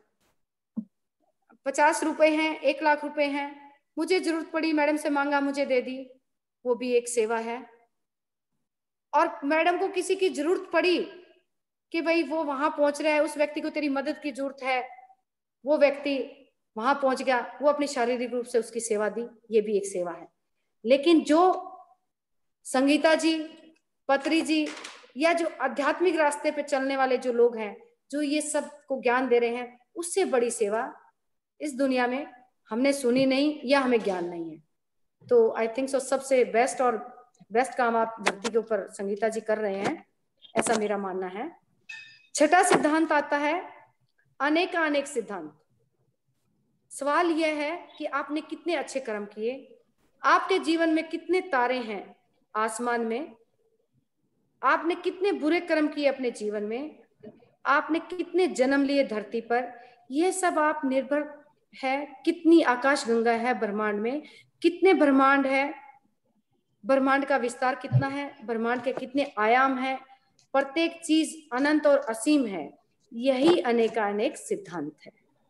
पचास रुपए हैं, एक लाख रुपए हैं, मुझे जरूरत पड़ी, मैडम से मांगा, मुझे दे दी, वो भी एक सेवा है। और मैडम को किसी की जरूरत पड़ी कि भाई वो वहां पहुंच रहा है, उस व्यक्ति को तेरी मदद की जरूरत है, वो व्यक्ति वहां पहुंच गया, वो अपनी शारीरिक रूप से उसकी सेवा दी, ये भी एक सेवा है। लेकिन जो संगीता जी, पत्री जी या जो आध्यात्मिक रास्ते पे चलने वाले जो लोग हैं, जो ये सब को ज्ञान दे रहे हैं, उससे बड़ी सेवा इस दुनिया में हमने सुनी नहीं या हमें ज्ञान नहीं है। तो आई थिंक सो सबसे बेस्ट और बेस्ट काम आप भक्ति के ऊपर संगीता जी कर रहे हैं, ऐसा मेरा मानना है। छठा सिद्धांत आता है अनेकानेक सिद्धांत। सवाल यह है कि आपने कितने अच्छे कर्म किए, आपके जीवन में कितने तारे हैं आसमान में, आपने कितने बुरे कर्म किए अपने जीवन में, आपने कितने जन्म लिए धरती पर, यह सब आप निर्भर है कितनी आकाश गंगा है ब्रह्मांड में, कितने ब्रह्मांड है, ब्रह्मांड का विस्तार कितना है, ब्रह्मांड के कितने आयाम है, प्रत्येक चीज अनंत और असीम है। यही अनेकानेक सिद्धांत है।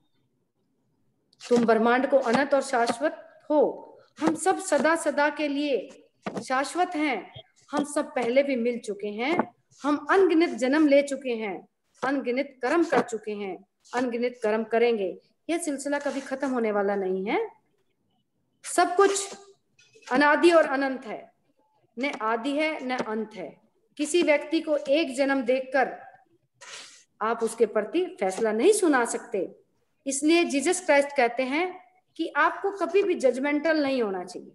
तुम ब्रह्मांड को अनंत और शाश्वत हो, हम सब सदा सदा के लिए शाश्वत हैं। हम सब पहले भी मिल चुके हैं, हम अनगिनत जन्म ले चुके हैं, अनगिनत कर्म कर चुके हैं, अनगिनत कर्म करेंगे। यह सिलसिला कभी खत्म होने वाला नहीं है। सब कुछ अनादि और अनंत है, न आदि है न अंत है। किसी व्यक्ति को एक जन्म देखकर आप उसके प्रति फैसला नहीं सुना सकते। इसलिए जीसस क्राइस्ट कहते हैं कि आपको कभी भी जजमेंटल नहीं होना चाहिए,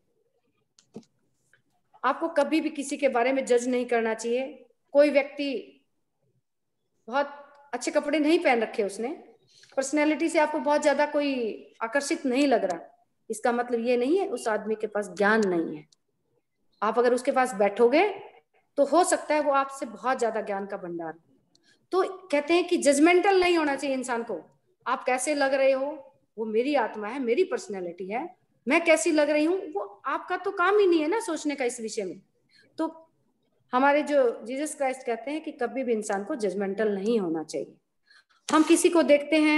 आपको कभी भी किसी के बारे में जज नहीं करना चाहिए। कोई व्यक्ति बहुत अच्छे कपड़े नहीं पहन रखे, उसने पर्सनैलिटी से आपको बहुत ज्यादा कोई आकर्षित नहीं लग रहा, इसका मतलब ये नहीं है उस आदमी के पास ज्ञान नहीं है। आप अगर उसके पास बैठोगे तो हो सकता है वो आपसे बहुत ज्यादा ज्ञान का भंडार। तो कहते हैं कि जजमेंटल नहीं होना चाहिए इंसान को। आप कैसे लग रहे हो वो मेरी आत्मा है, मेरी पर्सनैलिटी है, मैं कैसी लग रही हूँ वो आपका तो काम ही नहीं है ना सोचने का इस विषय में। तो हमारे जो जीसस क्राइस्ट कहते हैं कि कभी भी इंसान को जजमेंटल नहीं होना चाहिए। हम किसी को देखते हैं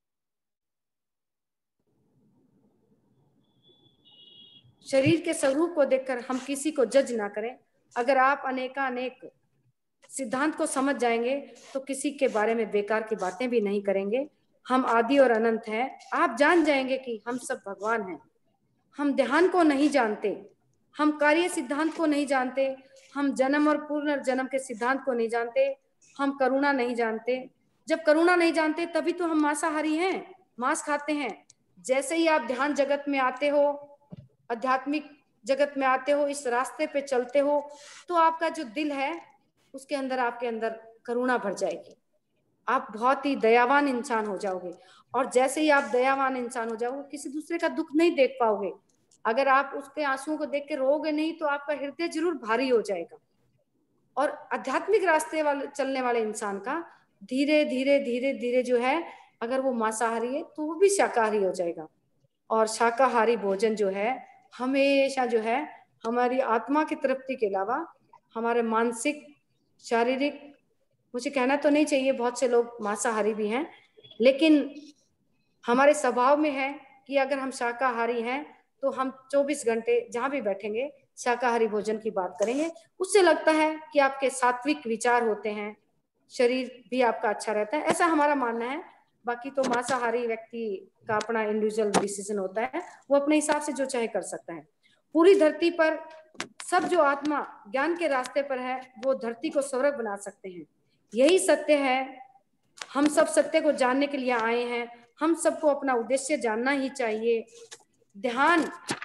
शरीर के स्वरूप को देखकर हम किसी को जज ना करें। अगर आप अनेकानेक सिद्धांत को समझ जाएंगे तो किसी के बारे में बेकार की बातें भी नहीं करेंगे। हम आदि और अनंत हैं। आप जान जाएंगे कि हम सब भगवान हैं। हम ध्यान को नहीं जानते, हम कार्य सिद्धांत को नहीं जानते, हम जन्म और पुनर्जन्म के सिद्धांत को नहीं जानते, हम करुणा नहीं जानते। जब करुणा नहीं जानते तभी तो हम मांसाहारी हैं, मांस खाते हैं। जैसे ही आप ध्यान जगत में आते हो, आध्यात्मिक जगत में आते हो, इस रास्ते पे चलते हो, तो आपका जो दिल है उसके अंदर, आपके अंदर करुणा भर जाएगी। आप बहुत ही दयावान इंसान हो जाओगे। और जैसे ही आप दयावान इंसान हो जाओगे, किसी दूसरे का दुख नहीं देख पाओगे। अगर आप उसके आंसुओं को देख के रोओगे नहीं तो आपका हृदय जरूर भारी हो जाएगा। और आध्यात्मिक रास्ते वाले चलने वाले इंसान का धीरे धीरे धीरे धीरे जो है, अगर वो मांसाहारी है तो वो भी शाकाहारी हो जाएगा। और शाकाहारी भोजन जो है हमेशा जो है हमारी आत्मा की तृप्ति के अलावा हमारे मानसिक, शारीरिक, मुझे कहना तो नहीं चाहिए, बहुत से लोग मांसाहारी भी हैं, लेकिन हमारे स्वभाव में है कि अगर हम शाकाहारी हैं तो हम चौबीस घंटे जहां भी बैठेंगे शाकाहारी भोजन की बात करेंगे। उससे लगता है कि आपके सात्विक विचार होते हैं, शरीर भी आपका अच्छा रहता है, ऐसा हमारा मानना है। बाकी तो मांसाहारी व्यक्ति का अपना इंडिविजुअल डिसीजन होता है, वो अपने हिसाब से जो चाहे कर सकता है। पूरी धरती पर सब जो आत्मा ज्ञान के रास्ते पर है वो धरती को स्वर्ग बना सकते हैं। यही सत्य है। हम सब सत्य को जानने के लिए आए हैं। हम सबको अपना उद्देश्य जानना ही चाहिए। ध्यान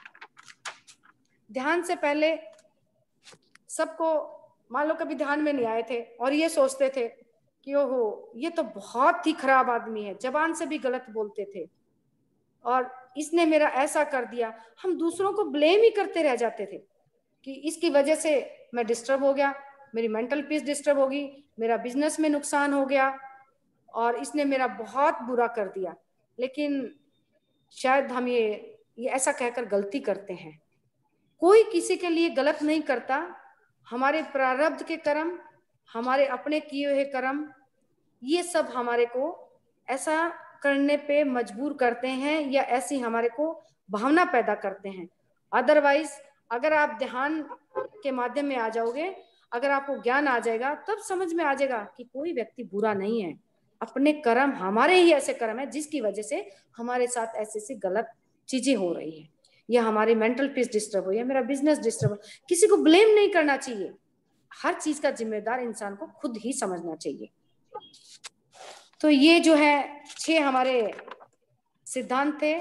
ध्यान से पहले सबको, मान लो कभी ध्यान में नहीं आए थे और ये सोचते थे कि ओहो ये तो बहुत ही खराब आदमी है, जबान से भी गलत बोलते थे और इसने मेरा ऐसा कर दिया, हम दूसरों को ब्लेम ही करते रह जाते थे कि इसकी वजह से मैं डिस्टर्ब हो गया, मेरी मेंटल पीस डिस्टर्ब होगी, मेरा बिजनेस में नुकसान हो गया और इसने मेरा बहुत बुरा कर दिया। लेकिन शायद हम ये ये ऐसा कहकर गलती करते हैं। कोई किसी के लिए गलत नहीं करता। हमारे प्रारब्ध के कर्म, हमारे अपने किए हुए कर्म, ये सब हमारे को ऐसा करने पे मजबूर करते हैं या ऐसी हमारे को भावना पैदा करते हैं। अदरवाइज अगर आप ध्यान के माध्यम में आ जाओगे, अगर आपको ज्ञान आ जाएगा, तब समझ में आ जाएगा कि कोई व्यक्ति बुरा नहीं है। अपने कर्म, हमारे ही ऐसे कर्म है जिसकी वजह से हमारे साथ ऐसी ऐसी गलत चीजें हो रही है, या हमारी मेंटल पीस डिस्टर्ब हो, या मेरा बिजनेस डिस्टर्ब हो। किसी को ब्लेम नहीं करना चाहिए। हर चीज का जिम्मेदार इंसान को खुद ही समझना चाहिए। तो ये जो है छह हमारे सिद्धांत थे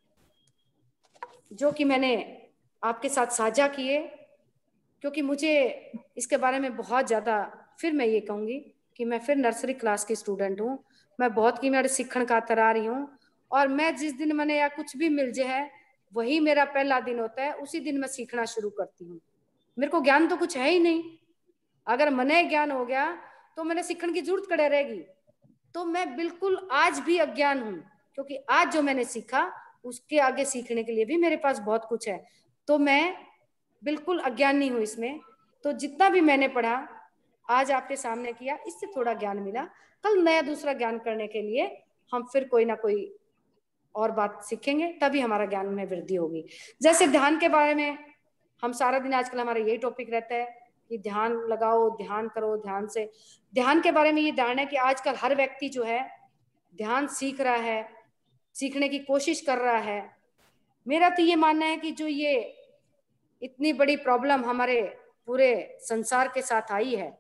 जो कि मैंने आपके साथ साझा किए, क्योंकि मुझे इसके बारे में बहुत ज्यादा, फिर मैं ये कहूंगी कि मैं फिर नर्सरी क्लास की स्टूडेंट हूँ। मैं बहुत की मेरे सीखण खातर आ रही हूँ और मैं जिस दिन मैंने या कुछ भी मिल जाए है वही मेरा पहला दिन होता है। उसी दिन मैं सीखना शुरू करती हूँ। मेरे को ज्ञान तो कुछ है ही नहीं। अगर मने ज्ञान हो गया तो मैंने सीखण की जरूरत कड़े रहेगी। तो मैं बिल्कुल आज भी अज्ञान हूँ, क्योंकि आज जो मैंने सीखा उसके आगे सीखने के लिए भी मेरे पास बहुत कुछ है। तो मैं बिल्कुल अज्ञान नहीं हूँ इसमें। तो जितना भी मैंने पढ़ा आज आपके सामने किया, इससे थोड़ा ज्ञान मिला। कल नया दूसरा ज्ञान करने के लिए हम फिर कोई ना कोई और बात सीखेंगे, तभी हमारा ज्ञान में वृद्धि होगी। जैसे ध्यान के बारे में हम सारा दिन, आजकल हमारा यही टॉपिक रहता है कि ध्यान लगाओ, ध्यान करो, ध्यान से। ध्यान के बारे में ये धारणा है कि आजकल हर व्यक्ति जो है ध्यान सीख रहा है, सीखने की कोशिश कर रहा है। मेरा तो ये मानना है कि जो ये इतनी बड़ी प्रॉब्लम हमारे पूरे संसार के साथ आई है,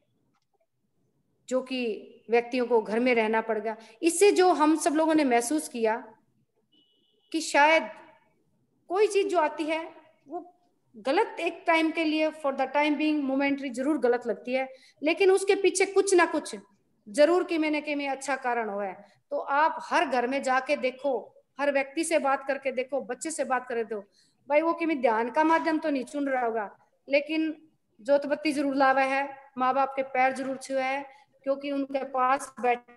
जो कि व्यक्तियों को घर में रहना पड़ेगा, इससे जो हम सब लोगों ने महसूस किया कि शायद कोई चीज जो आती है वो गलत एक टाइम के लिए, for the time being, momentary जरूर गलत लगती है, लेकिन उसके पीछे कुछ ना कुछ जरूर कि मैंने कि में अच्छा कारण हुआ है। तो आप हर घर में जाके देखो, हर व्यक्ति से बात करके देखो, बच्चे से बात करे दो भाई, वो कि ध्यान का माध्यम तो नहीं चुन रहा होगा, लेकिन जोत बत्ती जरूर लावा है, माँ बाप के पैर जरूर छुआ है, क्योंकि उनके पास बैठे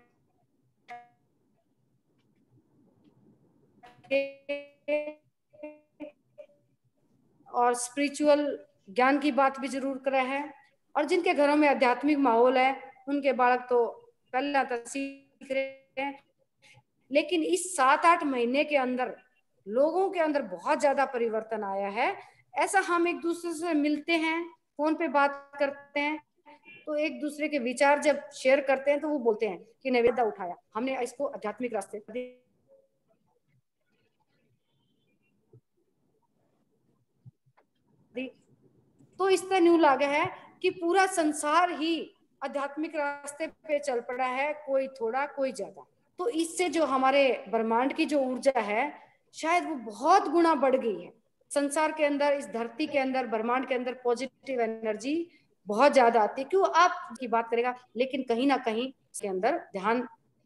और स्पिरिचुअल ज्ञान की बात भी जरूर करा है। और जिनके घरों में आध्यात्मिक माहौल है उनके बालक तो पहला तो सीख रहे हैं, लेकिन इस सात आठ महीने के अंदर लोगों के अंदर बहुत ज्यादा परिवर्तन आया है। ऐसा हम एक दूसरे से मिलते हैं, फोन पे बात करते हैं, तो एक दूसरे के विचार जब शेयर करते हैं तो वो बोलते हैं कि नैवेद्य उठाया हमने, इसको आध्यात्मिक रास्ते दी। तो इस तरह न्यू लागा है कि पूरा संसार ही आध्यात्मिक रास्ते पे चल पड़ा है, कोई थोड़ा कोई ज्यादा। तो इससे जो हमारे ब्रह्मांड की जो ऊर्जा है शायद वो बहुत गुना बढ़ गई है। संसार के अंदर, इस धरती के अंदर, ब्रह्मांड के अंदर पॉजिटिव एनर्जी बहुत ज्यादा आती है। क्यों आप की बात करेगा, लेकिन कहीं ना कहीं इसके अंदर ध्यान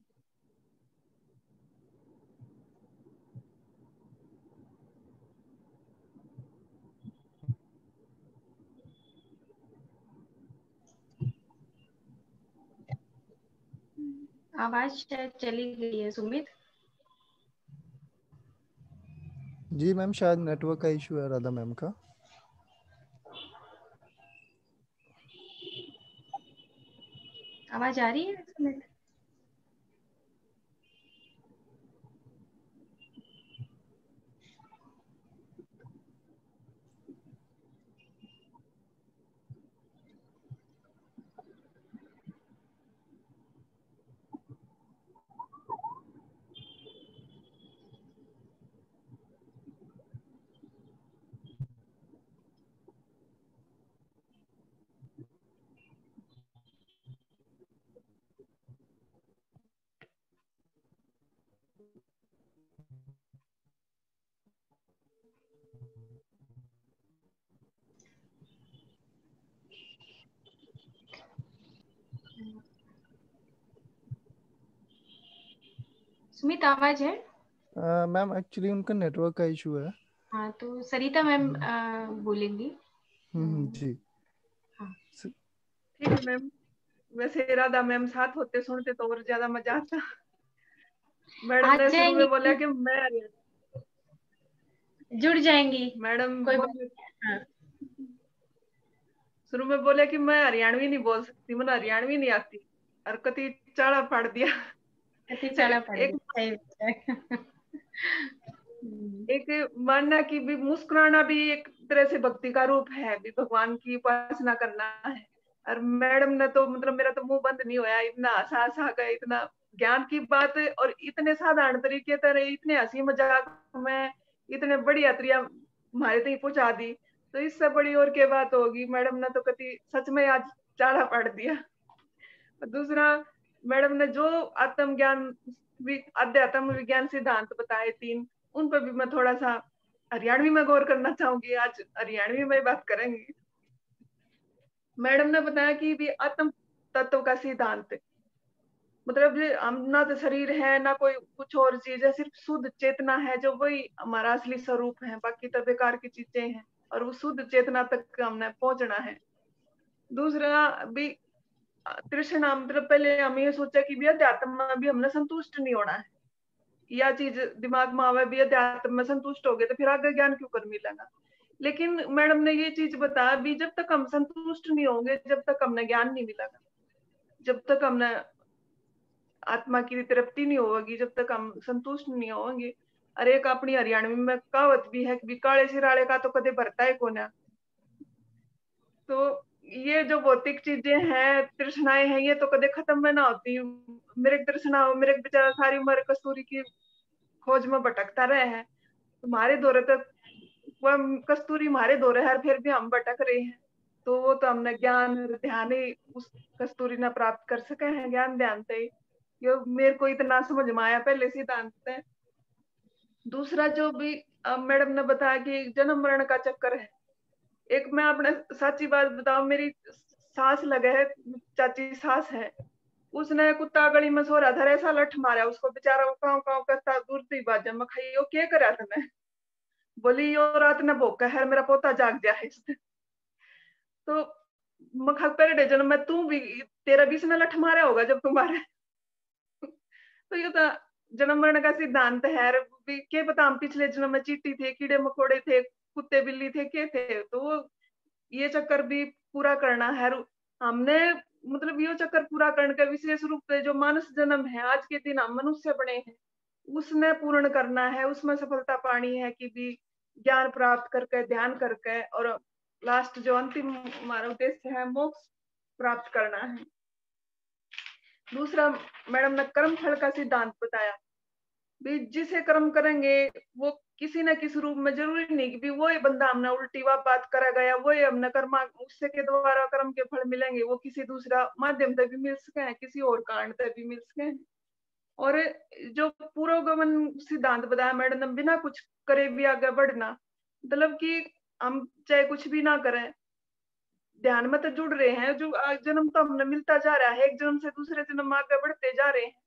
आवाज शायद चली गई है सुमित। जी मैम, शायद नेटवर्क का इशू है राधा मैम का। आवाज आ रही है सुमित? सुमित आवाज है? मैम एक्चुअली उनका नेटवर्क का इशू है। हाँ तो सरिता मैम बोलेंगी। हम्म जी हाँ ठीक है मैम। वैसे राधा मैम साथ होते सुनते तो और ज्यादा मजा आता। मैडम ने शुरू में बोला कि मैं जुड़ जाएंगी मैडम कोई बोले, हाँ। शुरू में बोले कि मैं हरियाणवी नहीं बोल सकती, मैंने हरियाणवी नहीं आती, और कति चाड़ा फाड़ दिया। कति चाड़ा फाड़ एक, दिया। एक मानना कि भी मुस्कुराना भी एक तरह से भक्ति का रूप है, भी भगवान की उपासना करना है। और मैडम ने तो मतलब मेरा तो मुंह बंद नहीं होया, इतना हंसा हंसा गए, इतना ज्ञान की बात और इतने साधारण तरीके तरह इतने हंसी मजाक में इतने बढ़िया तरिया हमारे तक पहुंचा दी। तो इससे बड़ी और क्या बात होगी। मैडम ने तो कति सच में आज चाड़ा पाड़ दिया। दूसरा, मैडम ने जो आत्म ज्ञान अध्यात्म विज्ञान सिद्धांत बताए तीन, उन पर भी मैं थोड़ा सा हरियाणवी में गौर करना चाहूंगी। आज हरियाणवी में बात करेंगे। मैडम ने बताया कि भी आत्म तत्व का सिद्धांत मतलब हम ना तो शरीर है ना कोई कुछ और चीज है, सिर्फ शुद्ध चेतना है जो वही हमारा असली स्वरूप है, बाकी तो बेकार की चीजें हैं और वो शुद्ध चेतना तक हमने पहुंचना है। दूसरा भी तृष्णा, मतलब पहले हम ये सोचा कि भी अध्यात्म में भी हमने संतुष्ट नहीं होना है, यह चीज दिमाग में आवे भी अध्यात्म में संतुष्ट हो गए तो फिर आगे ज्ञान क्यों कर मिलेगा। लेकिन मैडम ने ये चीज बताया भी जब तक हम संतुष्ट नहीं होंगे जब तक हमने ज्ञान नहीं मिलेगा, जब तक हमने आत्मा की तृप्ति नहीं होगी, जब तक हम संतुष्ट नहीं होंगे। अरे एक अपनी हरियाणवी में कहावत भी है कि काले सिराले का तो कदे भरता है कोना। तो ये जो भौतिक चीजें हैं, तृष्णाएं हैं, ये तो कदे खत्म में ना होती। मेरे तृष्णा मेरे बेचारा सारी उम्र कस्तूरी की खोज में भटकता रहे हैं, तुम्हारे दौरे तक वह कस्तूरी हमारे दौरे है, फिर भी हम भटक रहे हैं। तो वो तो हमने ज्ञान ध्यान ही उस कस्तूरी ने प्राप्त कर सके हैं, ज्ञान ध्यान से ही। ये मेरे को इतना समझ में आया पहले सिद्धांत है। दूसरा जो भी मैडम ने बताया कि जन्म मरण का चक्कर है। एक मैं अपने सच्ची बात बताऊं, मेरी सास लगे है, चाची सास है, उसने कुत्ता गली में सो रहा था, ऐसा लठ मारा उसको, बेचारा वो काव काव करता दूर से बाजा में खाई, क्या करा तने? बोली यो रात ने भोका है, मेरा पोता जाग गया है। तो मखा पर जन्म में तू भी तेरा बीस ने लठ मारा होगा जब तुम्हारे। तो ये तो जन्म मरण का सिद्धांत है। क्या पता हम पिछले जन्म में चींटी थे, कीड़े मकोड़े थे, कुत्ते बिल्ली थे, क्या थे। तो ये चक्कर भी पूरा करना है। हमने मतलब यो चक्कर पूरा करने का विशेष रूप से जो मानस जन्म है, आज के दिन हम मनुष्य बने हैं, उसने पूर्ण करना है, उसमें सफलता पानी है कि भी ज्ञान प्राप्त करके, ध्यान करके, और लास्ट जो अंतिम हमारा उद्देश्य है मोक्ष प्राप्त करना है। दूसरा मैडम ने कर्म फल का सिद्धांत बताया भी, जिसे कर्म करेंगे वो किसी न किसी रूप में, जरूरी नहीं कि भी वो ही बंदा हमने उल्टी वा बात करा गया, वो ही हमने कर्म उससे के द्वारा कर्म के फल मिलेंगे, वो किसी दूसरा माध्यम से भी मिल सके हैं, किसी और कारण से भी मिल सके हैं। और जो पुरोगमन सिद्धांत बताया मैडम ने, बिना कुछ करे भी आगे बढ़ना, मतलब कि हम चाहे कुछ भी ना करें, ध्यान में तो जुड़ रहे हैं, जो जन्म तो हमने मिलता जा रहा है, एक जन्म से दूसरे जन्म आगे बढ़ते जा रहे हैं।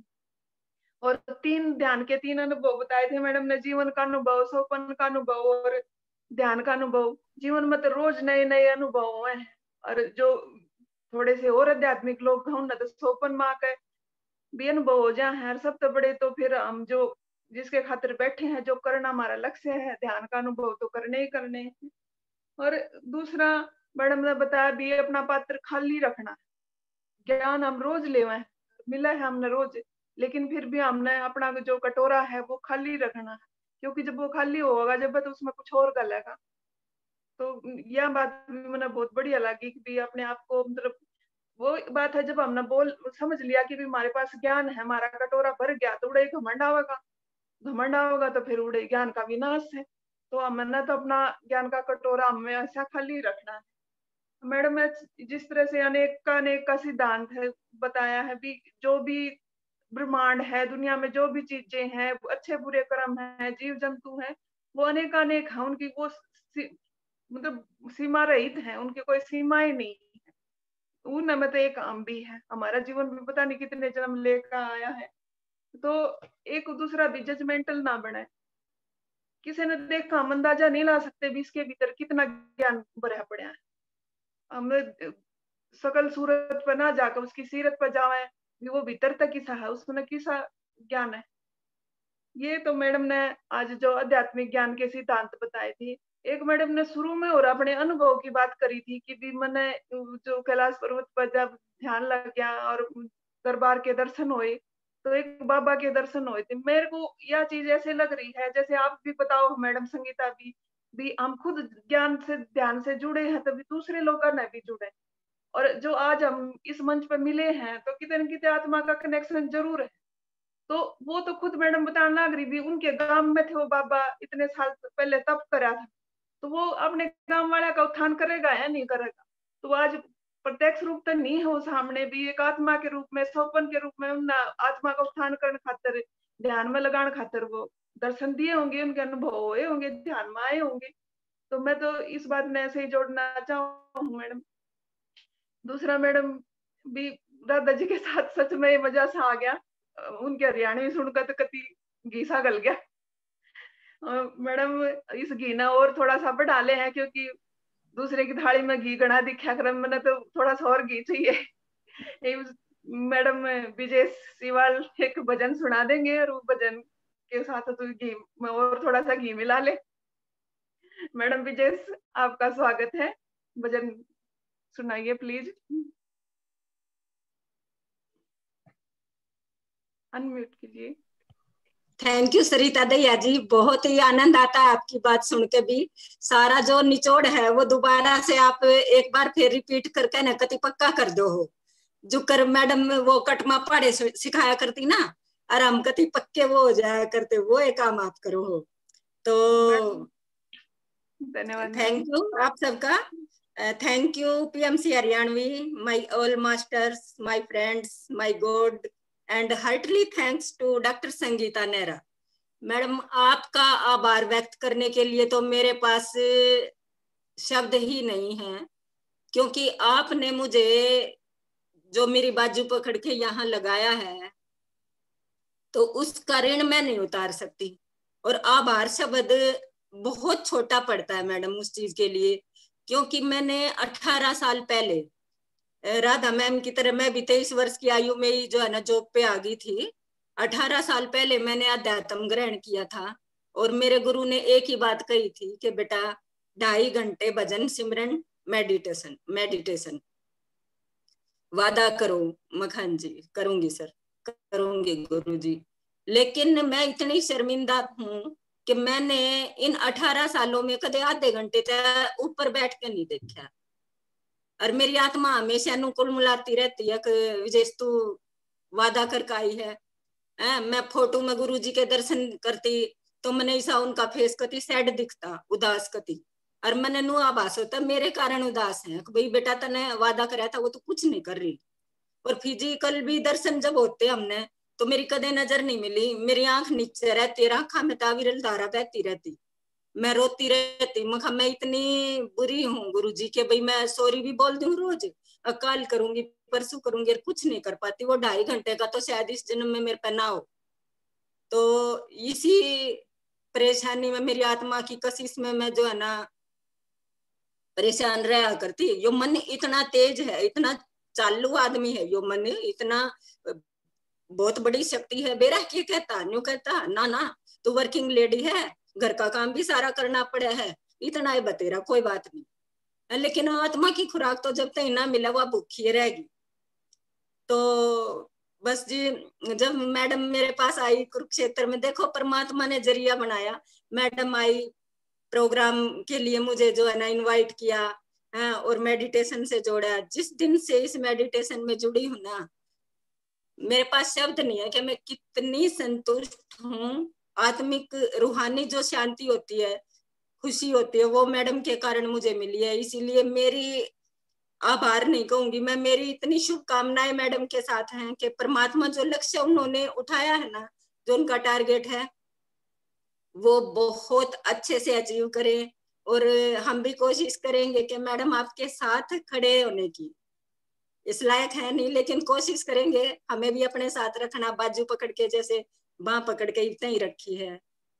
और तीन ध्यान के तीन अनुभव बताए थे मैडम ने, जीवन का अनुभव, सोपन का अनुभव और ध्यान का अनुभव। जीवन में तो रोज नए नए अनुभव हैं, और जो थोड़े से और आध्यात्मिक लोग हैं उन्हें तो सोपन माँ के भी अनुभव हो जाए हैं। सबसे बड़े तो फिर हम जो जिसके खातिर बैठे हैं, जो करना हमारा लक्ष्य है, ध्यान का अनुभव तो करने ही करने हैं। और दूसरा मैडम ने बताया भी, अपना पात्र खाली रखना। ज्ञान हम रोज ले हैं, मिला है हमने रोज, लेकिन फिर भी हमने अपना जो कटोरा है वो खाली रखना है, क्योंकि जब वो खाली होगा जब तो उसमें कुछ और गलेगा। तो यह बात भी मुझे बहुत बढ़िया लगी कि भी अपने आप को, मतलब वो बात है जब हमने बोल समझ लिया कि भी हमारे पास ज्ञान है, हमारा कटोरा भर गया, तो उड़े घमंड आवेगा, घमंड आवेगा तो फिर उड़े ज्ञान का विनाश है। तो हमने तो अपना ज्ञान का कटोरा हमें ऐसा खाली रखना है। मैडम ने जिस तरह से अनेक का अनेक का सिद्धांत है बताया है भी, जो भी ब्रह्मांड है, दुनिया में जो भी चीजें हैं, अच्छे बुरे कर्म है, जीव जंतु हैं, वो अनेक अनेक है, उनकी वो सी, मतलब सीमा रहित है, उनकी कोई सीमाएं नहीं है। उनमें तो एक हम भी है, हमारा जीवन भी पता नहीं कितने जन्म लेकर आया है। तो एक दूसरा भी जजमेंटल ना बने, किसी ने देखा हम अंदाजा नहीं ला सकते भी इसके भीतर कितना ज्ञान भरा पड़ा है। हम सकल सूरत पर ना जाकर उसकी सीरत पर जावे, वो भीतर तक किसा है, उसमें किसा ज्ञान है। ये तो मैडम ने आज जो आध्यात्मिक ज्ञान के सिद्धांत बताए थे। एक मैडम ने शुरू में और अपने अनुभव की बात करी थी कि भी मैंने जो कैलाश पर्वत पर जब ध्यान लग गया और दरबार के दर्शन हुए, तो एक बाबा के दर्शन हुए थे। मेरे को यह चीज ऐसे लग रही है जैसे आप भी बताओ मैडम संगीता भी, भी हम खुद ज्ञान से ध्यान से जुड़े हैं, तभी दूसरे लोग ने भी जुड़े। और जो आज हम इस मंच पर मिले हैं, तो कितने न कितने आत्मा का कनेक्शन जरूर है। तो वो तो खुद मैडम बताने लग रही भी, उनके गांव में थे वो बाबा, इतने साल पहले तप करा था, तो वो अपने गांव वाला का उत्थान करेगा या नहीं करेगा। तो आज प्रत्यक्ष रूप तो नहीं हो सामने, भी एक आत्मा के रूप में, सौपन के रूप में उन आत्मा का उत्थान करने खातिर, ध्यान में लगाने खातिर वो दर्शन दिए होंगे, उनके अनुभव हुए होंगे, ध्यान में आए होंगे। तो मैं तो इस बात में ऐसे ही जोड़ना चाहूँ मैडम। दूसरा मैडम भी, दादा जी के साथ सच में मजा सा आ गया, उनके हरियाणवी सुनकर तो कति घी सा गल गया। मैडम इस घी ना और थोड़ा सा बढ़ा ले हैं, क्योंकि दूसरे की थाली में घी गणा दिखा कर मैंने तो थोड़ा सा और घी चाहिए। मैडम विजय सिवाल एक भजन सुना देंगे, और वो भजन के साथ तो घी में और थोड़ा सा घी मिला ले। मैडम विजय, आपका स्वागत है, भजन सुनाइए प्लीज। अनम्यूट कीजिए। थैंक यू सरिता दैया जी, बहुत ही आनंद आता है आपकी बात सुन के भी। सारा जो निचोड़ है वो दोबारा से आप एक बार फिर रिपीट करके ना कति पक्का कर दो हो। जो कर मैडम वो कटमा पहाड़े सिखाया करती ना, और हम कति पक्के वो हो जाया करते, वो एक काम आप करो हो। तो धन्यवाद, थैंक यू आप सबका। Thank you PMC Haryanvi, my all masters, my friends, my god, and heartly thanks to doctor Sangeeta Nehra madam. आपका आभार व्यक्त करने के लिए तो मेरे पास शब्द ही नहीं है, क्योंकि आपने मुझे जो मेरी बाजू पकड़ के यहाँ लगाया है, तो उसका ऋण मैं नहीं उतार सकती। और आभार शब्द बहुत छोटा पड़ता है मैडम उस चीज के लिए, क्योंकि मैंने अठारह साल पहले राधा मैम की तरह मैं भी तेईस वर्ष की आयु में ही जो है ना जॉब पे आ गई थी। अठारह साल पहले मैंने अध्यात्म ग्रहण किया था, और मेरे गुरु ने एक ही बात कही थी कि बेटा ढाई घंटे भजन सिमरन मेडिटेशन मेडिटेशन वादा करो मखान जी। करूंगी सर, करूंगी गुरु जी। लेकिन मैं इतनी शर्मिंदा हूँ कि मैंने इन अठारह सालों में कदे आधे घंटे तक ऊपर बैठ के नहीं देखा। और मेरी आत्मा हमेशा अनुकूल मुलाती रहती है कि विजेश तू वादा करके आई है। आ, मैं फोटो में गुरु जी के दर्शन करती तो मैंने ऐसा उनका फेस कति सैड दिखता, उदास कति। और मैंने नु आभास होता मेरे कारण उदास है, भाई बेटा तने वादा कराया था वो तो कुछ नहीं कर रही। और फिजिकल भी दर्शन जब होते हमने तो मेरी कदे नजर नहीं मिली, मेरी आंख नीचे रहती, आंखा में तावीरल धारा बहती रहती, मैं रोती रहती। मैं मैं इतनी बुरी हूँ गुरु जी के भाई मैं सॉरी भी बोल दूं रोज, अकाल करूंगी परसों करूंगी और कुछ नहीं कर पाती। वो ढाई घंटे का तो शायद इस जन्म में मेरे पे ना हो। तो इसी परेशानी में मेरी आत्मा की कशिश में मैं जो है ना परेशान रहा करती। यो मन इतना तेज है, इतना चालू आदमी है यो मन, इतना बहुत बड़ी शक्ति है। बेरा क्या कहता न्यू कहता ना ना तू वर्किंग लेडी है, घर का काम भी सारा करना पड़ा है, इतना ही बतेरा कोई बात नहीं। लेकिन आत्मा की खुराक तो जब तक ना मिला वह भूखी रहेगी। तो बस जी जब मैडम मेरे पास आई कुरुक्षेत्र में, देखो परमात्मा ने जरिया बनाया। मैडम आई प्रोग्राम के लिए, मुझे जो है ना इनवाइट किया है और मेडिटेशन से जोड़ा। जिस दिन से इस मेडिटेशन में जुड़ी हूँ ना, मेरे पास शब्द नहीं है कि मैं कितनी संतुष्ट हूँ। आत्मिक रूहानी जो शांति होती है, खुशी होती है, वो मैडम के कारण मुझे मिली है। इसीलिए मेरी आभार नहीं कहूंगी मैं, मेरी इतनी शुभकामनाएं मैडम के साथ हैं कि परमात्मा जो लक्ष्य उन्होंने उठाया है ना, जो उनका टारगेट है वो बहुत अच्छे से अचीव करें। और हम भी कोशिश करेंगे कि मैडम आपके साथ खड़े होने की, इस लायक है नहीं लेकिन कोशिश करेंगे हमें भी अपने साथ रखना, बाजू पकड़ के जैसे बांह पकड़ के इतना ही रखी है।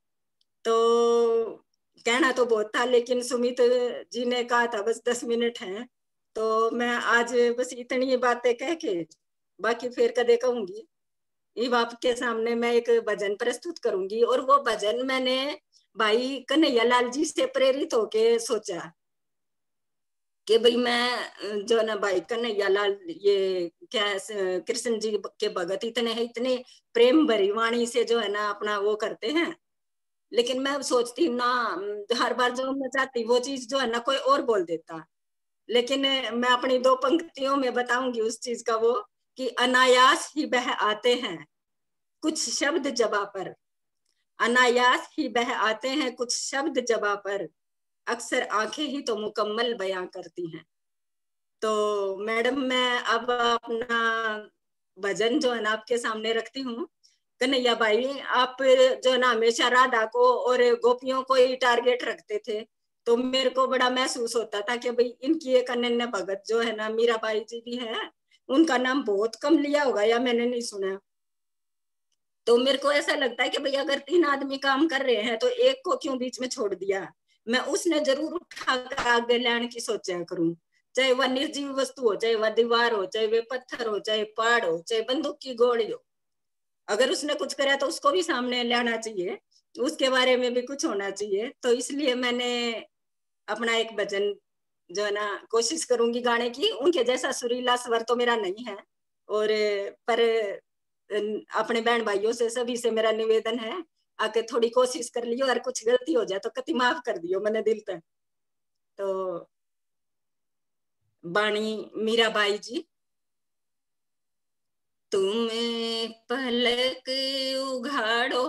तो कहना तो बहुत था लेकिन सुमित जी ने कहा था बस दस मिनट हैं, तो मैं आज बस इतनी बातें कह के बाकी फिर कदे कहूंगी। इब आपके सामने मैं एक भजन प्रस्तुत करूंगी और वो भजन मैंने भाई कन्हैया लाल जी से प्रेरित होके सोचा कि भाई मैं जो ना भाई कन्हैया लाल ये क्या कृष्ण जी के भगत इतने हैं, इतने प्रेम भरी वाणी से जो है ना अपना वो करते हैं। लेकिन मैं सोचती ना हर बार जो मैं चाहती वो चीज जो है ना कोई और बोल देता। लेकिन मैं अपनी दो पंक्तियों में बताऊंगी उस चीज का, वो कि अनायास ही बह आते हैं कुछ शब्द जबा पर, अनायास ही बह आते हैं कुछ शब्द जबा पर, अक्सर आंखें ही तो मुकम्मल बयां करती हैं। तो मैडम मैं अब अपना भजन जो है ना आपके सामने रखती हूँ। कन्हैया भाई आप जो है ना हमेशा राधा को और गोपियों को ही टारगेट रखते थे, तो मेरे को बड़ा महसूस होता था कि भाई इनकी एक अनन्य भगत जो है ना मीराबाई जी भी है, उनका नाम बहुत कम लिया होगा या मैंने नहीं सुना। तो मेरे को ऐसा लगता है कि भाई अगर तीन आदमी काम कर रहे हैं तो एक को क्यों बीच में छोड़ दिया। मैं उसने जरूर उठाकर आगे लाने की सोचा करूं, चाहे वह निर्जीव वस्तु हो, चाहे वह दीवार हो, चाहे वे पत्थर हो, चाहे पहाड़ हो, चाहे बंदूक की गोली हो। अगर उसने कुछ करा तो उसको भी सामने लाना चाहिए, उसके बारे में भी कुछ होना चाहिए। तो इसलिए मैंने अपना एक भजन जो है ना कोशिश करूंगी गाने की। उनके जैसा सुरीला स्वर तो मेरा नहीं है, और पर अपने बहन भाइयों से सभी से मेरा निवेदन है आके थोड़ी कोशिश कर लियो, और कुछ गलती हो जाए तो कति माफ कर दियो मैंने दिल तक। तो बाणी मीराबाई जी। तुम्हें पलक उघाड़ो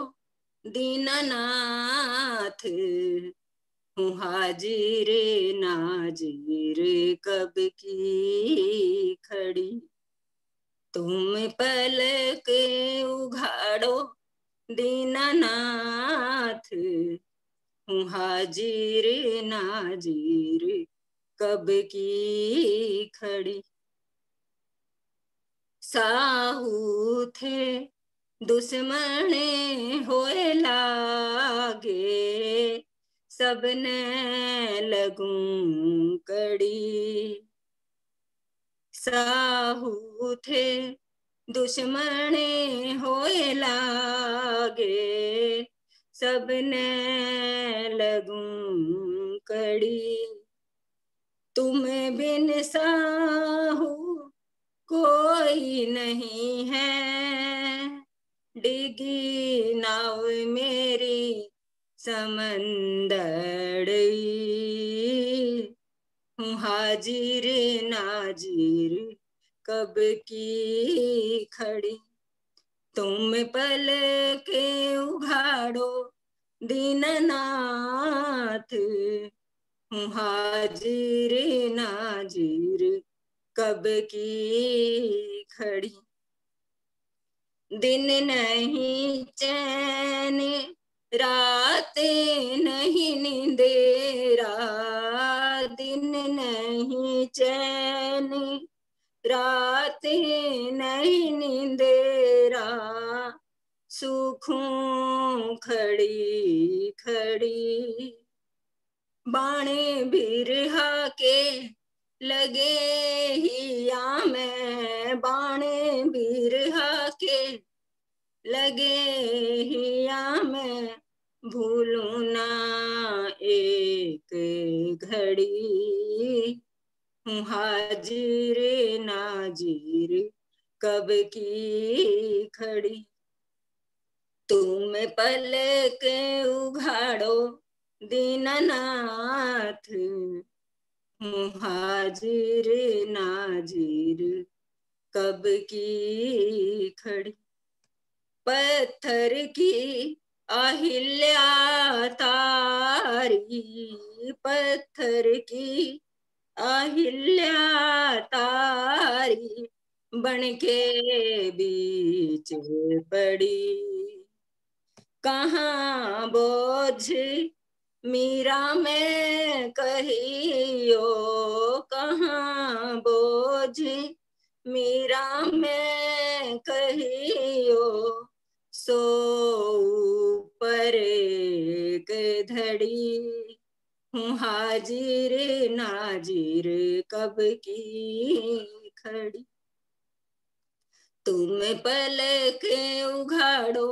दीनानाथ, हूँ हाजिर नाजिर कब की खड़ी। तुम पलक उघाड़ो दीनानाथ, हूँ हाजिर नाजिर कब की खड़ी। साहू थे दुश्मन होए लागे, सबने लगूं कड़ी। साहू थे दुश्मन होए लागे, सबने लगूं कड़ी। तुम बिन साहू को डिगी नाव मेरी समंदड़ हूँ हाजिर नाजिर कब की खड़ी। तुम पल के उघाड़ो दीननाथ हूँ हाजिर नाजिर कब की खड़ी। दिन नहीं चैन रात नहीं नींदेरा, दिन नहीं चैन रात नहीं नींदेरा, सूखूं खड़ी खड़ी। बाणे बिरहा के लगे हिया में, बाणे बिरहा के लगे हिया में, भूलूं ना एक घड़ी हूँ हाजिर नाजिर कब की खड़ी। तुम पलक उघाड़ो दीननाथ हूँ हाजिर नाजिर कब की खड़ी। पत्थर की अहिल्या तारी, पत्थर की अहिल्या तारी बन के बीच पड़ी। कहाँ बोझ मीरा में कहियो, कहाँ बोझ मीरा में कहियो, सो ऊपर एक धड़ी हूँ हाजिर नाजिर कब की खड़ी। तुम पलक उघाड़ो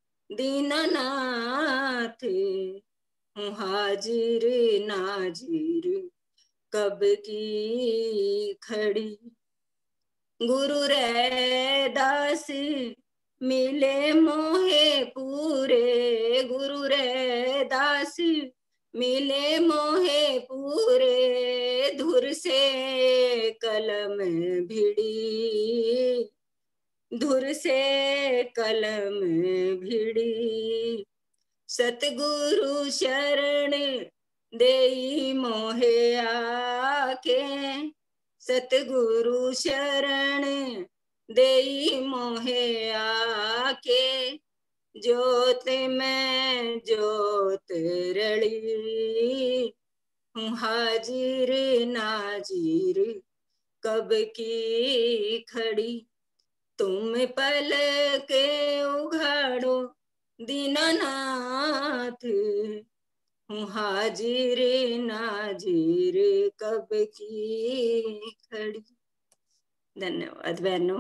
दीननाथ हूँ हाजिर नाजिर कब की खड़ी। गुरु रैदास मिले मोहे पूरे, गुरु रैदास मिले मोहे पूरे, धुर से कलम भिड़ी, धुर से कलम भिड़ी। सतगुरु शरण देई मोहे आके, सतगुरु शरण देई मोहे आके, जोत में जोत रली हूँ हाजिर नाजिर कब की खड़ी। तुम पलक उघाड़ो दीननाथ हूँ हाजिर नाजिर कब की खड़ी। धन्यवाद बहनों।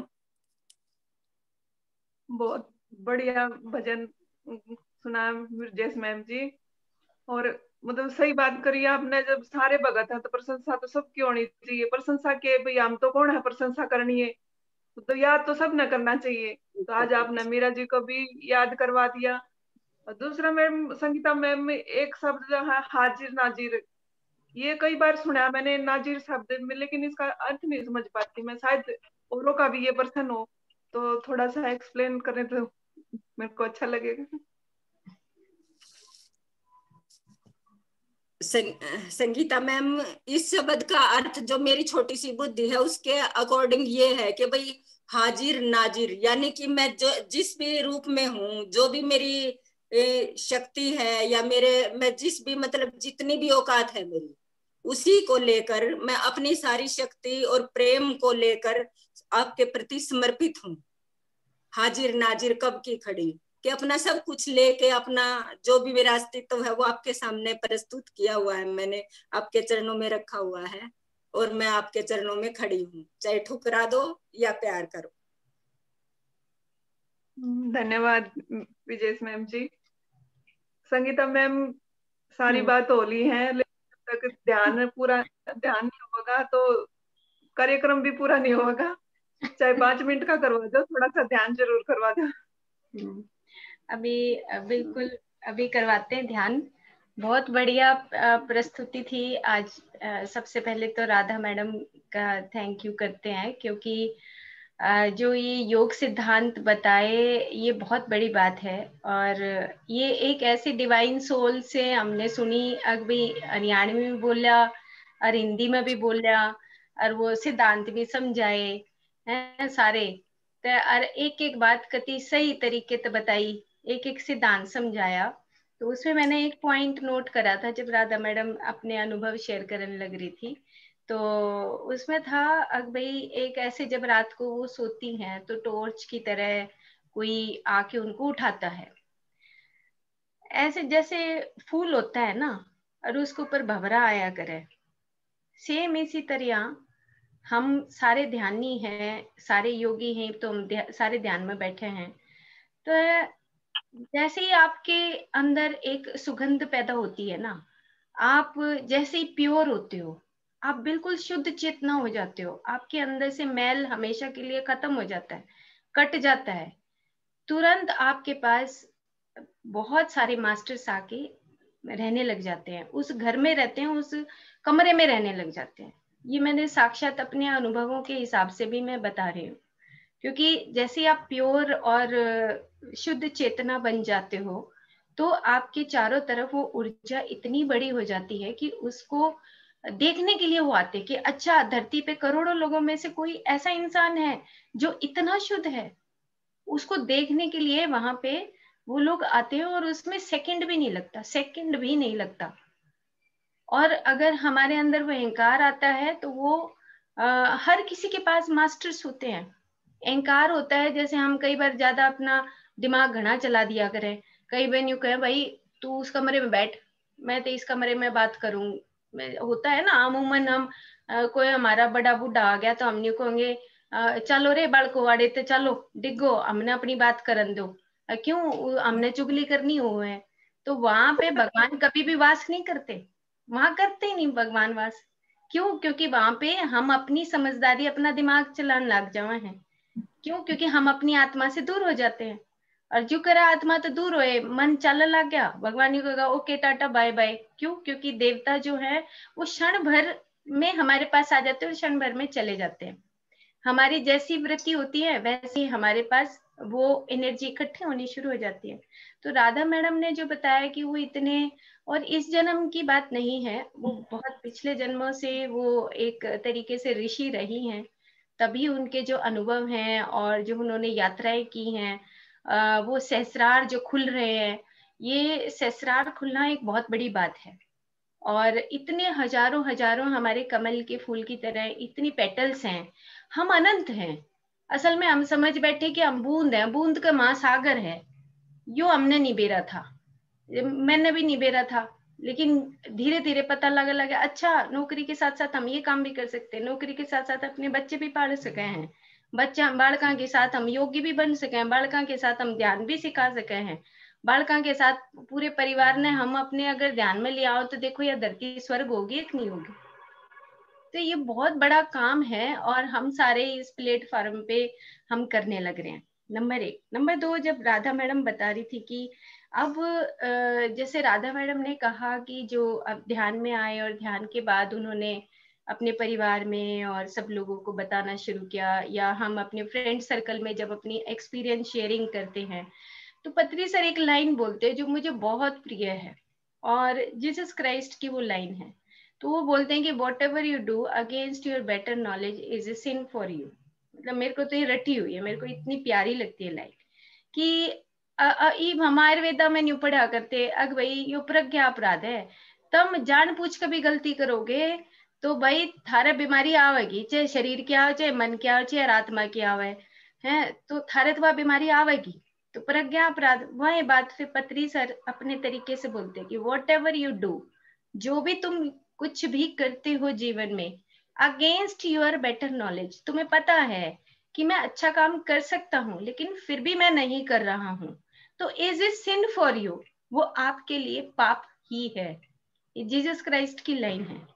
बहुत बढ़िया भजन सुना ब्रिजेश मैम जी। और मतलब सही बात करी आपने, जब सारे भगत हैं तो प्रशंसा तो सबकी होनी चाहिए। प्रशंसा के भाई हम तो कौन है प्रशंसा करनी है, तो याद तो सब न करना चाहिए। तो आज आपने मीरा जी को भी याद करवा दिया। और दूसरा मैम संगीता मैम में एक शब्द जो है हाजिर नाजिर, ये कई बार सुना मैंने नाजिर शब्द में, लेकिन इसका अर्थ नहीं समझ पाती मैं। शायद औरों का भी ये प्रश्न हो तो थोड़ा सा एक्सप्लेन करें तो मेरे को अच्छा लगेगा। संगीता मैम, इस शब्द का अर्थ जो मेरी छोटी सी बुद्धि है उसके अकॉर्डिंग ये है कि भाई हाजिर नाजिर, यानी कि मैं जो जिस भी रूप में हूँ, जो भी मेरी शक्ति है या मेरे मैं जिस भी मतलब जितनी भी औकात है मेरी, उसी को लेकर मैं अपनी सारी शक्ति और प्रेम को लेकर आपके प्रति समर्पित हूँ। हाजिर नाजिर कब की खड़ी, कि अपना सब कुछ लेके अपना जो भी मेरा अस्तित्व है वो आपके सामने प्रस्तुत किया हुआ है, मैंने आपके चरणों में रखा हुआ है और मैं आपके चरणों में खड़ी हूँ, चाहे ठुकरा दो या प्यार करो। धन्यवाद विजय मैम जी। संगीता मैम सारी बात होली है, लेकिन तक ध्यान पूरा ध्यान नहीं होगा तो कार्यक्रम भी पूरा नहीं होगा। चाहे पांच मिनट का करवा दो, थोड़ा सा ध्यान जरूर करवा दो। अभी बिल्कुल अभी करवाते हैं ध्यान। बहुत बढ़िया प्रस्तुति थी आज। सबसे पहले तो राधा मैडम का थैंक यू करते हैं, क्योंकि जो ये योग सिद्धांत बताए ये बहुत बड़ी बात है। और ये एक ऐसी डिवाइन सोल से हमने सुनी, अभी हरियाणवी में बोला और हिंदी में भी बोला, और वो सिद्धांत भी समझाए हैं सारे। तो और एक एक बात कति सही तरीके से बताई, एक एक सिद्धांत समझाया। तो उसमें मैंने एक पॉइंट नोट करा था जब राधा मैडम अपने अनुभव शेयर करने लग रही थी। तो उसमें था अग भाई एक ऐसे, जब रात को वो सोती हैं तो टॉर्च की तरह कोई आके उनको उठाता है, ऐसे जैसे फूल होता है ना और उसके ऊपर भंवरा आया करे। सेम इसी तरह हम सारे ध्यानी हैं, सारे योगी हैं, तो हम ध्या, सारे ध्यान में बैठे हैं। तो जैसे ही आपके अंदर एक सुगंध पैदा होती है ना, आप जैसे ही प्योर होते हो, आप बिल्कुल शुद्ध चेतना हो जाते हो, आपके अंदर से मैल हमेशा के लिए खत्म हो जाता है, कट जाता है। तुरंत आपके पास बहुत सारे मास्टर्स आके रहने लग जाते हैं, उस घर में रहते हैं, उस कमरे में रहने लग जाते हैं। ये मैंने साक्षात अपने अनुभवों के हिसाब से भी मैं बता रही हूँ। क्योंकि जैसे आप प्योर और शुद्ध चेतना बन जाते हो, तो आपके चारों तरफ वो ऊर्जा इतनी बड़ी हो जाती है कि उसको देखने के लिए वो आते कि अच्छा, धरती पे करोड़ों लोगों में से कोई ऐसा इंसान है जो इतना शुद्ध है। उसको देखने के लिए वहां पे वो लोग आते हैं, और उसमें सेकंड भी नहीं लगता, सेकंड भी नहीं लगता। और अगर हमारे अंदर वो अहंकार आता है तो वो आ, हर किसी के पास मास्टर्स होते हैं। अहंकार होता है, जैसे हम कई बार ज्यादा अपना दिमाग घना चला दिया करें। कई बार यूं कहें भाई तू उस कमरे में बैठ, मैं तो इस कमरे में बात करूं। होता है ना, अमूमन हम आ, कोई हमारा बड़ा बूढ़ा आ गया तो हम नहीं कहेंगे चलो रे बालको वाड़े ते चलो डिगो, हमने अपनी बात करन दो, क्यों हमने चुगली करनी हो है। तो वहां पे भगवान कभी भी वास नहीं करते, वहां करते ही नहीं भगवान वास। क्यों? क्योंकि वहां पे हम अपनी समझदारी, अपना दिमाग चलाने लग जाए हैं। क्यों? क्योंकि हम अपनी आत्मा से दूर हो जाते हैं। और जो करा आत्मा तो दूर होए, मन चलने लग गया, भगवान ने कहा ओके टाटा बाय बाय। क्यों? क्योंकि देवता जो है वो क्षण भर में हमारे पास आ जाते हैं और क्षण भर में चले जाते हैं। हमारी जैसी वृत्ति होती है वैसे ही हमारे पास वो एनर्जी इकट्ठी होनी शुरू हो जाती है। तो राधा मैडम ने जो बताया कि वो इतने, और इस जन्म की बात नहीं है, वो बहुत पिछले जन्मों से वो एक तरीके से ऋषि रही हैं, तभी उनके जो अनुभव हैं और जो उन्होंने यात्राएं की हैं, वो सहस्रार जो खुल रहे हैं, ये सहस्रार खुलना एक बहुत बड़ी बात है। और इतने हजारों हजारों हमारे कमल के फूल की तरह इतनी पेटल्स हैं, हम अनंत हैं। असल में हम समझ बैठे कि हम बूंद हैं, बूंद का महासागर है। यो हमने नहीं बेरा था, मैंने भी नहीं बेरा था, लेकिन धीरे धीरे पता लगा लगा अच्छा नौकरी के साथ साथ हम ये काम भी कर सकते हैं, नौकरी के साथ साथ अपने बच्चे भी पाल सके हैं, बच्चा बालका के साथ हम योगी भी बन सके हैं, बालका के साथ हम ध्यान भी सिखा सके हैं, बालका के साथ पूरे परिवार ने हम अपने अगर ध्यान में लिया हो तो देखो यह धरती स्वर्ग होगी एक नहीं होगी। तो ये बहुत बड़ा काम है और हम सारे इस प्लेटफॉर्म पे हम करने लग रहे हैं। नंबर एक। नंबर दो, जब राधा मैडम बता रही थी कि अब जैसे राधा मैडम ने कहा कि जो अब ध्यान में आए और ध्यान के बाद उन्होंने अपने परिवार में और सब लोगों को बताना शुरू किया, या हम अपने फ्रेंड सर्कल में जब अपनी एक्सपीरियंस शेयरिंग करते हैं, तो पत्री सर एक लाइन बोलते हैं जो मुझे बहुत प्रिय है, और जीसस क्राइस्ट की वो लाइन है। तो वो बोलते हैं कि whatever you do against your better knowledge is a sin for you. मतलब मेरे को तो ये रटी हुई है, मेरे को इतनी प्यारी लगती है लाइन कि हम आयुर्वेदा में न्यू पढ़ा करते, अग भाई यो प्रज्ञा अपराध है, तुम जान पूछ कर भी गलती करोगे तो भाई थारे बीमारी आवेगी, चाहे शरीर की आवे, चाहे मन की आवे, चाहे आत्मा की आवे है, तो थारे तो वह बीमारी आवेगी। तो प्रज्ञा अपराध, वही बात फिर पत्री सर अपने तरीके से बोलते हैं कि वॉट एवर यू डू, जो भी तुम कुछ भी करते हो जीवन में, अगेंस्ट योर बेटर नॉलेज, तुम्हें पता है कि मैं अच्छा काम कर सकता हूँ लेकिन फिर भी मैं नहीं कर रहा हूँ, तो is it sin for you, वो आपके लिए पाप ही है। जीसस क्राइस्ट की लाइन है।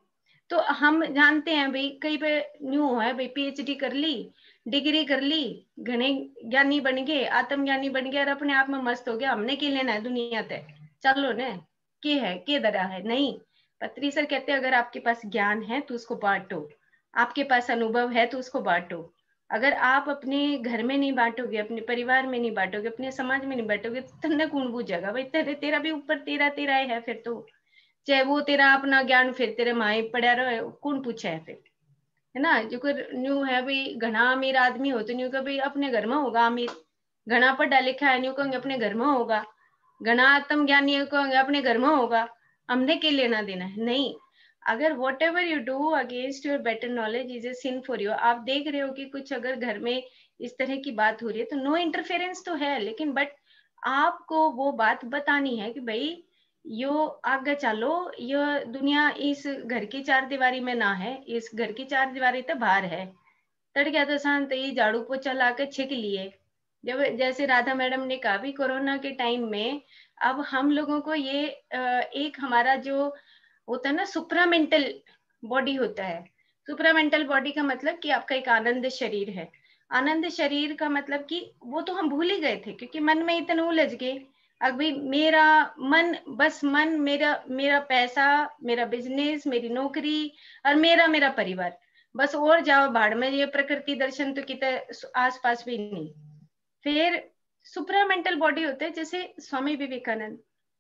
तो हम जानते हैं भाई कई पे न्यू है भाई पीएचडी कर ली, डिग्री कर ली, घने ज्ञानी बन गए, आत्मज्ञानी बन गए और अपने आप में मस्त हो गया, हमने क्या लेना है दुनिया तय, चलो ने के है के दरा है। नहीं, पत्री सर कहते हैं अगर आपके पास ज्ञान है तो उसको बांटो, आपके पास अनुभव है तो उसको बांटो। अगर आप अपने घर में नहीं बांटोगे, अपने परिवार में नहीं बांटोगे, अपने समाज में नहीं बांटोगे तो तन्ने कौन बुझेगा भाई, तेरे तेरा भी ऊपर तेरा तेरा है, फिर तो चाहे वो तेरा अपना ज्ञान फिर तेरे माए पड़ा रहे, कौन पूछा है फिर, है ना। जो कोई न्यू है भाई घना अमीर आदमी हो तो न्यू का भाई अपने घर में होगा अमीर, घना पढ़ा लिखा है न्यू कहेंगे अपने घर में होगा, घना आत्मज्ञानी है कहेंगे अपने घर में होगा, हमने क्या लेना देना है। नहीं, अगर whatever you do against your better knowledge is a sin for you. आप देख रहे हो कि कुछ अगर घर में इस तरह की बात हो रही है तो नो इंटरफेरेंस तो है, लेकिन बट आपको वो बात बतानी है कि भाई यो आगे चलो, यो दुनिया इस घर की चार दीवारी में ना है, इस घर की चार दीवारी तो बाहर है। तड़के तो शांत ये झाड़ू पोछा लाके छिक लिए। जब जैसे राधा मैडम ने कहा भी कोरोना के टाइम में अब हम लोगों को ये एक हमारा जो होता है ना सुप्रामेंटल बॉडी होता है। सुप्रामेंटल बॉडी का मतलब कि आपका एक आनंद शरीर है। आनंद शरीर का मतलब कि वो तो हम भूल ही गए थे क्योंकि मन में इतना उलझ गए। अभी मेरा मन, बस मन मेरा मेरा पैसा, मेरा बिजनेस, मेरी नौकरी और मेरा मेरा परिवार, बस और जाओ भाड़ में, ये प्रकृति दर्शन तो कितने आस पास भी नहीं। फिर सुप्रामेंटल बॉडी होते हैं जैसे स्वामी विवेकानंद,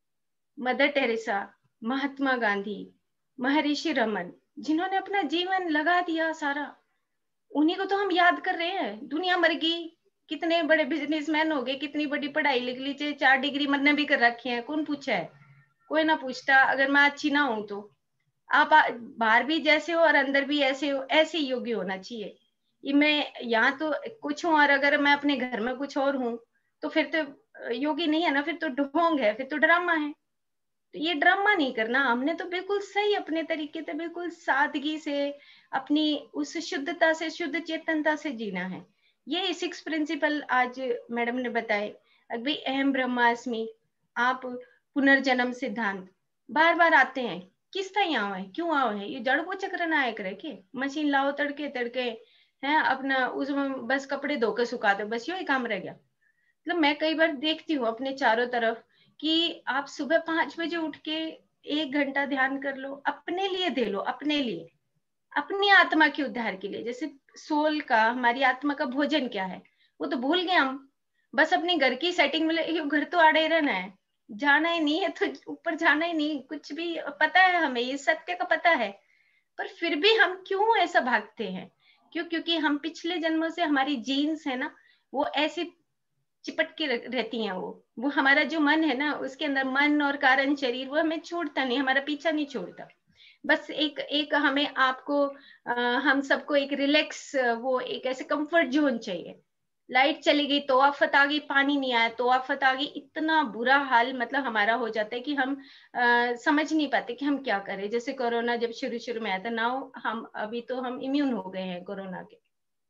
मदर टेरेसा, महात्मा गांधी, महर्षि रमन, जिन्होंने अपना जीवन लगा दिया सारा, उन्हीं को तो हम याद कर रहे हैं। दुनिया मर गई, कितने बड़े बिजनेसमैन हो गए, कितनी बड़ी पढ़ाई लिख ली, चाहे चार डिग्री मरने भी कर रखी है, कौन पूछा है, कोई ना पूछता। अगर मैं अच्छी ना हूं तो आप बाहर भी जैसे हो और अंदर भी ऐसे हो, ऐसे योग्य होना चाहिए। ये मैं यहाँ तो कुछ हूँ और अगर मैं अपने घर में कुछ और हूँ तो फिर तो योगी नहीं है ना, फिर तो ढोंग है, फिर तो ड्रामा है। तो ये ड्रामा नहीं करना, हमने तो बिल्कुल सही अपने तरीके से, बिल्कुल सादगी से, अपनी उस शुद्धता से, शुद्ध चेतनता से जीना है। ये सिक्स प्रिंसिपल आज मैडम ने बताए। अभी अहम ब्रह्मास्मि, आप पुनर्जन्म सिद्धांत बार बार आते हैं, किस तरह आओ है, क्यों आओ है, ये जड़ को चक्र आया करे के मशीन लाओ तड़के तड़के हैं अपना उसमें बस कपड़े धो के सुखा दो, बस यही काम रह गया। मतलब मैं कई बार देखती हूँ अपने चारों तरफ कि आप सुबह पांच बजे उठ के एक घंटा ध्यान कर लो, अपने लिए दे लो, अपने लिए, अपनी आत्मा के उद्धार के लिए। जैसे सोल का, हमारी आत्मा का भोजन क्या है वो तो भूल गए हम, बस अपनी घर की सेटिंग में, घर तो आड़े रहना है, जाना ही नहीं है तो ऊपर जाना ही नहीं, कुछ भी पता है हमें, ये सत्य का पता है, पर फिर भी हम क्यों ऐसा भागते हैं? क्यों? क्योंकि हम पिछले जन्मों से, हमारी जीन्स है ना वो ऐसी चिपट के रहती हैं। वो वो हमारा जो मन है ना, उसके अंदर मन और कारण शरीर, वो हमें छोड़ता नहीं, हमारा पीछा नहीं छोड़ता। बस एक एक हमें आपको आ, हम सबको एक रिलैक्स, वो एक ऐसे कंफर्ट जोन चाहिए। लाइट चली गई तो आफत आ गई, पानी नहीं आया तो आफत आ गई, इतना बुरा हाल मतलब हमारा हो जाता है कि हम आ, समझ नहीं पाते कि हम क्या करें। जैसे कोरोना जब शुरू शुरू में आया था, नाउ हम अभी तो हम इम्यून हो गए हैं कोरोना के,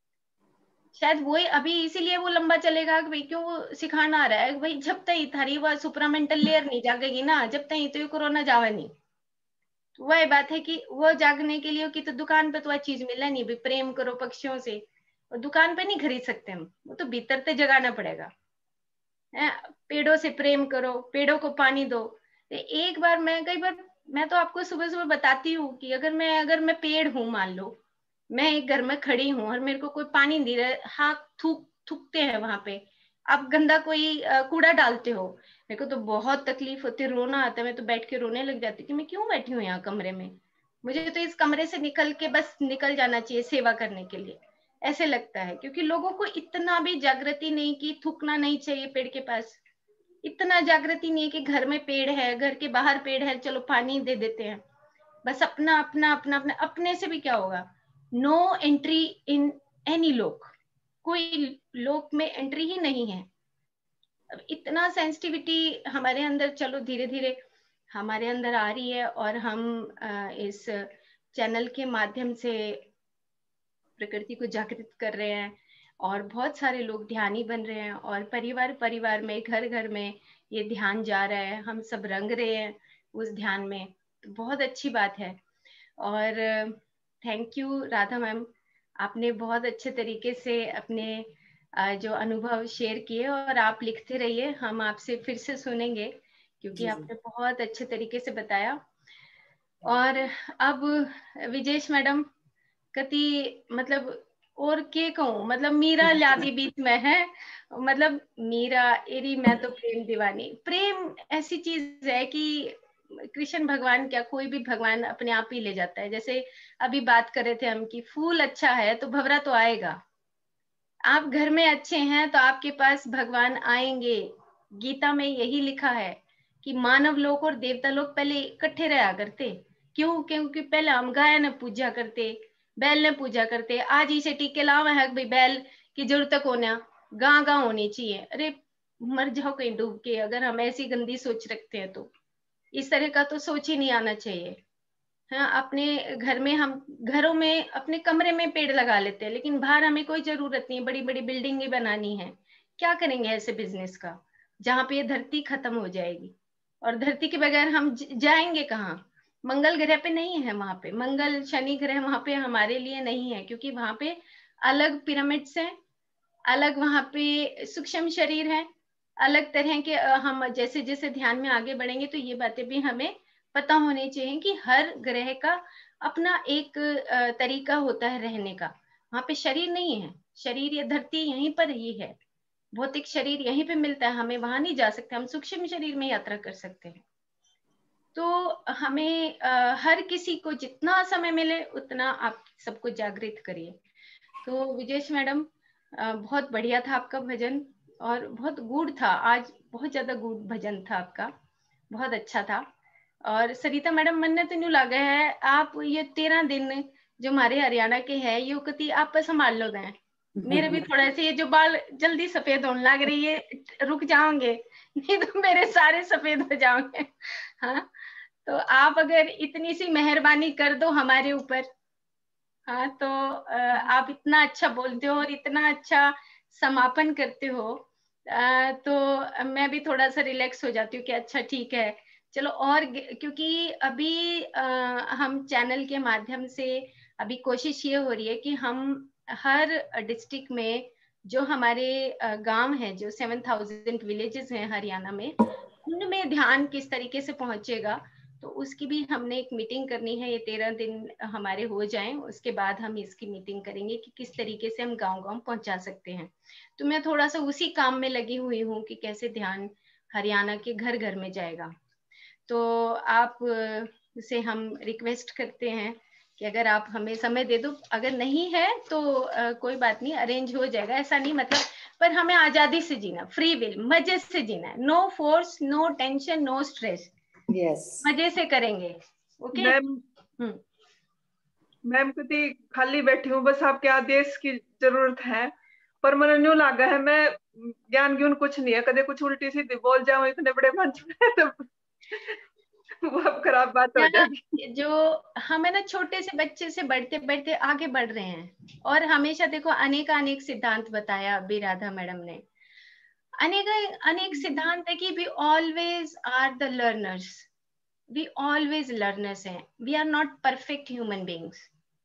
शायद वही अभी इसीलिए वो लंबा चलेगा कि भाई क्यों वो सिखाना आ रहा है भाई, जब तक थारी वह सुपरामेंटल लेयर नहीं जागेगी ना, जब तक तो ये कोरोना जावे नहीं। तो वही बात है कि वो जागने के लिए कि तो दुकान पे तो वह चीज मिला नहीं, भाई प्रेम करो पक्षियों से, और दुकान पे नहीं खरीद सकते हम, वो तो भीतर से जगाना पड़ेगा। है, पेड़ों से प्रेम करो, पेड़ों को पानी दो। तो एक बार मैं कई बार मैं तो आपको सुबह सुबह बताती हूँ कि अगर मैं अगर मैं पेड़ हूँ, मान लो मैं एक घर में खड़ी हूँ और मेरे को कोई पानी दे रहा है, हाँ थूक थूकते हैं वहां पे, आप गंदा कोई कूड़ा डालते हो, मेरे को तो बहुत तकलीफ होती है, रोना आता है, मैं तो बैठ के रोने लग जाती कि मैं क्यों बैठी हूँ यहाँ कमरे में, मुझे तो इस कमरे से निकल के बस निकल जाना चाहिए सेवा करने के लिए, ऐसे लगता है। क्योंकि लोगों को इतना भी जागृति नहीं कि थूकना नहीं चाहिए पेड़ के पास, इतना जागृति नहीं है कि घर में पेड़ है, घर के बाहर पेड़ है, चलो पानी दे देते हैं। बस अपना अपना अपना अपना, अपने से भी क्या होगा, नो एंट्री इन एनी लोक, कोई लोक में एंट्री ही नहीं है। अब इतना सेंसिटिविटी हमारे अंदर चलो धीरे धीरे हमारे अंदर आ रही है, और हम इस चैनल के माध्यम से प्रकृति को जागृत कर रहे हैं, और बहुत सारे लोग ध्यानी बन रहे हैं, और परिवार परिवार में, घर घर में ये ध्यान जा रहा है, हम सब रंग रहे हैं उस ध्यान में, तो बहुत अच्छी बात है। और थैंक यू राधा मैम, आपने बहुत अच्छे तरीके से अपने जो अनुभव शेयर किए, और आप लिखते रहिए, हम आपसे फिर से सुनेंगे क्योंकि आपने बहुत अच्छे तरीके से बताया। और अब विजेश मैडम कति मतलब और के कहूँ, मतलब मीरा लादी बीच में है, मतलब मीरा एरी मैं तो प्रेम दीवानी। प्रेम ऐसी चीज है कि कृष्ण भगवान क्या, कोई भी भगवान अपने आप ही ले जाता है। जैसे अभी बात कर रहे थे हम कि फूल अच्छा है तो भंवरा तो आएगा, आप घर में अच्छे हैं तो आपके पास भगवान आएंगे। गीता में यही लिखा है कि मानव लोक और देवता लोक पहले इकट्ठे रहा करते। क्यों? क्योंकि पहले हम गाय ने पूजा करते, बैल ने पूजा करते। आज इसे टीके लावा है भाई बैल की जरूरत को ना गां गां होनी चाहिए। अरे मर जाओ कहीं डूब के, अगर हम ऐसी गंदी सोच रखते हैं तो इस तरह का तो सोच ही नहीं आना चाहिए। हाँ, अपने घर में हम घरों में अपने कमरे में पेड़ लगा लेते हैं, लेकिन बाहर हमें कोई जरूरत नहीं, बड़ी बड़ी बिल्डिंगें बनानी है। क्या करेंगे ऐसे बिजनेस का जहाँ पे ये धरती खत्म हो जाएगी, और धरती के बगैर हम जाएंगे कहाँ? मंगल ग्रह पे नहीं है, वहां पे मंगल शनि ग्रह वहां पे हमारे लिए नहीं है, क्योंकि वहां पे अलग पिरामिड्स हैं, अलग वहां पे सूक्ष्म शरीर है, अलग तरह के। हम जैसे जैसे ध्यान में आगे बढ़ेंगे तो ये बातें भी हमें पता होनी चाहिए कि हर ग्रह का अपना एक तरीका होता है रहने का। वहां पे शरीर नहीं है, शरीर ये धरती यहीं पर ही है, भौतिक शरीर यहीं पे मिलता है, हमें वहां नहीं जा सकते, हम सूक्ष्म शरीर में यात्रा कर सकते हैं। तो हमें आ, हर किसी को जितना समय मिले उतना आप सबको जागृत करिए। तो विजेश मैडम बहुत बढ़िया था आपका भजन, और बहुत गूढ़ था, आज बहुत ज्यादा गूढ़ भजन था आपका, बहुत अच्छा था। और सरिता मैडम मन ने तो न्यू लगा है आप ये तेरह दिन जो हमारे हरियाणा के है ये कति आप संभाल लो गए। मेरे भी थोड़ा से ये जो बाल जल्दी सफेद होने लग रही है, रुक जाओगे नहीं तो मेरे सारे सफेद हो जाओगे। हाँ, तो आप अगर इतनी सी मेहरबानी कर दो हमारे ऊपर। हाँ, तो आप इतना अच्छा बोलते हो और इतना अच्छा समापन करते हो, तो मैं भी थोड़ा सा रिलैक्स हो जाती हूँ कि अच्छा ठीक है चलो। और क्योंकि अभी हम चैनल के माध्यम से अभी कोशिश ये हो रही है कि हम हर डिस्ट्रिक्ट में जो हमारे गांव हैं, जो सेवन थाउजेंड विलेजेस हैं हरियाणा में, उनमें ध्यान किस तरीके से पहुंचेगा, तो उसकी भी हमने एक मीटिंग करनी है। ये तेरह दिन हमारे हो जाएं, उसके बाद हम इसकी मीटिंग करेंगे कि किस तरीके से हम गांव गांव पहुंचा सकते हैं। तो मैं थोड़ा सा उसी काम में लगी हुई हूँ कि कैसे ध्यान हरियाणा के घर घर में जाएगा। तो आप से हम रिक्वेस्ट करते हैं कि अगर आप हमें समय दे दो, अगर नहीं है तो आ, कोई बात नहीं, अरेंज हो जाएगा, ऐसा नहीं मतलब, पर हमें आजादी से जीना, फ्री विल, मजे से जीना है, no force, no tension, no stress, yes मजे से करेंगे। ओके मैम, मैम कति खाली बैठी हूँ, बस आपके आदेश की जरूरत है। पर मन न्यू लागा है मैं ज्ञान ज्ञान कुछ नहीं है, कदे कुछ उल्टी सीधी बोल जाऊं इतने बड़े मंच में तो वो अब खराब बात हो जाएगी। जो हमें ना छोटे से बच्चे से बढ़ते बढ़ते आगे बढ़ रहे हैं, और हमेशा देखो अनेक अनेक सिद्धांत बताया अभी राधा मैडम ने, अनेक अनेक सिद्धांत है कि we always are the learners, we always learners हैं, we are not perfect human beings.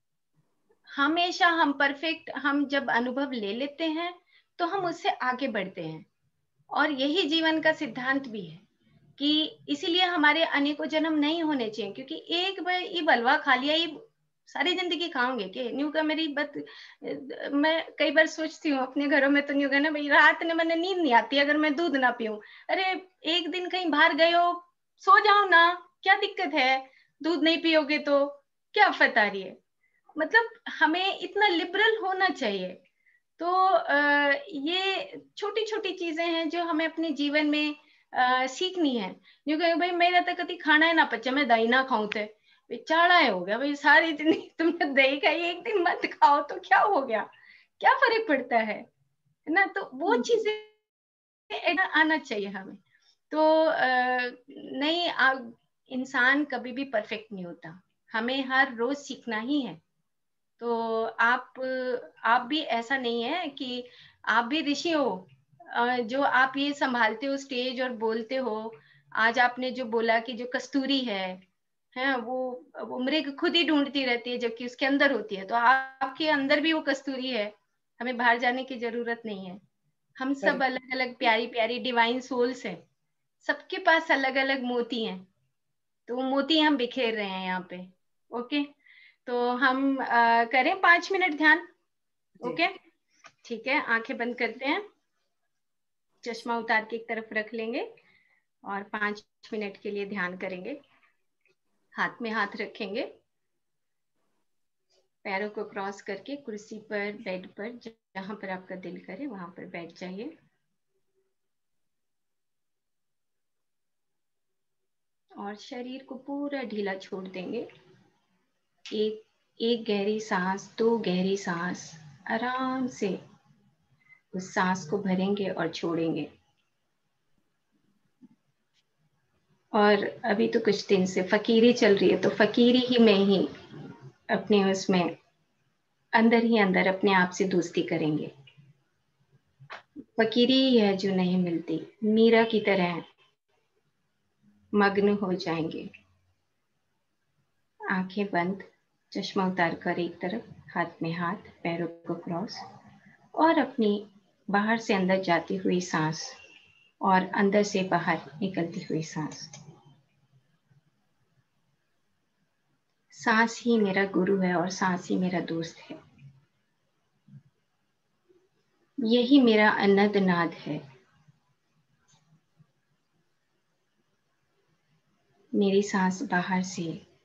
हमेशा हम परफेक्ट, हम जब अनुभव ले लेते हैं तो हम उससे आगे बढ़ते हैं, और यही जीवन का सिद्धांत भी है कि इसीलिए हमारे अनेकों जन्म नहीं होने चाहिए, क्योंकि एक बार ये बलवा खा लिया ये सारी जिंदगी खाओगे के न्यू का। मेरी बात मैं कई बार सोचती हूँ अपने घरों में, तो न्यू का ना भाई रात में मैंने नींद नहीं आती अगर मैं दूध ना पीऊं। अरे एक दिन कहीं बाहर गए हो, सो जाओ ना, क्या दिक्कत है, दूध नहीं पियोगे तो क्या आफत आ रही है। मतलब हमें इतना लिबरल होना चाहिए। तो आ, ये छोटी छोटी चीजें हैं जो हमें अपने जीवन में आ, सीखनी है। जो कहे भाई मेरा तो कभी खाना है ना पचा, मैं दही ना खाऊं थे चाड़ा हो गया भाई, सारी इतनी तुमने दही खाई, एक दिन मत खाओ तो क्या हो गया, क्या फर्क पड़ता है ना। तो वो चीजें आना चाहिए हमें। तो आ, नहीं आ, इंसान कभी भी परफेक्ट नहीं होता, हमें हर रोज सीखना ही है। तो आप आप भी ऐसा नहीं है कि आप भी ऋषि हो, जो आप ये संभालते हो स्टेज और बोलते हो। आज आपने जो बोला कि जो कस्तूरी है है, वो वो मृग खुद ही ढूंढती रहती है जबकि उसके अंदर होती है। तो आपके अंदर भी वो कस्तूरी है, हमें बाहर जाने की जरूरत नहीं है। हम सब अलग अलग प्यारी प्यारी डिवाइन सोल्स हैं, सबके पास अलग अलग मोती हैं, तो वो मोती हम बिखेर रहे हैं यहाँ पे। ओके, तो हम आ, करें पांच मिनट ध्यान। ओके ठीक है, आंखें बंद करते हैं, चश्मा उतार के एक तरफ रख लेंगे और पांच मिनट के लिए ध्यान करेंगे। हाथ में हाथ रखेंगे, पैरों को क्रॉस करके कुर्सी पर, बेड पर, जहां पर आपका दिल करे वहां पर बैठ जाइए और शरीर को पूरा ढीला छोड़ देंगे। एक एक गहरी सांस, दो गहरी सांस, आराम से उस सांस को भरेंगे और छोड़ेंगे। और अभी तो कुछ दिन से फकीरी चल रही है, तो फकीरी ही में ही अपने उसमें अंदर ही अंदर अपने आप से दोस्ती करेंगे। फकीरी ही है जो नहीं मिलती, मीरा की तरह मग्न हो जाएंगे। आंखें बंद, चश्मा उतार कर एक तरफ, हाथ में हाथ, पैरों को क्रॉस, और अपनी बाहर से अंदर जाती हुई सांस और अंदर से बाहर निकलती हुई सांस। सांस ही मेरा गुरु है और सांस ही मेरा दोस्त है। यही मेरा अनंत नाद है। मेरी सांस बाहर से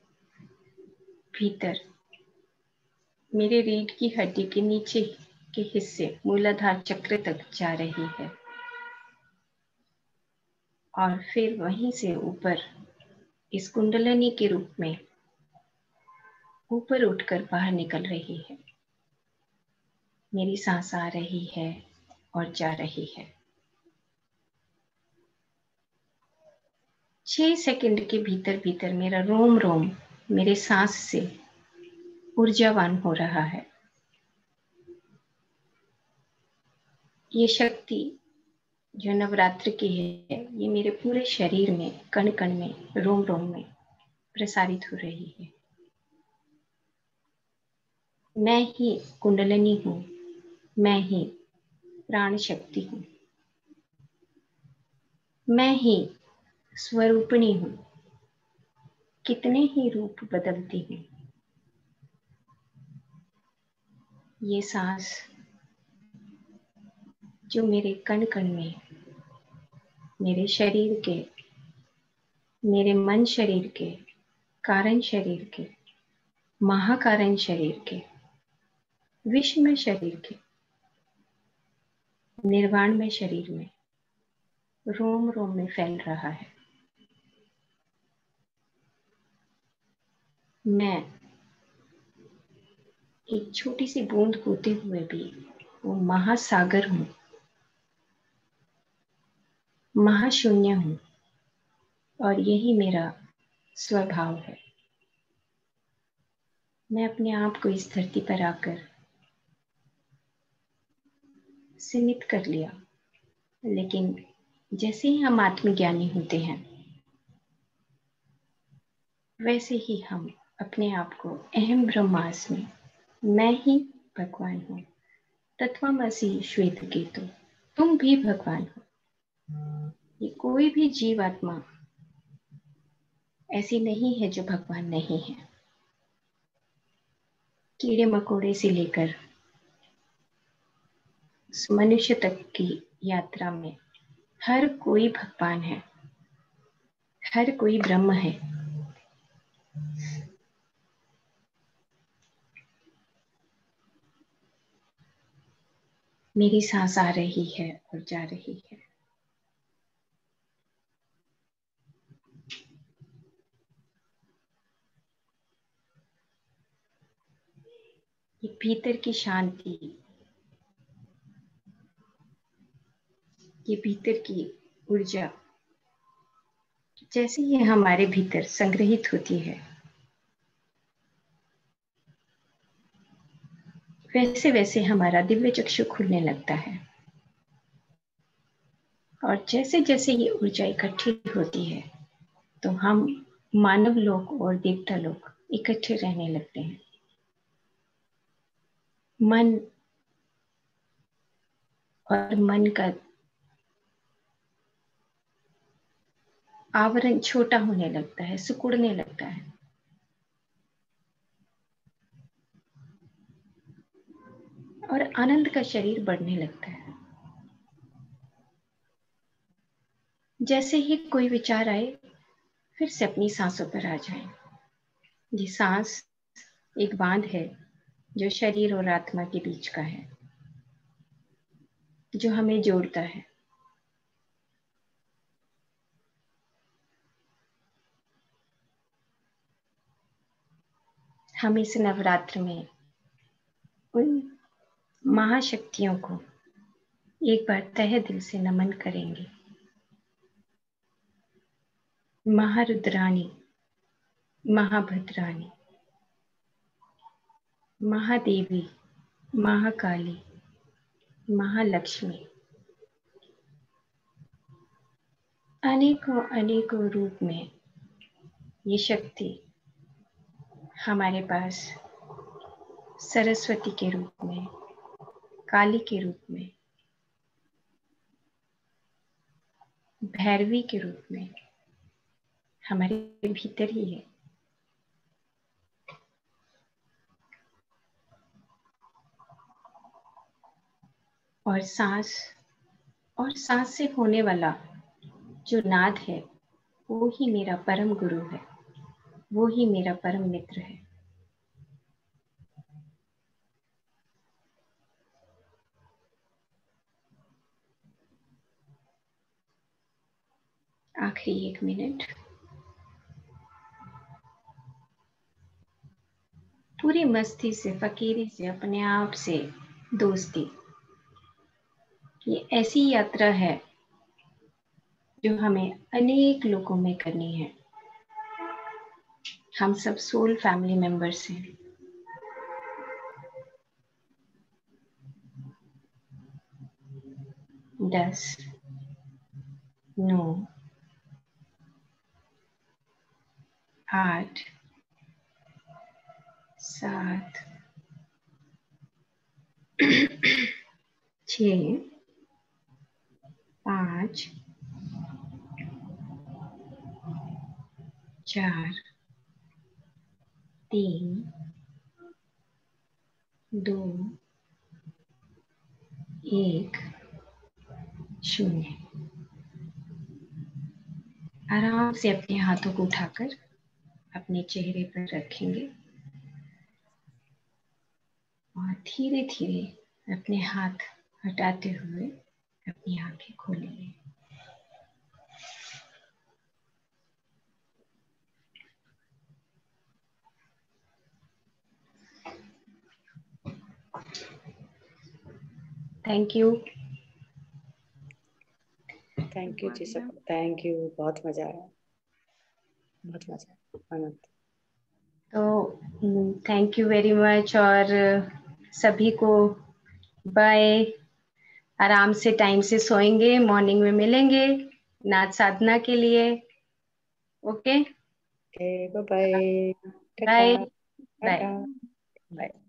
भीतर मेरे रीढ़ की हड्डी के नीचे के हिस्से मूलाधार चक्र तक जा रही है और फिर वहीं से ऊपर इस कुंडलिनी के रूप में ऊपर उठकर बाहर निकल रही है। मेरी सांस आ रही है और जा रही है। छह सेकंड के भीतर भीतर मेरा रोम रोम मेरे सांस से ऊर्जावान हो रहा है। ये शक्ति जो नवरात्र की है, ये मेरे पूरे शरीर में, कण कण में, रोम रोम में प्रसारित हो रही है। मैं ही कुंडलिनी हूँ, मैं ही प्राण शक्ति हूँ, मैं ही स्वरूपिणी हूँ। कितने ही रूप बदलती हूँ। ये सांस जो मेरे कण कण में, मेरे शरीर के, मेरे मन शरीर के, कारण शरीर के, महाकारण शरीर के, विश्व शरीर के, निर्वाण में शरीर में, रोम रोम में फैल रहा है। मैं एक छोटी सी बूंद होते हुए भी वो महासागर हूँ, महाशून्य हूँ, और यही मेरा स्वभाव है। मैं अपने आप को इस धरती पर आकर सीमित कर लिया, लेकिन जैसे ही हम आत्मज्ञानी होते हैं वैसे ही हम अपने आप को अहम ब्रह्मास्मि, मैं ही भगवान हूँ, तत्त्वमसि श्वेत केतु, तुम भी भगवान हो। ये कोई भी जीवात्मा ऐसी नहीं है जो भगवान नहीं है। कीड़े मकोड़े से लेकर मनुष्य तक की यात्रा में हर कोई भगवान है, हर कोई ब्रह्म है। मेरी सांस आ रही है और जा रही है। ये भीतर की शांति, ये भीतर की ऊर्जा जैसे ये हमारे भीतर संग्रहित होती है, वैसे वैसे हमारा दिव्य चक्षु खुलने लगता है। और जैसे जैसे ये ऊर्जा इकट्ठी होती है तो हम मानव लोक और देवता लोक इकट्ठे रहने लगते हैं। मन और मन का आवरण छोटा होने लगता है, सिकुड़ने लगता है। और आनंद का शरीर बढ़ने लगता है। जैसे ही कोई विचार आए फिर से अपनी सांसों पर आ जाए। ये सांस एक बांध है जो शरीर और आत्मा के बीच का है, जो हमें जोड़ता है। हम इस नवरात्र में उन महाशक्तियों को एक बार तहे दिल से नमन करेंगे। महारुद्राणी, महाभद्राणी, महादेवी, महाकाली, महालक्ष्मी, अनेकों अनेकों रूप में ये शक्ति हमारे पास सरस्वती के रूप में, काली के रूप में, भैरवी के रूप में हमारे भीतर ही है। और सांस और सांस से होने वाला जो नाद है वो ही मेरा परम गुरु है, वो ही मेरा परम मित्र है। आखिरी एक मिनट पूरी मस्ती से, फकीरी से, अपने आप से दोस्ती। ये ऐसी यात्रा है जो हमें अनेक लोगों में करनी है। हम सब सोल फैमिली मेंबर्स हैं। दस, नौ, आठ, सात, छ, पाँच, चार, तीन, दो, एक, शून्य। आराम से अपने हाथों को उठाकर अपने चेहरे पर रखेंगे और धीरे धीरे अपने हाथ हटाते हुए अपनी आंखें खोलेंगे। Thank you. Thank you ji सबको, थैंक यू। बहुत मजा आया, बहुत मजा आनंद। तो थैंक यू वेरी मच और सभी को बाय। आराम से टाइम से सोएंगे, मॉर्निंग में मिलेंगे नाच साधना के लिए। Okay, bye bye. Bye bye. Bye.